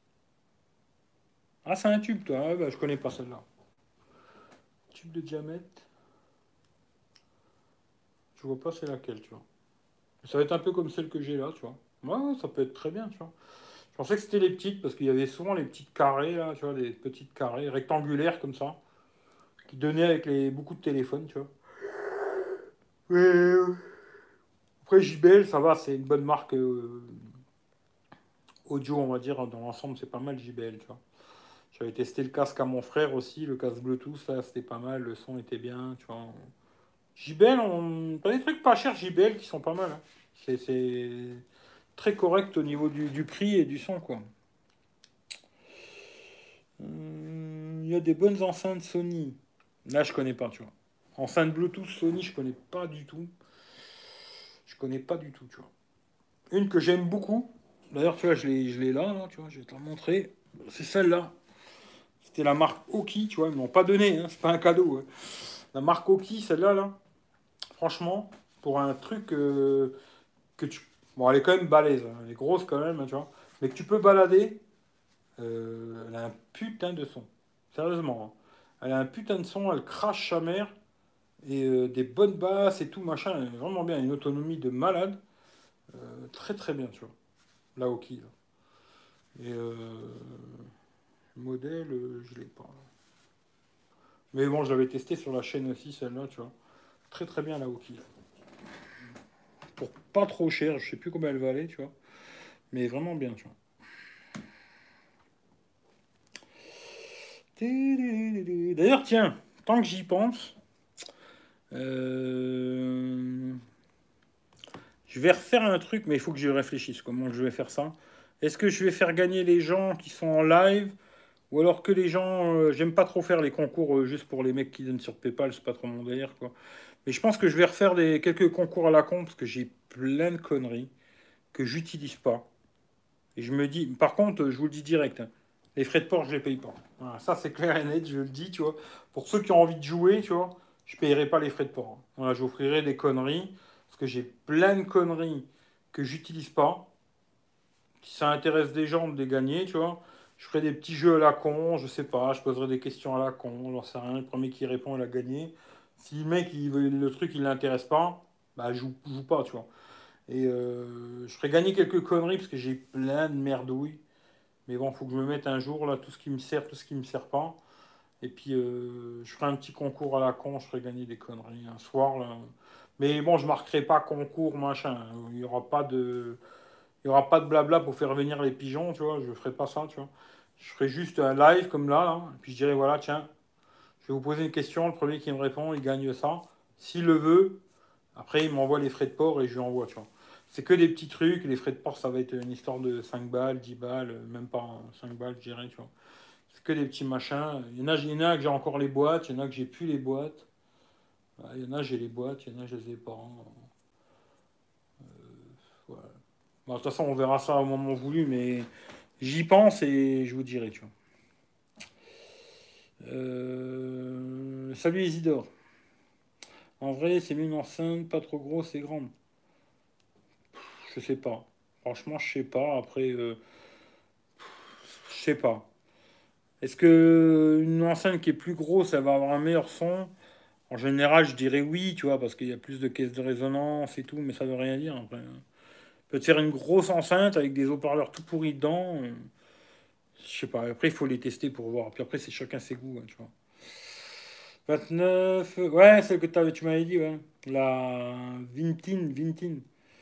Ah, c'est un tube, toi. Ah, bah, je connais pas celle-là. Tube de diamètre. Je vois pas c'est laquelle, tu vois. Ça va être un peu comme celle que j'ai là, tu vois. Ouais, ça peut être très bien, tu vois. Je pensais que c'était les petites, parce qu'il y avait souvent les petites carrés, là, tu vois, des petites carrés rectangulaires comme ça, qui donnaient avec beaucoup de téléphones, tu vois. Mais après, JBL, ça va, c'est une bonne marque audio, on va dire. Dans l'ensemble, c'est pas mal JBL, tu vois. J'avais testé le casque à mon frère aussi, le casque Bluetooth, là, c'était pas mal, le son était bien, tu vois. JBL, t'as des trucs pas chers JBL qui sont pas mal, hein. C'est très correct au niveau du prix et du son, quoi. Il y a des bonnes enceintes Sony. Là, je connais pas, tu vois. Enceinte Bluetooth Sony, je connais pas du tout. Je connais pas du tout, tu vois. Une que j'aime beaucoup, d'ailleurs, tu vois, je l'ai là, là, tu vois, je vais te la montrer. C'est celle-là. C'était la marque Oki, tu vois, ils m'ont pas donné, hein, c'est pas un cadeau, hein. La marque Oki, celle-là, là, franchement, pour un truc que tu. Bon, elle est quand même balèze, hein, elle est grosse quand même, hein, tu vois, mais que tu peux balader, elle a un putain de son. Sérieusement, hein. Elle a un putain de son, elle crache sa mère, et des bonnes basses et tout, machin, elle est vraiment bien, une autonomie de malade, très très bien, tu vois, la Oki, là. Et le modèle, je l'ai pas, là. Mais bon, je l'avais testé sur la chaîne aussi, celle-là, tu vois. Très très bien la Oki, là. Pour pas trop cher, je sais plus combien elle valait, tu vois. Mais vraiment bien, tu vois. D'ailleurs, tiens, tant que j'y pense, euh, je vais refaire un truc, mais il faut que je réfléchisse comment je vais faire ça. Est-ce que je vais faire gagner les gens qui sont en live ou alors que les gens. J'aime pas trop faire les concours juste pour les mecs qui donnent sur PayPal, c'est pas trop mon délire, quoi. Mais je pense que je vais refaire quelques concours à la con parce que j'ai plein de conneries que j'utilise pas. Et je me dis, par contre, je vous le dis direct, hein, les frais de port, je les paye pas. Voilà, ça c'est clair et net, je le dis, tu vois. Pour ceux qui ont envie de jouer, tu vois, je payerai pas les frais de port, hein. Voilà, j'offrirai des conneries, parce que j'ai plein de conneries que j'utilise pas. Si ça intéresse des gens de les gagner, tu vois, je ferai des petits jeux à la con, je sais pas, je poserai des questions à la con, j'en sais rien, le premier qui répond, il a gagné. Si le mec, le truc, il l'intéresse pas, bah, je joue pas, tu vois. Et je ferai gagner quelques conneries, parce que j'ai plein de merdouilles. Mais bon, faut que je me mette un jour là tout ce qui me sert, tout ce qui me sert pas. Et puis je ferai un petit concours à la con, je ferai gagner des conneries un soir là. Mais bon, je marquerai pas concours machin. Il y aura pas de blabla pour faire venir les pigeons, tu vois. Je ferai pas ça, tu vois. Je ferai juste un live comme là, là. Et puis je dirai voilà, tiens, je vais vous poser une question. Le premier qui me répond, il gagne ça. S'il le veut, après il m'envoie les frais de port et je lui envoie, tu vois. C'est que des petits trucs. Les frais de port, ça va être une histoire de 5 balles, 10 balles, même pas, hein, 5 balles, je dirais, tu vois. C'est que des petits machins. Il y en a que j'ai encore les boîtes, il y en a que j'ai plus les boîtes. Il y en a, j'ai les boîtes, il y en a, je les ai pas. Voilà. Bon, de toute façon, on verra ça au moment voulu, mais j'y pense et je vous dirai, tu vois. Salut Isidore. En vrai, c'est mieux une enceinte, pas trop grosse et grande. Je sais pas. Franchement, je sais pas. Après, je sais pas. Est-ce que une enceinte qui est plus grosse, elle va avoir un meilleur son? En général, je dirais oui, tu vois, parce qu'il y a plus de caisses de résonance et tout, mais ça veut rien dire après, hein. Peut te faire une grosse enceinte avec des haut-parleurs tout pourris dedans. Je sais pas. Après, il faut les tester pour voir. Puis après, c'est chacun ses goûts, hein, tu vois. 29, ouais, celle que tu m'avais dit, ouais. La Vintin.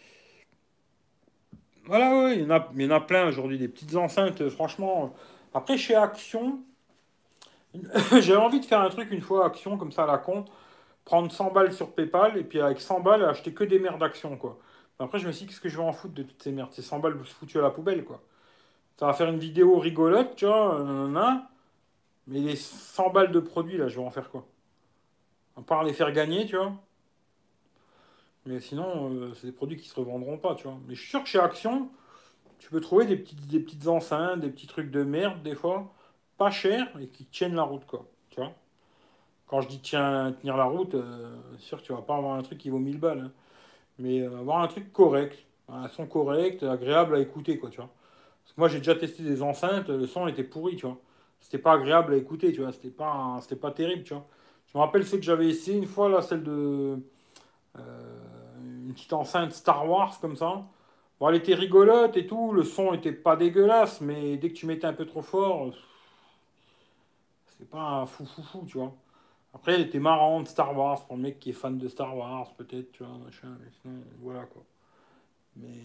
Voilà, ouais, il y en a plein aujourd'hui, des petites enceintes, franchement. Après, chez Action, j'avais envie de faire un truc une fois, Action, comme ça, à la con, prendre 100 balles sur PayPal, et puis avec 100 balles, acheter que des merdes d'Action, quoi. Après, je me suis dit, qu'est-ce que je vais en foutre de toutes ces merdes? C'est 100 balles foutues à la poubelle, quoi. Ça va faire une vidéo rigolote, tu vois, mais les 100 balles de produits, là, je vais en faire quoi? À part les faire gagner, tu vois. Mais sinon, c'est des produits qui se revendront pas, tu vois. Mais je suis sûr que chez Action, tu peux trouver des petites enceintes, des petits trucs de merde, des fois, pas chers, et qui tiennent la route, quoi. Tu vois. Quand je dis tenir la route, c'est sûr que tu vas pas avoir un truc qui vaut 1000 balles, hein. Mais avoir un truc correct, un son correct, agréable à écouter, quoi, tu vois. Parce que moi, j'ai déjà testé des enceintes, le son était pourri, tu vois. C'était pas agréable à écouter, tu vois. C'était pas terrible, tu vois. Je me rappelle celle que j'avais essayé une fois, là, celle de. Une petite enceinte Star Wars, comme ça. Bon, elle était rigolote et tout, le son était pas dégueulasse, mais dès que tu mettais un peu trop fort, c'est pas un fou, tu vois. Après, elle était marrante, Star Wars, pour le mec qui est fan de Star Wars, peut-être, tu vois, machin, mais sinon, voilà, quoi. Mais.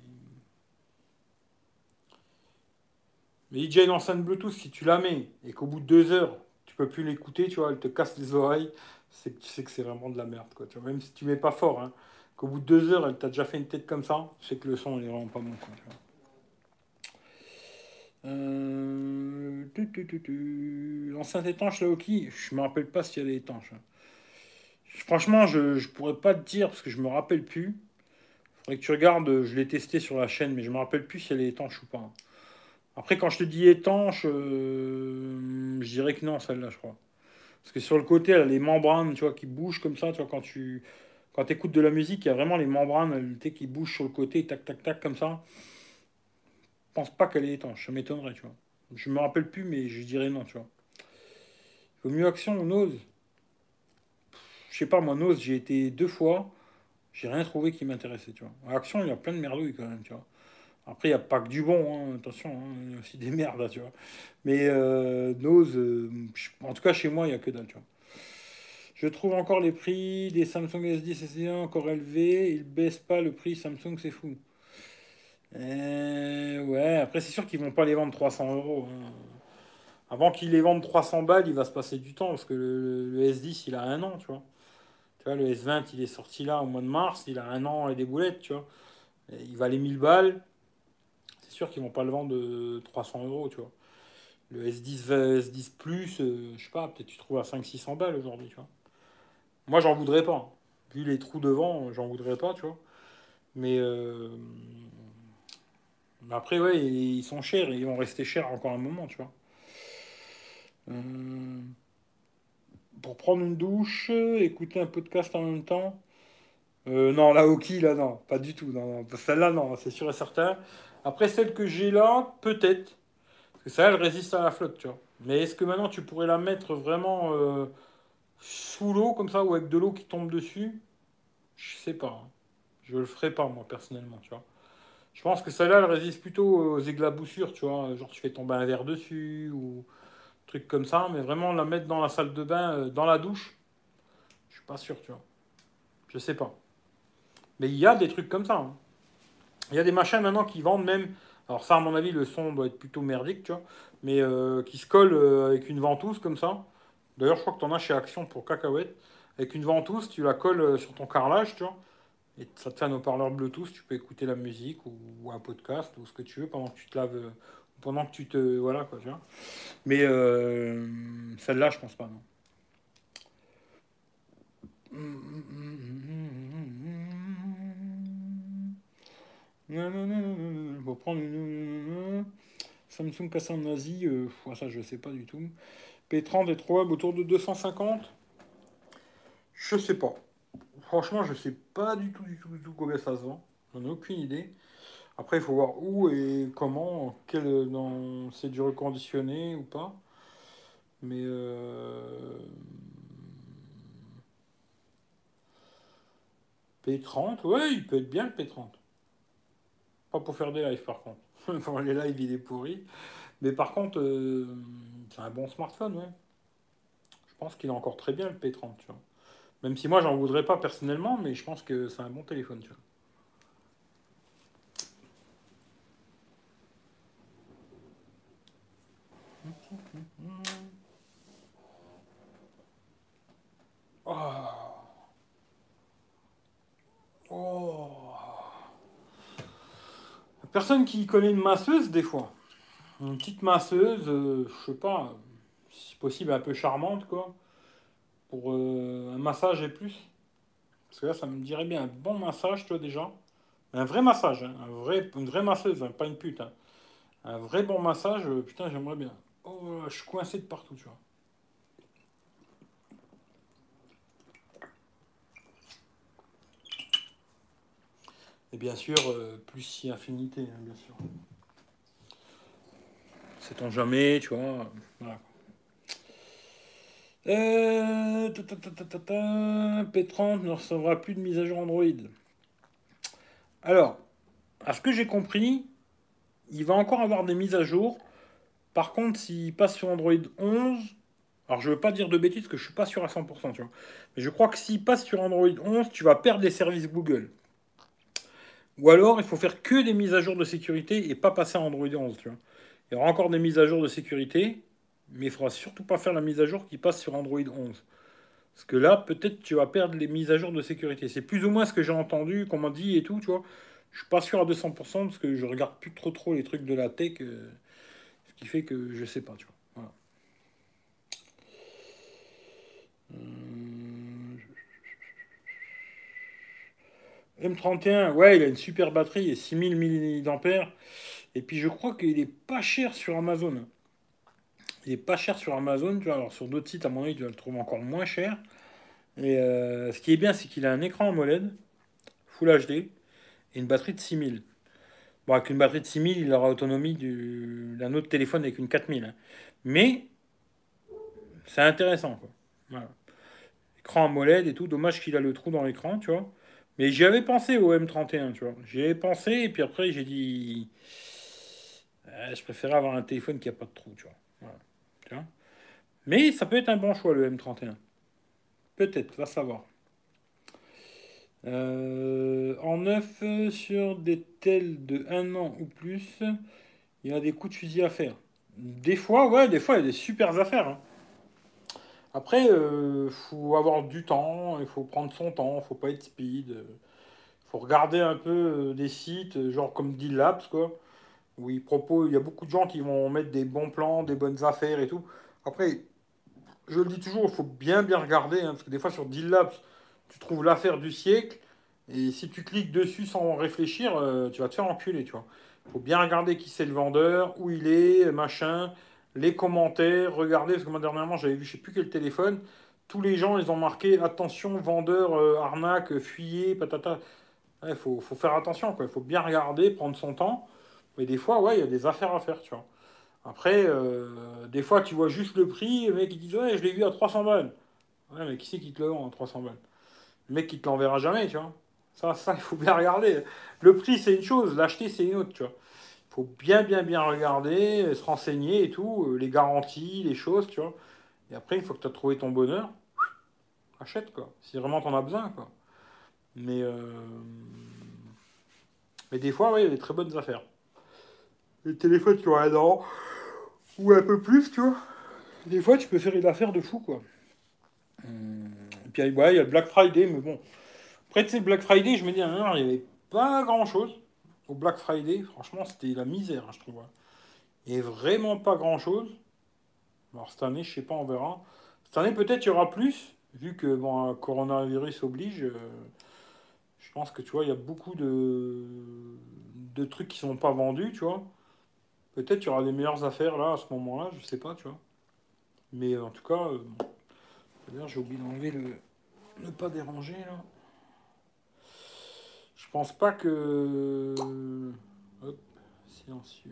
Mais DJ une enceinte Bluetooth, si tu la mets et qu'au bout de 2 heures, tu peux plus l'écouter, tu vois, elle te casse les oreilles, c'est que tu sais que c'est vraiment de la merde, quoi. Tu vois, même si tu mets pas fort, hein, qu'au bout de 2 heures, elle t'a déjà fait une tête comme ça, c'est que le son il est vraiment pas bon, quoi, tu vois. L'enceinte étanche, là, ok, je me rappelle pas si elle est étanche, hein. Franchement, je pourrais pas te dire parce que je me rappelle plus. Faudrait que tu regardes, je l'ai testé sur la chaîne, mais je me rappelle plus si elle est étanche ou pas, hein. Après, quand je te dis étanche, je dirais que non, celle-là, je crois. Parce que sur le côté, elle a les membranes, tu vois, qui bougent comme ça. Tu vois, quand tu écoutes de la musique, il y a vraiment les membranes, tu sais, qui bougent sur le côté, tac, tac, tac, comme ça. Je pense pas qu'elle est étanche, ça m'étonnerait, tu vois. Je me rappelle plus, mais je dirais non, tu vois. Vaut mieux Action ou Nose. Je sais pas, moi, Nose, j'ai été 2 fois, j'ai rien trouvé qui m'intéressait, tu vois. À Action, il y a plein de merdouilles quand même, tu vois. Après, il n'y a pas que du bon, hein, attention, hein, il y a aussi des merdes, là, tu vois. Mais Nose, en tout cas, chez moi, il n'y a que dalle, tu vois. Je trouve encore les prix des Samsung S10 et S10 encore élevés. Ils baissent pas le prix Samsung, c'est fou. Ouais, après c'est sûr qu'ils vont pas les vendre 300 euros, hein. Avant qu'ils les vendent 300 balles, il va se passer du temps parce que le S10 il a un an, tu vois. Tu vois, le S20 il est sorti là au mois de mars, il a un an et des boulettes, tu vois. Et il valait 1000 balles. C'est sûr qu'ils vont pas le vendre de 300 euros, tu vois. Le S10 Plus, je sais pas, peut-être tu trouves à 500-600 balles aujourd'hui, tu vois. Moi j'en voudrais pas, hein. Vu les trous devant, j'en voudrais pas, tu vois. Mais après, ouais, ils sont chers et ils vont rester chers encore un moment, tu vois. Euh, pour prendre une douche, écouter un podcast en même temps. Non, la Hoki, là, non, pas du tout. Non, non. Celle-là, non, c'est sûr et certain. Après, celle que j'ai là, peut-être. Parce que ça, elle résiste à la flotte, tu vois. Mais est-ce que maintenant tu pourrais la mettre vraiment sous l'eau, comme ça, ou avec de l'eau qui tombe dessus? Je sais pas, hein. Je le ferai pas, moi, personnellement, tu vois. Je pense que celle-là, elle résiste plutôt aux éclaboussures, tu vois. Genre, tu fais tomber un verre dessus ou truc comme ça. Mais vraiment, la mettre dans la salle de bain, dans la douche, je suis pas sûr, tu vois. Je sais pas. Mais il y a des trucs comme ça, hein. Il y a des machins maintenant qui vendent même. Alors, ça, à mon avis, le son doit être plutôt merdique, tu vois. Mais qui se collent avec une ventouse comme ça. D'ailleurs, je crois que tu en as chez Action pour cacahuètes. Avec une ventouse, tu la colles sur ton carrelage, tu vois. Et ça te fait un haut-parleur Bluetooth, tu peux écouter la musique ou un podcast ou ce que tu veux pendant que tu te laves, pendant que tu te. Voilà quoi, tu vois. Mais celle-là, je pense pas, non. Non, non, non, non, non, non. Faut prendre une. Samsung cassé en Asie, ouais, ça je sais pas du tout. P30 est trouvable autour de 250. Je sais pas. Franchement, je sais pas du tout combien ça se vend. J'en ai aucune idée. Après, il faut voir où et comment, c'est du reconditionné ou pas. Mais P30, ouais, il peut être bien le P30. Pas pour faire des lives par contre. Pour les lives, il est pourri. Mais par contre, c'est un bon smartphone, ouais. pense qu'il est encore très bien le P30, tu vois. Même si moi, j'en voudrais pas personnellement, mais je pense que c'est un bon téléphone, tu vois. Oh, oh. Personne qui connaît une masseuse, des fois. Une petite masseuse, je sais pas, si possible un peu charmante, quoi. Pour un massage et plus. Parce que là, ça me dirait bien un bon massage, toi, déjà. Un vrai massage, hein, une vraie masseuse, hein, pas une pute, hein. Un vrai bon massage, putain, j'aimerais bien. Oh, je suis coincé de partout, tu vois. Et bien sûr, plus si infinité, hein, bien sûr. Sait-on jamais, tu vois. Voilà. P30 ne recevra plus de mise à jour Android. Alors, à ce que j'ai compris, il va encore avoir des mises à jour. Par contre, s'il passe sur Android 11, alors je veux pas dire de bêtises parce que je suis pas sûr à 100%, tu vois. Mais je crois que s'il passe sur Android 11, tu vas perdre les services Google. Ou alors, il faut faire que des mises à jour de sécurité et pas passer à Android 11, tu vois. Il y aura encore des mises à jour de sécurité, mais il faudra surtout pas faire la mise à jour qui passe sur Android 11. Parce que là, peut-être tu vas perdre les mises à jour de sécurité. C'est plus ou moins ce que j'ai entendu, qu'on m'a dit et tout, tu vois. Je suis pas sûr à 200% parce que je regarde plus trop les trucs de la tech, ce qui fait que je sais pas, tu vois. Voilà. M31, ouais, il a une super batterie et 6000 mAh. Et puis je crois qu'il est pas cher sur Amazon. Il est pas cher sur Amazon, tu vois. Alors sur d'autres sites, à mon avis, tu vas le trouver encore moins cher. Et ce qui est bien, c'est qu'il a un écran AMOLED, Full HD, et une batterie de 6000. Bon, avec une batterie de 6000, il aura l'autonomie d'un autre téléphone avec une 4000, hein. Mais c'est intéressant, quoi. Voilà. Écran AMOLED et tout. Dommage qu'il a le trou dans l'écran, tu vois. Mais j'y avais pensé au M31, tu vois. J'y avais pensé, et puis après, j'ai dit. Je préférais avoir un téléphone qui a pas de trou, tu vois. Voilà. Tu vois. Mais ça peut être un bon choix, le M31. Peut-être, va savoir. En neuf, sur des tels de 1 an ou plus, il y a des coups de fusil à faire. Des fois, ouais, des fois, il y a des super affaires, hein. Après, faut avoir du temps, il faut prendre son temps, faut pas être speed. Faut regarder un peu des sites, genre comme Deal quoi, où ils proposent, il y a beaucoup de gens qui vont mettre des bons plans, des bonnes affaires et tout. Après, je le dis toujours, il faut bien regarder, hein, parce que des fois sur Deal tu trouves l'affaire du siècle, et si tu cliques dessus sans réfléchir, tu vas te faire enculer, tu vois. Il faut bien regarder qui c'est le vendeur, où il est, machin, les commentaires, regarder, parce que moi dernièrement j'avais vu je sais plus quel téléphone, tous les gens ils ont marqué attention vendeur, arnaque, fuyez, patata. Il faut faire attention, quoi. Il faut bien regarder, prendre son temps. Mais des fois, ouais, il y a des affaires à faire, tu vois. Après, des fois, tu vois juste le prix, le mec il dit ouais, je l'ai vu à 300 balles. Ouais, mais qui c'est qui te le vend à 300 balles? Le mec qui te l'enverra jamais, tu vois. Ça, il faut bien regarder. Le prix, c'est une chose, l'acheter, c'est une autre, tu vois. Il faut bien regarder, se renseigner et tout, les garanties, les choses, tu vois. Et après, une fois que tu as trouvé ton bonheur, achète, quoi. Si vraiment t'en as besoin, quoi. Mais, euh, mais des fois, ouais, il y a des très bonnes affaires. Les téléphones qui ont 1 an, ou un peu plus, tu vois. Des fois, tu peux faire une affaire de fou, quoi. Et puis, ouais, il y a le Black Friday, mais bon. Après, tu sais, le Black Friday, je me dis, il n'y avait pas grand-chose. Au Black Friday, franchement, c'était la misère, hein, je trouve, hein. Il n'y avait vraiment pas grand-chose. Alors, cette année, je sais pas, on verra. Cette année, peut-être, il y aura plus, vu que, bon, coronavirus oblige. Je pense que, tu vois, il y a beaucoup de trucs qui sont pas vendus, tu vois. Peut-être il y aura des meilleures affaires, là, à ce moment-là, je sais pas, tu vois. Mais en tout cas, d'ailleurs, j'ai oublié d'enlever le ne pas déranger là. Je pense pas que. Hop, silencieux.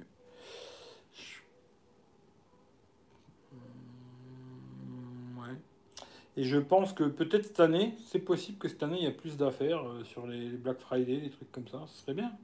Ouais. Et je pense que peut-être cette année, c'est possible que cette année, il y a plus d'affaires sur les Black Friday, des trucs comme ça. Ce serait bien.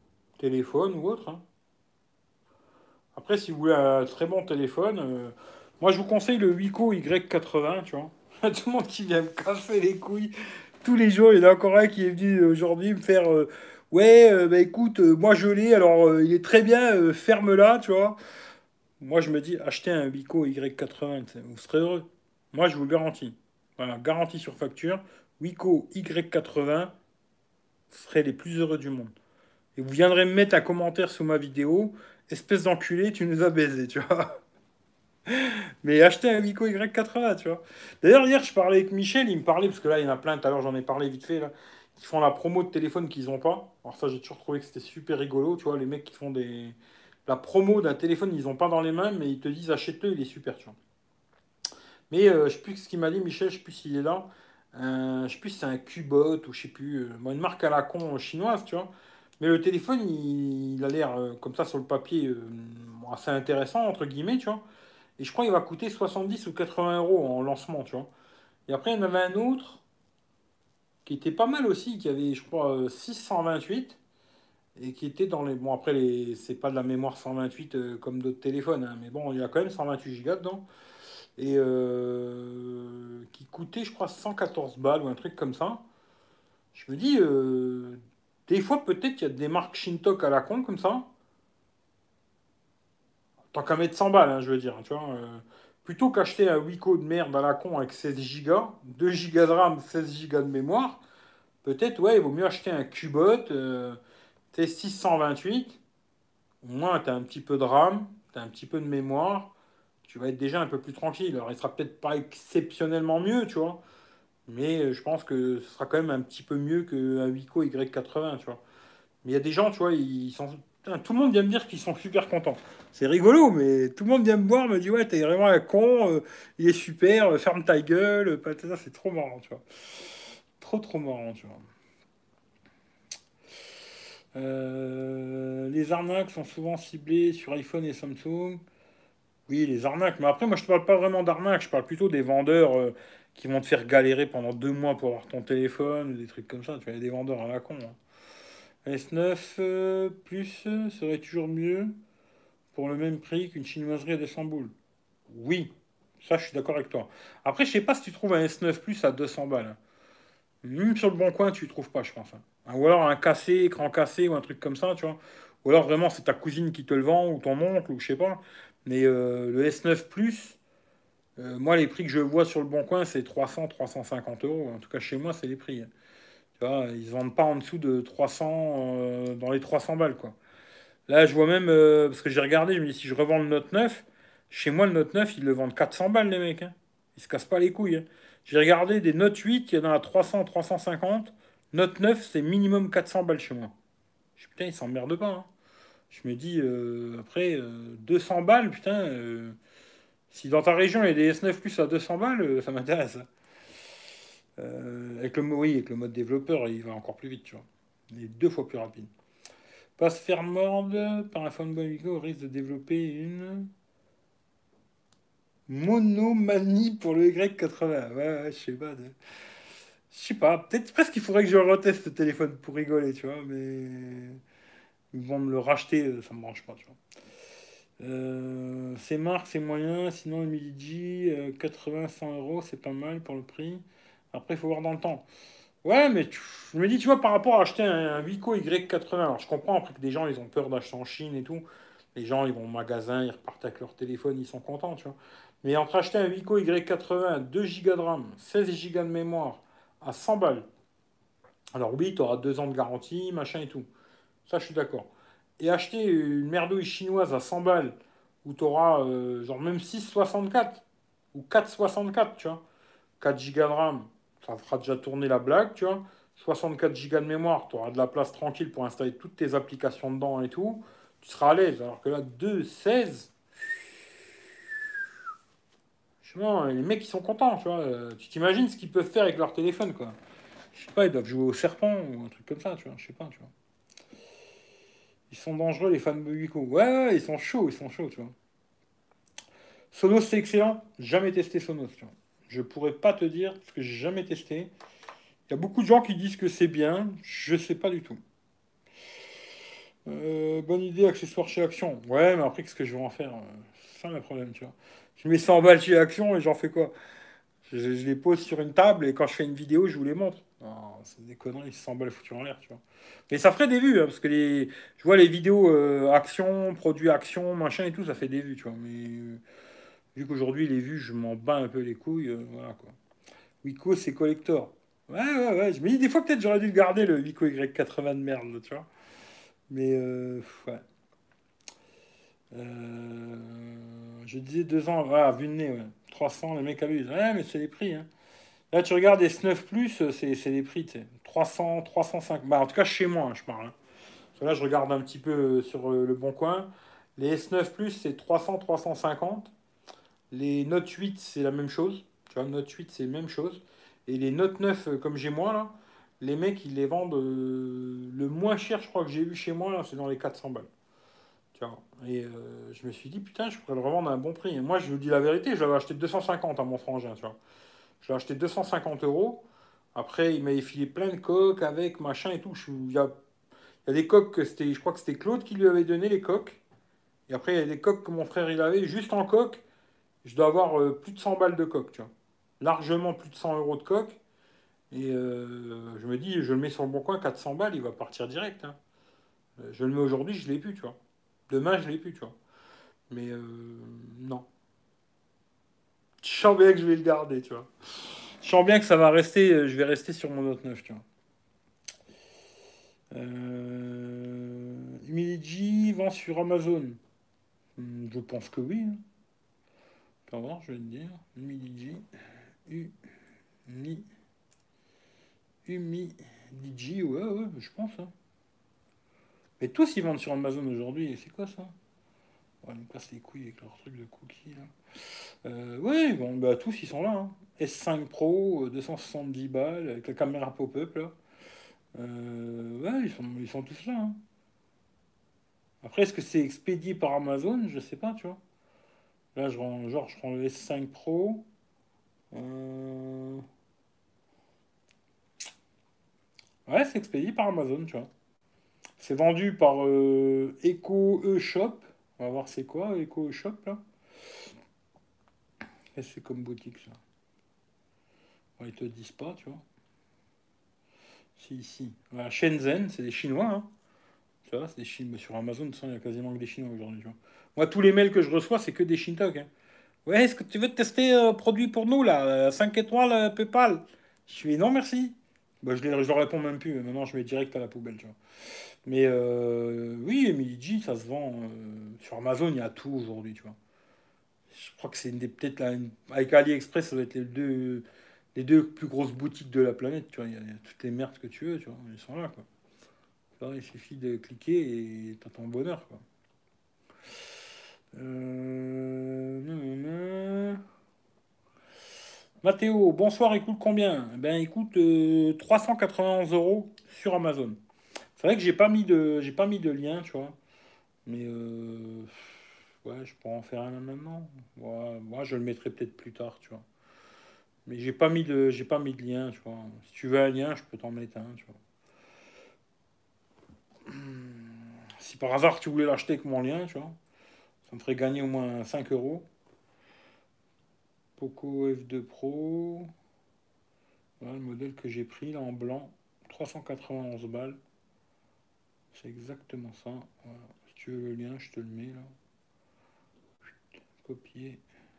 Téléphone ou autre, hein. Après, si vous voulez un très bon téléphone, Moi, je vous conseille le Wiko Y80, tu vois. Tout le monde qui vient me casser les couilles. Tous les jours, il y en a encore un qui est venu aujourd'hui me faire ouais, bah écoute, moi je l'ai, alors il est très bien, ferme-la, tu vois. Moi, je me dis, achetez un Wiko Y80, tu sais, vous serez heureux. Moi, je vous le garantis. Voilà, garantie sur facture. Wiko Y80, vous serez les plus heureux du monde. Et vous viendrez me mettre un commentaire sous ma vidéo. Espèce d'enculé, tu nous as baisé, tu vois. Mais achetez un Wiko Y80, tu vois. D'ailleurs, hier, je parlais avec Michel, il me parlait, parce que là, il y en a plein, tout à l'heure, j'en ai parlé vite fait, là, qui font la promo de téléphone qu'ils n'ont pas. Alors ça, j'ai toujours trouvé que c'était super rigolo, tu vois, les mecs qui font la promo d'un téléphone, ils n'ont pas dans les mains, mais ils te disent achète-le, il est super, tu vois. Mais je sais plus ce qu'il m'a dit, Michel, je sais plus s'il est là. Je sais plus si c'est un Cubot ou je sais plus. Bon, une marque à la con chinoise, tu vois. Mais le téléphone, il a l'air comme ça sur le papier bon, assez intéressant, entre guillemets, tu vois. Et je crois qu'il va coûter 70 ou 80 euros en lancement, tu vois. Et après, il y en avait un autre qui était pas mal aussi, qui avait, je crois, 628 et qui était dans les. Bon, après, c'est pas de la mémoire 128 comme d'autres téléphones, hein, mais bon, il y a quand même 128 Go dedans. Et qui coûtait, je crois, 114 balles ou un truc comme ça. Je me dis, des fois, peut-être qu'il y a des marques Shintok à la con comme ça. Tant qu'à mettre 100 balles, hein, je veux dire. Tu vois, plutôt qu'acheter un Wiko de merde à la con avec 16 Go, 2 Go de RAM, 16 Go de mémoire, peut-être, ouais, il vaut mieux acheter un Cubot T628. Au moins, tu as un petit peu de RAM, tu as un petit peu de mémoire. Tu vas être déjà un peu plus tranquille. Alors, il sera peut-être pas exceptionnellement mieux, tu vois. Mais je pense que ce sera quand même un petit peu mieux qu'un Wiko Y80, tu vois. Mais il y a des gens, tu vois, ils sont... Putain, tout le monde vient me dire qu'ils sont super contents. C'est rigolo, mais tout le monde vient me voir, me dit, ouais, t'es vraiment un con, il est super, ferme ta gueule, patata, c'est trop marrant, tu vois. Trop, trop marrant, tu vois. Les arnaques sont souvent ciblées sur iPhone et Samsung. Oui, les arnaques. Mais après, moi, je te parle pas vraiment d'arnaques. Je parle plutôt des vendeurs qui vont te faire galérer pendant 2 mois pour avoir ton téléphone, ou des trucs comme ça. Tu vois, il y a des vendeurs à la con, hein. S9 plus serait toujours mieux pour le même prix qu'une chinoiserie à 200 boules. Oui, ça, je suis d'accord avec toi. Après, je sais pas si tu trouves un S9 plus à 200 balles, hein. Même sur le bon coin, tu ne trouves pas, je pense, hein. Ou alors un cassé, écran cassé ou un truc comme ça, tu vois. Ou alors vraiment, c'est ta cousine qui te le vend, ou ton oncle, ou je sais pas. Mais le S9 plus. Moi, les prix que je vois sur le bon coin, c'est 300, 350 euros. En tout cas, chez moi, c'est les prix, hein. Tu vois, ils ne vendent pas en dessous de 300, dans les 300 balles, quoi. Là, je vois même, parce que j'ai regardé, je me dis, si je revends le Note 9, chez moi, le Note 9, ils le vendent 400 balles, les mecs, hein. Ils se cassent pas les couilles, hein. J'ai regardé des Note 8, il y en a à 300, 350. Note 9, c'est minimum 400 balles chez moi. Je dis, putain, ils s'emmerdent pas, hein. Je me dis, après, 200 balles, putain, si dans ta région, il y a des S9 Plus à 200 balles, ça m'intéresse, hein. Oui, avec le mode développeur, il va encore plus vite, tu vois. Il est 2 fois plus rapide. Pas se faire mordre par un fanboy Wigo au risque de développer une monomanie pour le Y80. Ouais, ouais, je sais pas. Je sais pas. Peut-être presque qu'il faudrait que je reteste ce téléphone pour rigoler, tu vois. Mais ils vont me le racheter, ça me branche pas, tu vois. C'est marque, c'est moyen. Sinon, le Midigi, 80, 100 euros, c'est pas mal pour le prix. Après, il faut voir dans le temps. Ouais, mais je me dis, tu vois, par rapport à acheter un Vico Y80, alors je comprends après que des gens, ils ont peur d'acheter en Chine et tout. Les gens, ils vont au magasin, ils repartent avec leur téléphone, ils sont contents, tu vois. Mais entre acheter un Vico Y80, 2 Go de RAM, 16 Go de mémoire, à 100 balles, alors oui, tu auras 2 ans de garantie, machin et tout. Ça, je suis d'accord. Et acheter une merdouille chinoise à 100 balles, où tu auras genre même 6,64 ou 4,64, tu vois. 4 Go de RAM, ça fera déjà tourner la blague, tu vois. 64 Go de mémoire, tu auras de la place tranquille pour installer toutes tes applications dedans et tout. Tu seras à l'aise. Alors que là, 2, 16, franchement, les mecs, ils sont contents, tu vois. Tu t'imagines ce qu'ils peuvent faire avec leur téléphone, quoi. Je sais pas, ils doivent jouer au serpent ou un truc comme ça, tu vois. Je sais pas, tu vois. Ils sont dangereux, les fans de Buiko. Ouais, ouais, ils sont chauds, tu vois. Sonos, c'est excellent. Jamais testé Sonos, tu vois. Je pourrais pas te dire parce que j'ai jamais testé. Il y a beaucoup de gens qui disent que c'est bien. Je sais pas du tout. Bonne idée, accessoire chez Action. Ouais, mais après, qu'est-ce que je vais en faire? C'est ça le problème, tu vois. Je mets 100 balles chez Action et j'en fais quoi? Je les pose sur une table et quand je fais une vidéo, je vous les montre. Non, c'est des conneries, 100 balles foutues en l'air, tu vois. Mais ça ferait des vues, hein, parce que je vois les vidéos Action, produits Action, machin et tout, ça fait des vues, tu vois. Mais vu qu'aujourd'hui, les vues, je m'en bats un peu les couilles, voilà quoi. Wico, c'est collector. Ouais, ouais, ouais. Je me dis des fois, peut-être j'aurais dû le garder, le Wico Y80 de merde, là, tu vois. Mais, ouais. Euh, je disais 2 ans, voilà, vu de nez, ouais. 300, les mecs abusent. Ouais, mais c'est les prix, hein. Là, tu regardes les S9 Plus, c'est les prix, tu sais. 300, 305. Bah, en tout cas, chez moi, hein, je parle, hein. Parce que là, je regarde un petit peu sur le Bon Coin. Les S9 Plus, c'est 300, 350. Les Note 8, c'est la même chose. Tu vois, Note 8, c'est la même chose. Et les Note 9, comme j'ai moi, là, les mecs, ils les vendent le moins cher, je crois que j'ai vu chez moi, là, c'est dans les 400 balles. Tu vois. Et je me suis dit, putain, je pourrais le revendre à un bon prix. Et moi, je vous dis la vérité, je l'avais acheté 250 à mon frangin, tu vois. Je l'ai acheté 250 euros. Après, il m'avait filé plein de coques avec machin et tout. Il y a des coques que c'était, je crois que c'était Claude qui lui avait donné les coques. Et après, il y a des coques que mon frère il avait juste en coque. Je dois avoir plus de 100 balles de coque, tu vois. Largement plus de 100 euros de coque. Et je me dis, je le mets sur le bon coin, 400 balles, il va partir direct, hein. Je le mets aujourd'hui, je l'ai plus, tu vois. Demain, je l'ai plus, tu vois. Mais non. Je sens bien que je vais le garder, tu vois. Je sens bien que ça va rester, je vais rester sur mon Note 9, tu vois. Humidigi vend sur Amazon. Je pense que oui, hein. Tu vas voir, je vais te dire. Humidigi. Umi, Humidigi, ouais, ouais, je pense, hein. Mais tous ils vendent sur Amazon aujourd'hui. C'est quoi ça? Ouais, ils me cassent les couilles avec leur truc de cookies là. Ouais, bon, bah tous ils sont là, hein. S5 Pro, 270 balles, avec la caméra pop-up là. Ouais, ils sont tous là, hein. Après, est-ce que c'est expédié par Amazon? Je sais pas, tu vois. Là, je prends le S5 Pro. Euh, Ouais, c'est expédié par Amazon, tu vois. C'est vendu par Eco E-Shop. On va voir c'est quoi Eco E-Shop là. Et c'est comme boutique ça. Ouais, ils te disent pas, tu vois. Si, si. Voilà, Shenzhen, c'est des Chinois, hein. Tu vois, c'est des Chinois. Sur Amazon, il y a quasiment que des Chinois aujourd'hui, tu vois. Moi, tous les mails que je reçois, c'est que des Shintok, hein. Ouais, est-ce que tu veux tester produit pour nous, là 5 étoiles, PayPal. Je suis non, merci. Bah, je leur réponds même plus. Maintenant, je mets direct à la poubelle, tu vois. Mais oui, Emily ça se vend. Sur Amazon, il y a tout aujourd'hui, tu vois. Je crois que c'est une des peut-être là, avec AliExpress, ça doit être les deux plus grosses boutiques de la planète, tu vois. Il y a toutes les merdes que tu veux, tu vois. Ils sont là, quoi. Tu vois, il suffit de cliquer et t'as ton bonheur, quoi. Nanana. Mathéo, bonsoir, écoute combien? Eh ben écoute, 391 euros sur Amazon. C'est vrai que j'ai pas mis de lien, tu vois. Mais ouais, je pourrais en faire un maintenant. Ouais, moi, je le mettrai peut-être plus tard, tu vois. Mais j'ai pas mis de lien, tu vois. Si tu veux un lien, je peux t'en mettre un, tu vois. Si par hasard tu voulais l'acheter avec mon lien, tu vois, ça me ferait gagner au moins 5 euros. Poco F2 Pro, voilà le modèle que j'ai pris là en blanc, 391 balles. C'est exactement ça. Voilà. Si tu veux le lien, je te le mets là. Copier.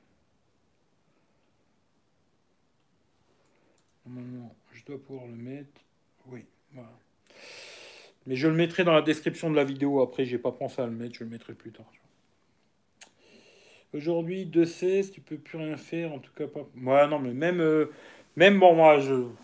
Normalement, je dois pouvoir le mettre. Oui, voilà. Mais je le mettrai dans la description de la vidéo. Après, j'ai pas pensé à le mettre, je le mettrai plus tard. Aujourd'hui, 2,16, tu peux plus rien faire, en tout cas pas. Ouais, non, mais même bon, moi,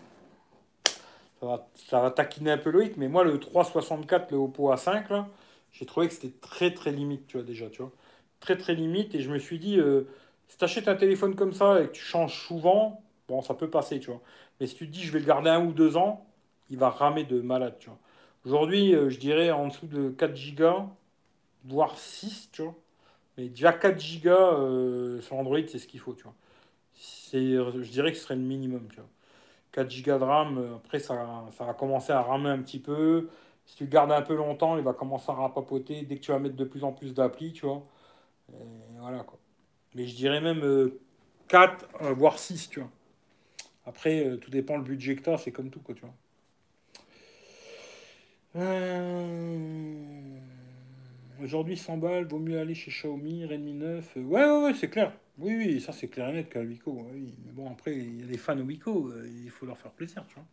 ça va taquiner un peu Loïc, mais moi, le 3,64, le Oppo A5, là, j'ai trouvé que c'était très, très limite, tu vois, déjà, tu vois. Très, très limite, et je me suis dit, si tu achètes un téléphone comme ça et que tu changes souvent, bon, ça peut passer, tu vois. Mais si tu te dis, je vais le garder 1 ou 2 ans, il va ramer de malade, tu vois. Aujourd'hui, je dirais en dessous de 4 gigas, voire 6, tu vois. Mais déjà 4 gigas sur Android, c'est ce qu'il faut, tu vois. Je dirais que ce serait le minimum, tu vois. 4 gigas de RAM, après, ça va commencer à ramer un petit peu. Si tu le gardes un peu longtemps, il va commencer à rapapoter dès que tu vas mettre de plus en plus d'applis, tu vois. Et voilà, quoi. Mais je dirais même 4, voire 6, tu vois. Après, tout dépend le budget que tu as, c'est comme tout, quoi, tu vois. Aujourd'hui, 100 balles, vaut mieux aller chez Xiaomi, Redmi 9. Ouais, ouais, ouais, c'est clair. Oui, oui, ça c'est clair et net qu'à Wiko. Ouais, oui. Mais bon, après, il y a des fans au Wiko, il faut leur faire plaisir, tu vois.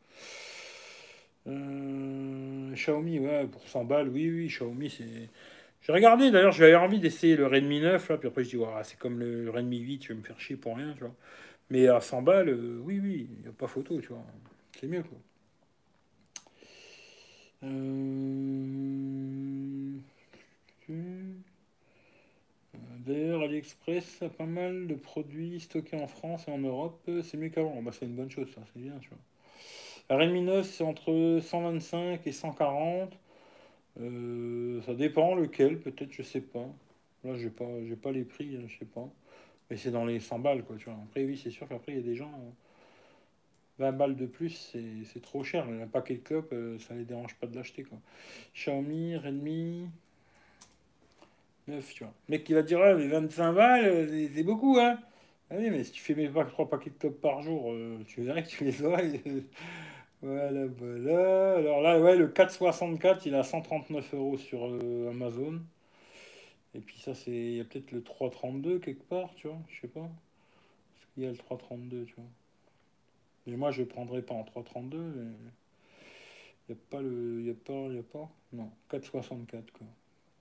Xiaomi, ouais, pour 100 balles, oui, oui, Xiaomi, c'est. J'ai regardé, d'ailleurs, j'avais envie d'essayer le Redmi 9, là, puis après je dis, ouais, c'est comme le Redmi 8, je vais me faire chier pour rien, tu vois. Mais à 100 balles, oui, oui, il n'y a pas photo, tu vois. C'est mieux, quoi. Euh... D'ailleurs, AliExpress a pas mal de produits stockés en France et en Europe. C'est mieux qu'avant. Bah, c'est une bonne chose, ça, c'est bien, tu vois. La Redmi 9, c'est entre 125 et 140. Ça dépend lequel, peut-être, je sais pas. Là, j'ai pas les prix, je sais pas. Mais c'est dans les 100 balles, quoi, tu vois. Après, oui, c'est sûr qu'après, il y a des gens, 20 balles de plus, c'est trop cher. Un paquet de clopes, ça les dérange pas de l'acheter, quoi. Xiaomi, Redmi, 9, tu vois. Le mec qui va dire, ouais, mais 25 balles, c'est beaucoup, hein. Ah oui, mais si tu fais mes 3 paquets de clopes par jour, tu verrais que tu les auras. Voilà, voilà. Alors là, ouais, le 464, il a 139 euros sur Amazon. Et puis ça, c'est. Il y a peut-être le 332 quelque part, tu vois. Je sais pas. Est-ce qu'il y a le 332, tu vois. Mais moi, je ne prendrais pas en 332. Mais il n'y a pas le. Il y a pas. Il y a pas. Non, 464, quoi.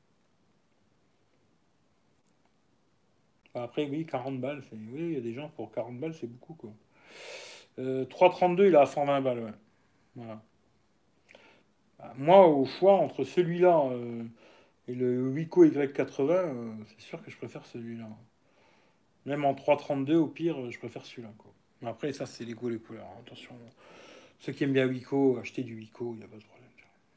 Enfin, après, oui, 40 balles. Oui, il y a des gens pour 40 balles, c'est beaucoup, quoi. 332, il a 120 balles, ouais. Voilà. Bah, moi, au choix entre celui-là et le Wiko Y80, c'est sûr que je préfère celui-là. Même en 332, au pire, je préfère celui-là, quoi. Mais après, ça, c'est les goûts, les couleurs, hein. Attention. Ceux qui aiment bien Wiko, achetez du Wiko, il n'y a pas de problème.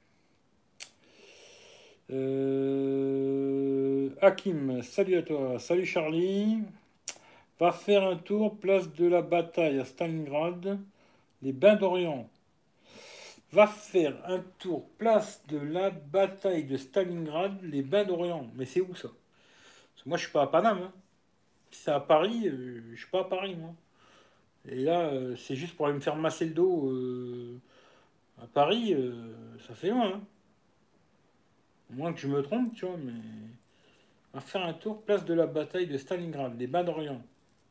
Hakim, salut à toi. Salut Charlie. Va faire un tour, place de la bataille à Stalingrad, les Bains d'Orient. Va faire un tour, place de la bataille de Stalingrad, les Bains d'Orient. Mais c'est où ça? Parce que moi, je suis pas à Paname, hein. Si c'est à Paris, je suis pas à Paris, moi. Et là, c'est juste pour aller me faire masser le dos à Paris, ça fait loin, hein. À moins que je me trompe, tu vois, mais. On va faire un tour, place de la bataille de Stalingrad, les Bas d'Orient.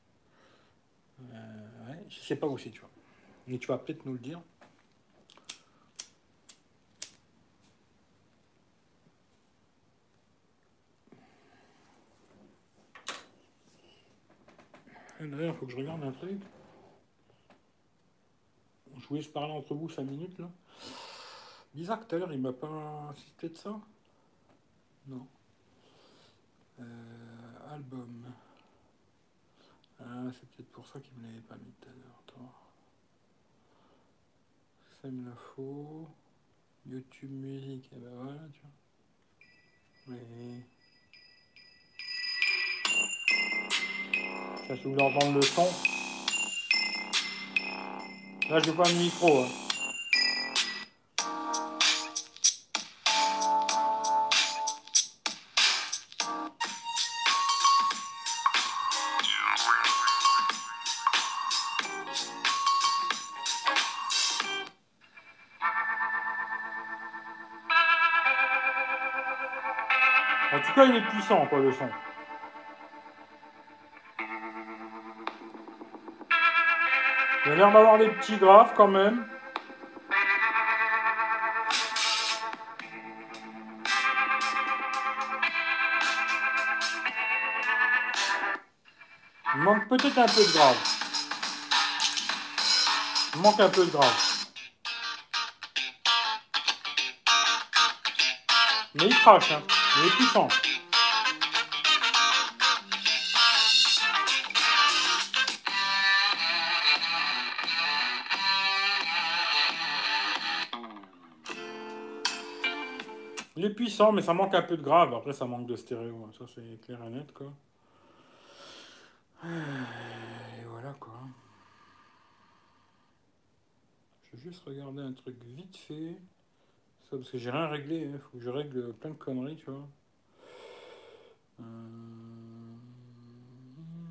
Ouais, je sais pas où c'est, tu vois. Mais tu vas peut-être nous le dire. D'ailleurs, il faut que je regarde un truc. Je voulais se parler entre vous 5 minutes, là. Bizarre que tout à l'heure, il m'a pas cité de ça. Non. Album. Ah, c'est peut-être pour ça qu'il me l'avait pas mis tout à l'heure. Attends. Sam l'info. YouTube musique. Et ben voilà, tu vois. Mais. Ça, si vous voulez entendre le son. Là, j'ai pas de micro, hein. En tout cas, il est puissant, quoi, le son. Il a l'air d'avoir des petits graves quand même. Il manque peut-être un peu de grave. Il manque un peu de grave. Mais il crache, hein. Il est puissant. Il est puissant, mais ça manque un peu de grave. Après, ça manque de stéréo, hein. Ça, c'est clair et net, quoi. Et voilà, quoi. Je vais juste regarder un truc vite fait. Ça, parce que j'ai rien réglé. Il faut que je règle plein de conneries, tu vois. Euh,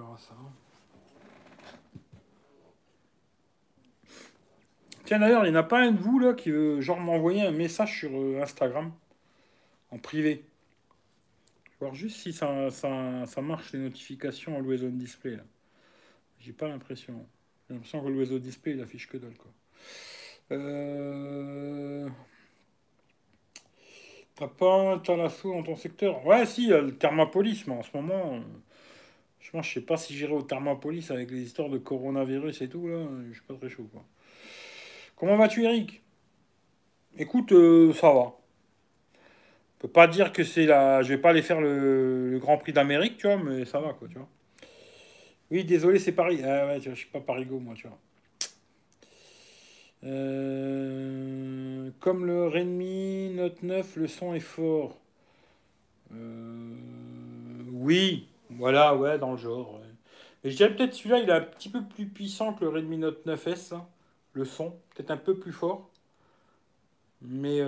verra ça. Tiens, d'ailleurs, il n'y en a pas un de vous là qui veut genre m'envoyer un message sur Instagram en privé. Voir juste si ça marche les notifications Always on Display là. J'ai pas l'impression. J'ai l'impression que Always on Display il affiche que dalle quoi. Euh... T'as pas un Thalasso dans ton secteur? Ouais, si, il y a le Thermapolis, mais en ce moment, je sais pas si j'irai au Thermapolis avec les histoires de coronavirus et tout là. Je suis pas très chaud quoi. Comment vas-tu, Eric? Écoute, ça va. Je peux pas dire que c'est la. Je vais pas aller faire le Grand Prix d'Amérique, tu vois, mais ça va, quoi, tu vois. Oui, désolé, c'est Paris. Ah ouais, tu vois, je suis pas Parigo, moi, tu vois. Comme le Redmi Note 9, le son est fort. Oui, voilà, ouais, dans le genre. Ouais. Mais je dirais peut-être celui-là, il est un petit peu plus puissant que le Redmi Note 9S, hein, le son. Peut-être un peu plus fort. Mais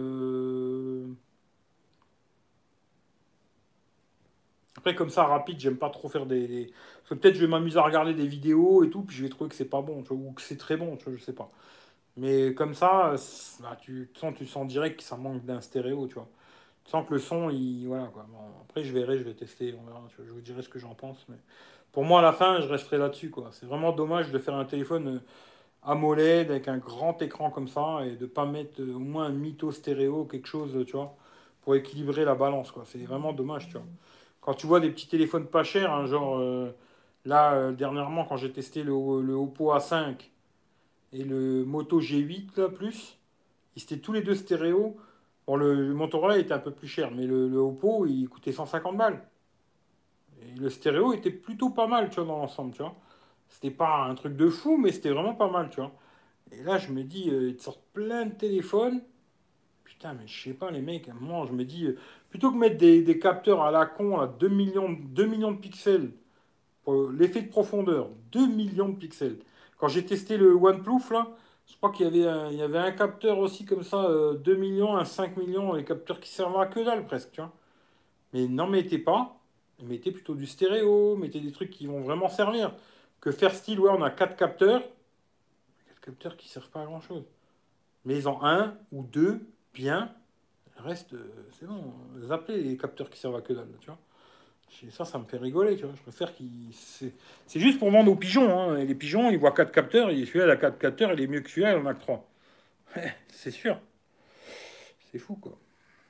après, comme ça, rapide, j'aime pas trop faire des. Parce que peut-être je vais m'amuser à regarder des vidéos et tout, puis je vais trouver que c'est pas bon, tu vois, ou que c'est très bon, tu vois, je sais pas. Mais comme ça, bah, tu sens direct que ça manque d'un stéréo, tu vois. Tu sens que le son, il. Voilà, quoi. Bon, après, je verrai, je vais tester, on verra, tu vois, je vous dirai ce que j'en pense. Mais pour moi, à la fin, je resterai là-dessus, quoi. C'est vraiment dommage de faire un téléphone AMOLED avec un grand écran comme ça et de pas mettre au moins un mytho stéréo, quelque chose, tu vois, pour équilibrer la balance, quoi. C'est vraiment dommage, tu vois. Quand tu vois des petits téléphones pas chers, hein, genre là, dernièrement, quand j'ai testé le Oppo A5 et le Moto G8, là, plus, ils étaient tous les deux stéréo. Bon, le Motorola était un peu plus cher, mais le Oppo, il coûtait 150 balles. Et le stéréo était plutôt pas mal, tu vois, dans l'ensemble, tu vois. C'était pas un truc de fou, mais c'était vraiment pas mal, tu vois. Et là, je me dis, ils te sortent plein de téléphones. Putain, mais je sais pas, les mecs, à un moment, je me dis, plutôt que mettre des capteurs à la con à 2 millions de pixels, pour l'effet de profondeur, 2 millions de pixels. Quand j'ai testé le OnePlus, là, je crois il y avait un capteur aussi comme ça, 2 millions, un 5 millions, les capteurs qui servent à que dalle presque, tu vois. Mais n'en mettez pas, mettez plutôt du stéréo, mettez des trucs qui vont vraiment servir. Que faire style, ouais, on a 4 capteurs qui servent pas à grand chose. Mais ils ont un ou deux bien. Le reste, c'est bon. Zappez les capteurs qui servent à que dalle, tu vois. Ça me fait rigoler, tu vois. Je préfère qu'ils. C'est juste pour vendre aux pigeons, hein. Et les pigeons, ils voient 4 capteurs, et celui-là, il a 4 capteurs, il est mieux que celui-là, il en a que 3. C'est sûr. C'est fou, quoi.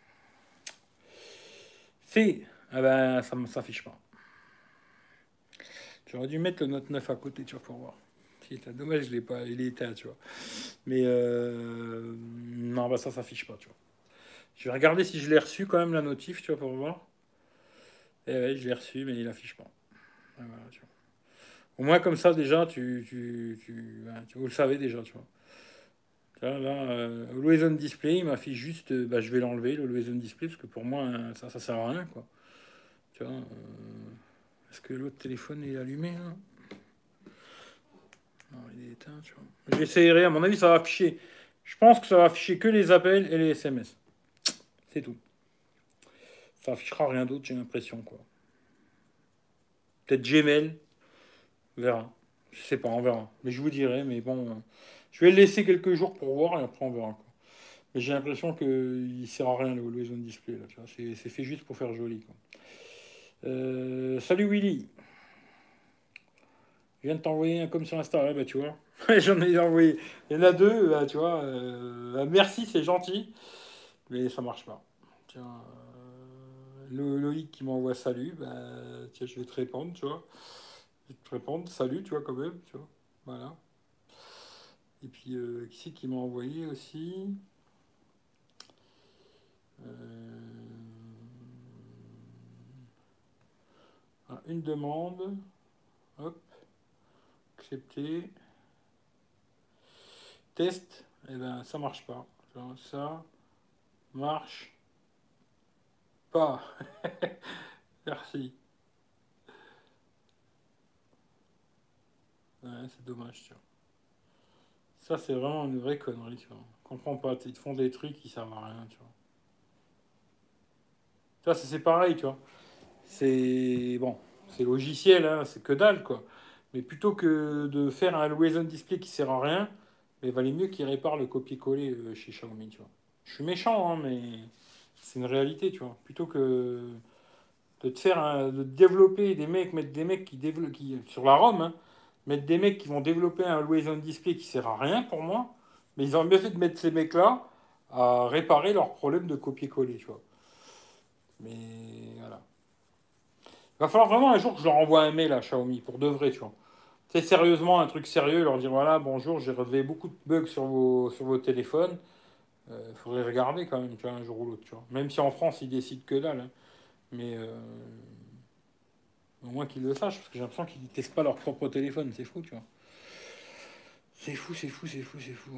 C'est. Ah ben, ça ne s'affiche pas. J'aurais dû mettre le Note 9 à côté, tu vois, pour voir. Dommage, je l'ai pas, il est éteint, tu vois. Mais non, bah ça s'affiche pas, tu vois. Je vais regarder si je l'ai reçu quand même la notif, tu vois, pour voir. Eh ouais, je l'ai reçu, mais il affiche pas. Ah, voilà, tu vois. Au moins comme ça déjà, vous le savez déjà, tu vois. Là, Always on Display, il m'affiche juste, bah, je vais l'enlever, le Always on Display, parce que pour moi, ça sert à rien, quoi. Tu vois, est-ce que l'autre téléphone est allumé, là? Non, il est éteint, tu vois. J'essaierai, à mon avis, ça va afficher. Je pense que ça va afficher que les appels et les SMS. C'est tout. Ça affichera rien d'autre, j'ai l'impression, quoi. Peut-être Gmail, on verra. Je sais pas, on verra. Mais je vous dirai, mais bon, je vais le laisser quelques jours pour voir et après on verra, quoi. Mais j'ai l'impression qu'il sert à rien le Always on Display, là, tu vois. C'est fait juste pour faire joli, quoi. Salut Willy, je viens de t'envoyer un comme sur Insta, ouais, bah tu vois. J'en ai envoyé. Il y en a deux, bah, tu vois. Merci, c'est gentil, mais ça marche pas. Tiens, Loïc qui m'envoie salut, bah tiens, je vais te répondre, tu vois. Je vais te répondre salut, tu vois, quand même, tu vois. Voilà. Et puis, qui c'est qui m'a envoyé aussi une demande. Hop, accepter. Test. Eh ben, ça marche pas. Ça marche pas. Merci. Ouais, c'est dommage, tu vois. Ça, c'est vraiment une vraie connerie, tu vois. Je comprends pas. Ils te font des trucs qui servent à rien, tu vois. Ça, c'est pareil, tu vois. C'est bon. C'est logiciel, hein, c'est que dalle, quoi. Mais plutôt que de faire un always on display qui sert à rien, il valait mieux qu'ils réparent le copier-coller chez Xiaomi, tu vois. Je suis méchant, hein, mais c'est une réalité, tu vois. Plutôt que de développer des mecs, mettre des mecs sur la ROM, hein, mettre des mecs qui vont développer un always on display qui sert à rien pour moi, mais ils auraient bien fait de mettre ces mecs-là à réparer leurs problèmes de copier-coller, tu vois. Mais voilà. Il va falloir vraiment un jour que je leur envoie un mail à Xiaomi, pour de vrai, tu vois. C'est sérieusement un truc sérieux, leur dire voilà, bonjour, j'ai relevé beaucoup de bugs sur vos téléphones. Il faudrait regarder quand même, tu vois, un jour ou l'autre, tu vois. Même si en France, ils décident que dalle, hein. Mais au moins qu'ils le sachent, parce que j'ai l'impression qu'ils ne testent pas leur propre téléphone, c'est fou, tu vois. C'est fou, c'est fou, c'est fou, c'est fou.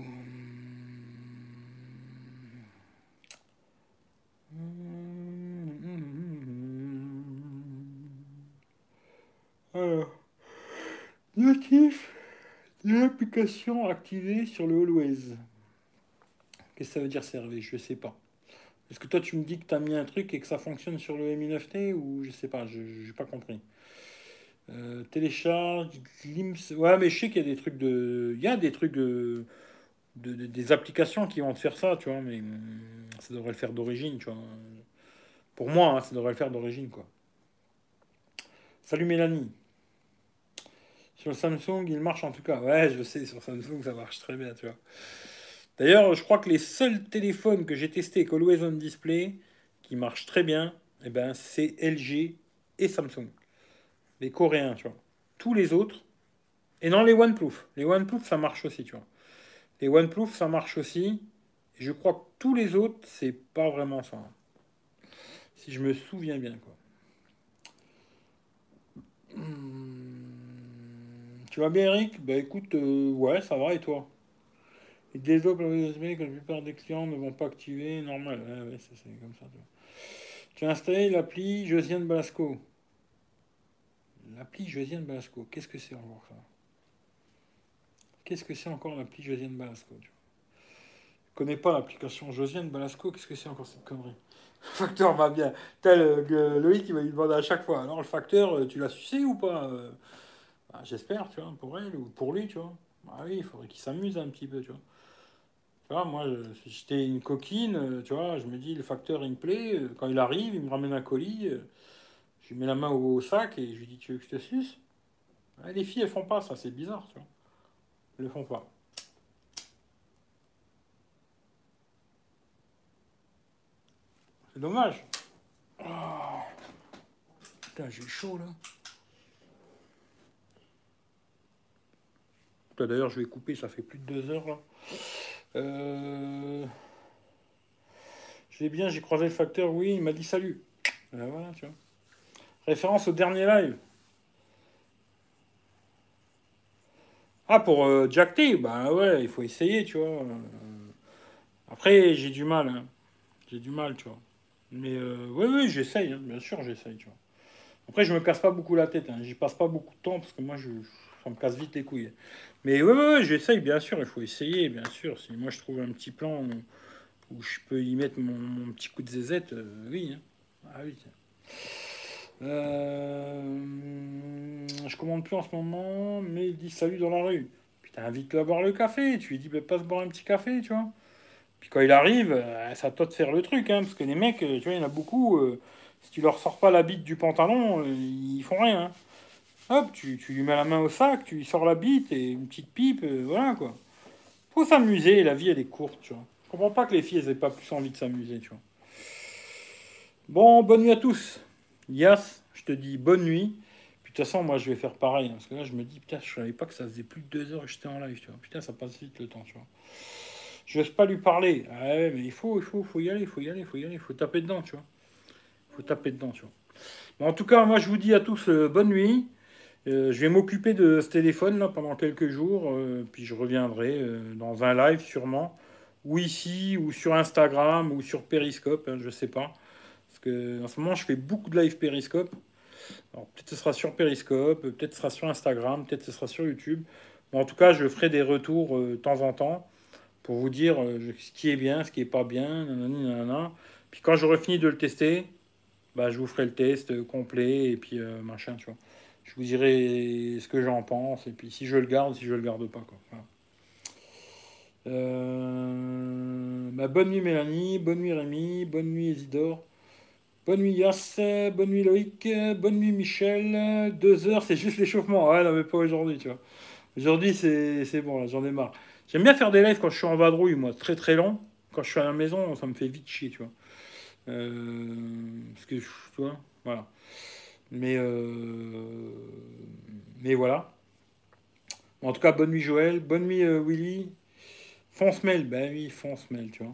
Alors, notif de l'application activée sur le Always. Qu'est-ce que ça veut dire server? Je sais pas. Est-ce que toi tu me dis que tu as mis un truc et que ça fonctionne sur le Mi 9T ou je sais pas, je n'ai pas compris. Télécharge, Glimpse. Ouais, mais je sais qu'il y a des trucs de. Il y a des trucs des applications qui vont te faire ça, tu vois, mais ça devrait le faire d'origine, tu vois. Pour moi, hein, ça devrait le faire d'origine, quoi. Salut Mélanie. Sur le Samsung, il marche en tout cas. Ouais, je sais, sur Samsung, ça marche très bien, tu vois. D'ailleurs, je crois que les seuls téléphones que j'ai testés avec Always On Display qui marchent très bien, eh ben, c'est LG et Samsung. Les Coréens, tu vois. Tous les autres, et non les OnePlus. Les OnePlus, ça marche aussi, tu vois. Les OnePlus, ça marche aussi. Et je crois que tous les autres, c'est pas vraiment ça, hein. Si je me souviens bien, quoi. Tu vas bien, Eric? Bah écoute, ouais, ça va, et toi? Ils développent le USB que la plupart des clients ne vont pas activer, normal. Ouais, ouais, c'est comme ça, tu vois. Tu as installé l'appli Josiane Balasco. L'appli Josiane Balasco, qu'est-ce que c'est encore ça? Qu'est-ce que c'est encore l'appli Josiane Balasco? Tu vois. Je connais pas l'application Josiane Balasco, qu'est-ce que c'est encore cette connerie? Le facteur va bien. Tel Loïc, il va lui demander à chaque fois. Alors, le facteur, tu l'as sucé ou pas? Bah, j'espère, tu vois, pour elle ou pour lui, tu vois. Ah oui, il faudrait qu'il s'amuse un petit peu, tu vois. Tu vois, moi, si j'étais une coquine, tu vois, je me dis, le facteur, il me plaît. Quand il arrive, il me ramène un colis. Je lui mets la main au sac et je lui dis, tu veux que je te suce? Ah, les filles, elles font pas ça, c'est bizarre, tu vois. Elles le font pas. C'est dommage. Oh, putain, j'ai chaud, là. D'ailleurs, je vais couper, ça fait plus de 2 heures, là. Euh... Je vais bien, j'ai croisé le facteur, oui, il m'a dit salut. Voilà, tu vois. Référence au dernier live. Ah, pour Jack T, bah ouais, il faut essayer, tu vois. Après, j'ai du mal, hein. J'ai du mal, tu vois. Mais oui, oui, j'essaye, hein. Bien sûr, j'essaye, tu vois. Après, je me casse pas beaucoup la tête, hein. J'y passe pas beaucoup de temps parce que moi, ça me casse vite les couilles. Mais oui, oui, oui, j'essaye, bien sûr, il faut essayer, bien sûr. Si moi, je trouve un petit plan où je peux y mettre mon petit coup de zézette, oui, hein. Ah oui, tiens. Je commande plus en ce moment, mais il dit salut dans la rue. Putain, invite-le à boire le café. Tu lui dis, bah, passe boire un petit café, tu vois. Puis quand il arrive, c'est à toi de faire le truc, hein, parce que les mecs, tu vois, il y en a beaucoup. Si tu leur sors pas la bite du pantalon, ils font rien, hein. Hop, tu lui mets la main au sac, tu lui sors la bite et une petite pipe, voilà quoi. Faut s'amuser, la vie elle est courte, tu vois. Je comprends pas que les filles elles aient pas plus envie de s'amuser, tu vois. Bon, bonne nuit à tous. Yas, je te dis bonne nuit. Puis de toute façon, moi je vais faire pareil, hein, parce que là je me dis, putain, je savais pas que ça faisait plus de 2 heures que j'étais en live, tu vois. Putain, ça passe vite le temps, tu vois. J'ose pas lui parler. Ah ouais, mais faut y aller, faut y aller, faut y aller, faut taper dedans, tu vois. Faut taper dedans, tu vois. Bon, en tout cas, moi je vous dis à tous bonne nuit. Je vais m'occuper de ce téléphone là pendant quelques jours, puis je reviendrai dans un live sûrement, ou ici, ou sur Instagram, ou sur Periscope, hein, je sais pas. Parce que en ce moment, je fais beaucoup de live Periscope. Alors peut-être ce sera sur Periscope, peut-être ce sera sur Instagram, peut-être ce sera sur YouTube. Mais en tout cas, je ferai des retours de temps en temps pour vous dire ce qui est bien, ce qui est pas bien, nanani, nanana. Puis quand j'aurai fini de le tester, bah, je vous ferai le test complet et puis machin, tu vois. Je vous dirai ce que j'en pense et puis si je le garde, si je le garde pas, quoi. Voilà. Bah, bonne nuit Mélanie, bonne nuit Rémi, bonne nuit Isidore, bonne nuit Yass, bonne nuit Loïc, bonne nuit Michel. 2 heures, c'est juste l'échauffement. Ouais, non, mais pas aujourd'hui, tu vois. Aujourd'hui, c'est bon, là, j'en ai marre. J'aime bien faire des lives quand je suis en vadrouille, moi, très très long. Quand je suis à la maison, ça me fait vite chier, tu vois. Parce que, tu vois, voilà. Mais, euh, mais voilà. En tout cas, bonne nuit Joël, bonne nuit Willy. Fonce mail, ben oui, fonce mail, tu vois.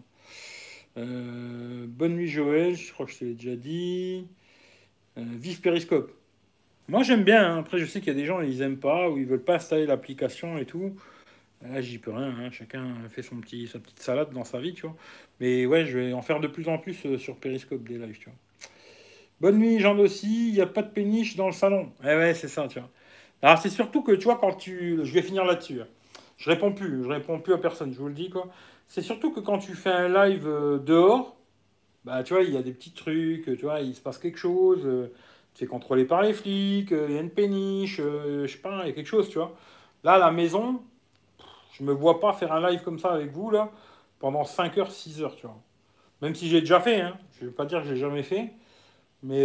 Bonne nuit Joël, je crois que je te l'ai déjà dit. Vive Periscope. Moi j'aime bien, hein. Après je sais qu'il y a des gens ils aiment pas ou ils veulent pas installer l'application et tout. Là j'y peux rien, hein. Chacun fait sa petite salade dans sa vie, tu vois. Mais ouais, je vais en faire de plus en plus sur Periscope des lives, tu vois. Bonne nuit Jean Dossi, il n'y a pas de péniche dans le salon. Eh ouais, c'est ça, tu vois. Alors c'est surtout que tu vois quand tu... Je vais finir là-dessus, hein. Je réponds plus à personne, je vous le dis quoi. C'est surtout que quand tu fais un live dehors, bah, tu vois, il y a des petits trucs, tu vois, il se passe quelque chose, tu es contrôlé par les flics, il y a une péniche, je sais pas, il y a quelque chose, tu vois. Là, à la maison, je me vois pas faire un live comme ça avec vous, là, pendant 5 heures, 6 heures, tu vois. Même si j'ai déjà fait, hein. Je vais pas dire que j'ai jamais fait, mais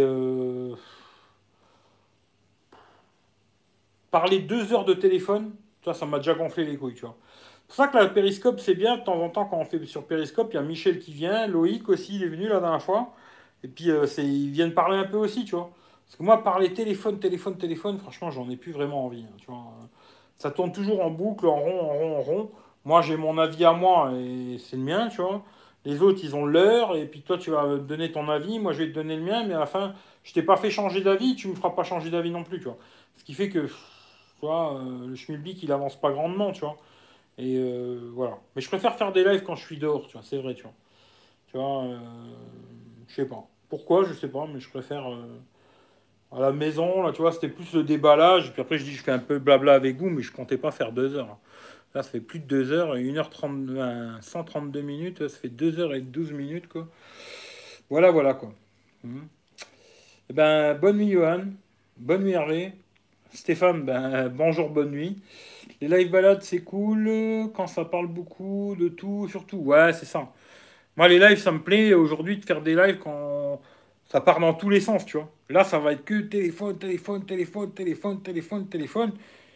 parler 2 heures de téléphone, ça m'a déjà gonflé les couilles, tu vois. C'est pour ça que la Périscope, c'est bien, de temps en temps, quand on fait sur Périscope, il y a Michel qui vient, Loïc aussi, il est venu la dernière fois. Et puis, ils viennent parler un peu aussi, tu vois. Parce que moi, parler téléphone, franchement, j'en ai plus vraiment envie, hein, tu vois. Ça tourne toujours en boucle, en rond, en rond, en rond. Moi, j'ai mon avis à moi et c'est le mien, tu vois. Les autres, ils ont leur, et puis toi, tu vas me donner ton avis, moi, je vais te donner le mien, mais à la fin, je t'ai pas fait changer d'avis, tu me feras pas changer d'avis non plus, tu vois. Ce qui fait que, tu vois, le schmilblick, il avance pas grandement, tu vois. Et voilà. Mais je préfère faire des lives quand je suis dehors, tu vois, c'est vrai, tu vois. Tu vois, je sais pas. Pourquoi, je sais pas, mais je préfère à la maison, là, tu vois, c'était plus le déballage. Puis après, je dis, je fais un peu blabla avec vous, mais je comptais pas faire 2 heures. Là, ça fait plus de 2 heures, 1h30, 132 minutes, ça fait 2h12 minutes, quoi. Voilà, voilà, quoi. Mhm. Eh ben, bonne nuit, Johan. Bonne nuit, Hervé. Stéphane, ben, bonjour, bonne nuit. Les live balades, c'est cool quand ça parle beaucoup de tout, surtout. Ouais, c'est ça. Moi, les lives, ça me plaît aujourd'hui de faire des lives quand ça part dans tous les sens, tu vois. Là, ça va être que téléphone, téléphone, téléphone, téléphone, téléphone, téléphone.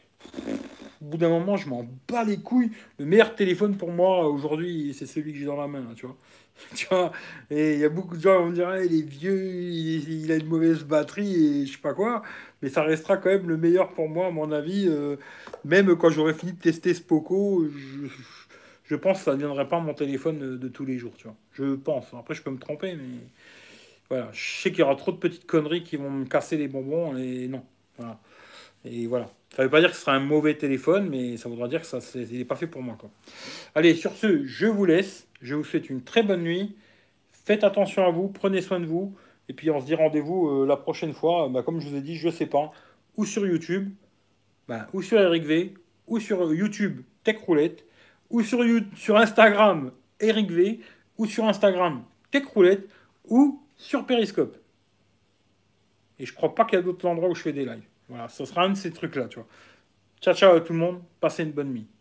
Au bout d'un moment, je m'en bats les couilles. Le meilleur téléphone pour moi aujourd'hui, c'est celui que j'ai dans la main, là, tu vois. Tu vois, et il y a beaucoup de gens qui vont me dire, ah, il est vieux, il a une mauvaise batterie et je sais pas quoi, mais ça restera quand même le meilleur pour moi, à mon avis. Même quand j'aurai fini de tester ce Poco, je pense que ça ne deviendrait pas mon téléphone de tous les jours, tu vois. Je pense. Après, je peux me tromper, mais voilà. Je sais qu'il y aura trop de petites conneries qui vont me casser les bonbons et non. Voilà. Et voilà. Ça veut pas dire que ce sera un mauvais téléphone, mais ça voudra dire que ça, il n'est pas fait pour moi, quoi. Allez, sur ce, je vous laisse. Je vous souhaite une très bonne nuit. Faites attention à vous, prenez soin de vous. Et puis on se dit rendez-vous la prochaine fois. Bah, comme je vous ai dit, je sais pas. Ou sur YouTube, bah, ou sur Eric V, ou sur YouTube Tech Roulette, ou sur Instagram Eric V, ou sur Instagram Tech Roulette, ou sur Periscope. Et je crois pas qu'il y a d'autres endroits où je fais des lives. Voilà, ce sera un de ces trucs-là, tu vois. Ciao, ciao à tout le monde. Passez une bonne nuit.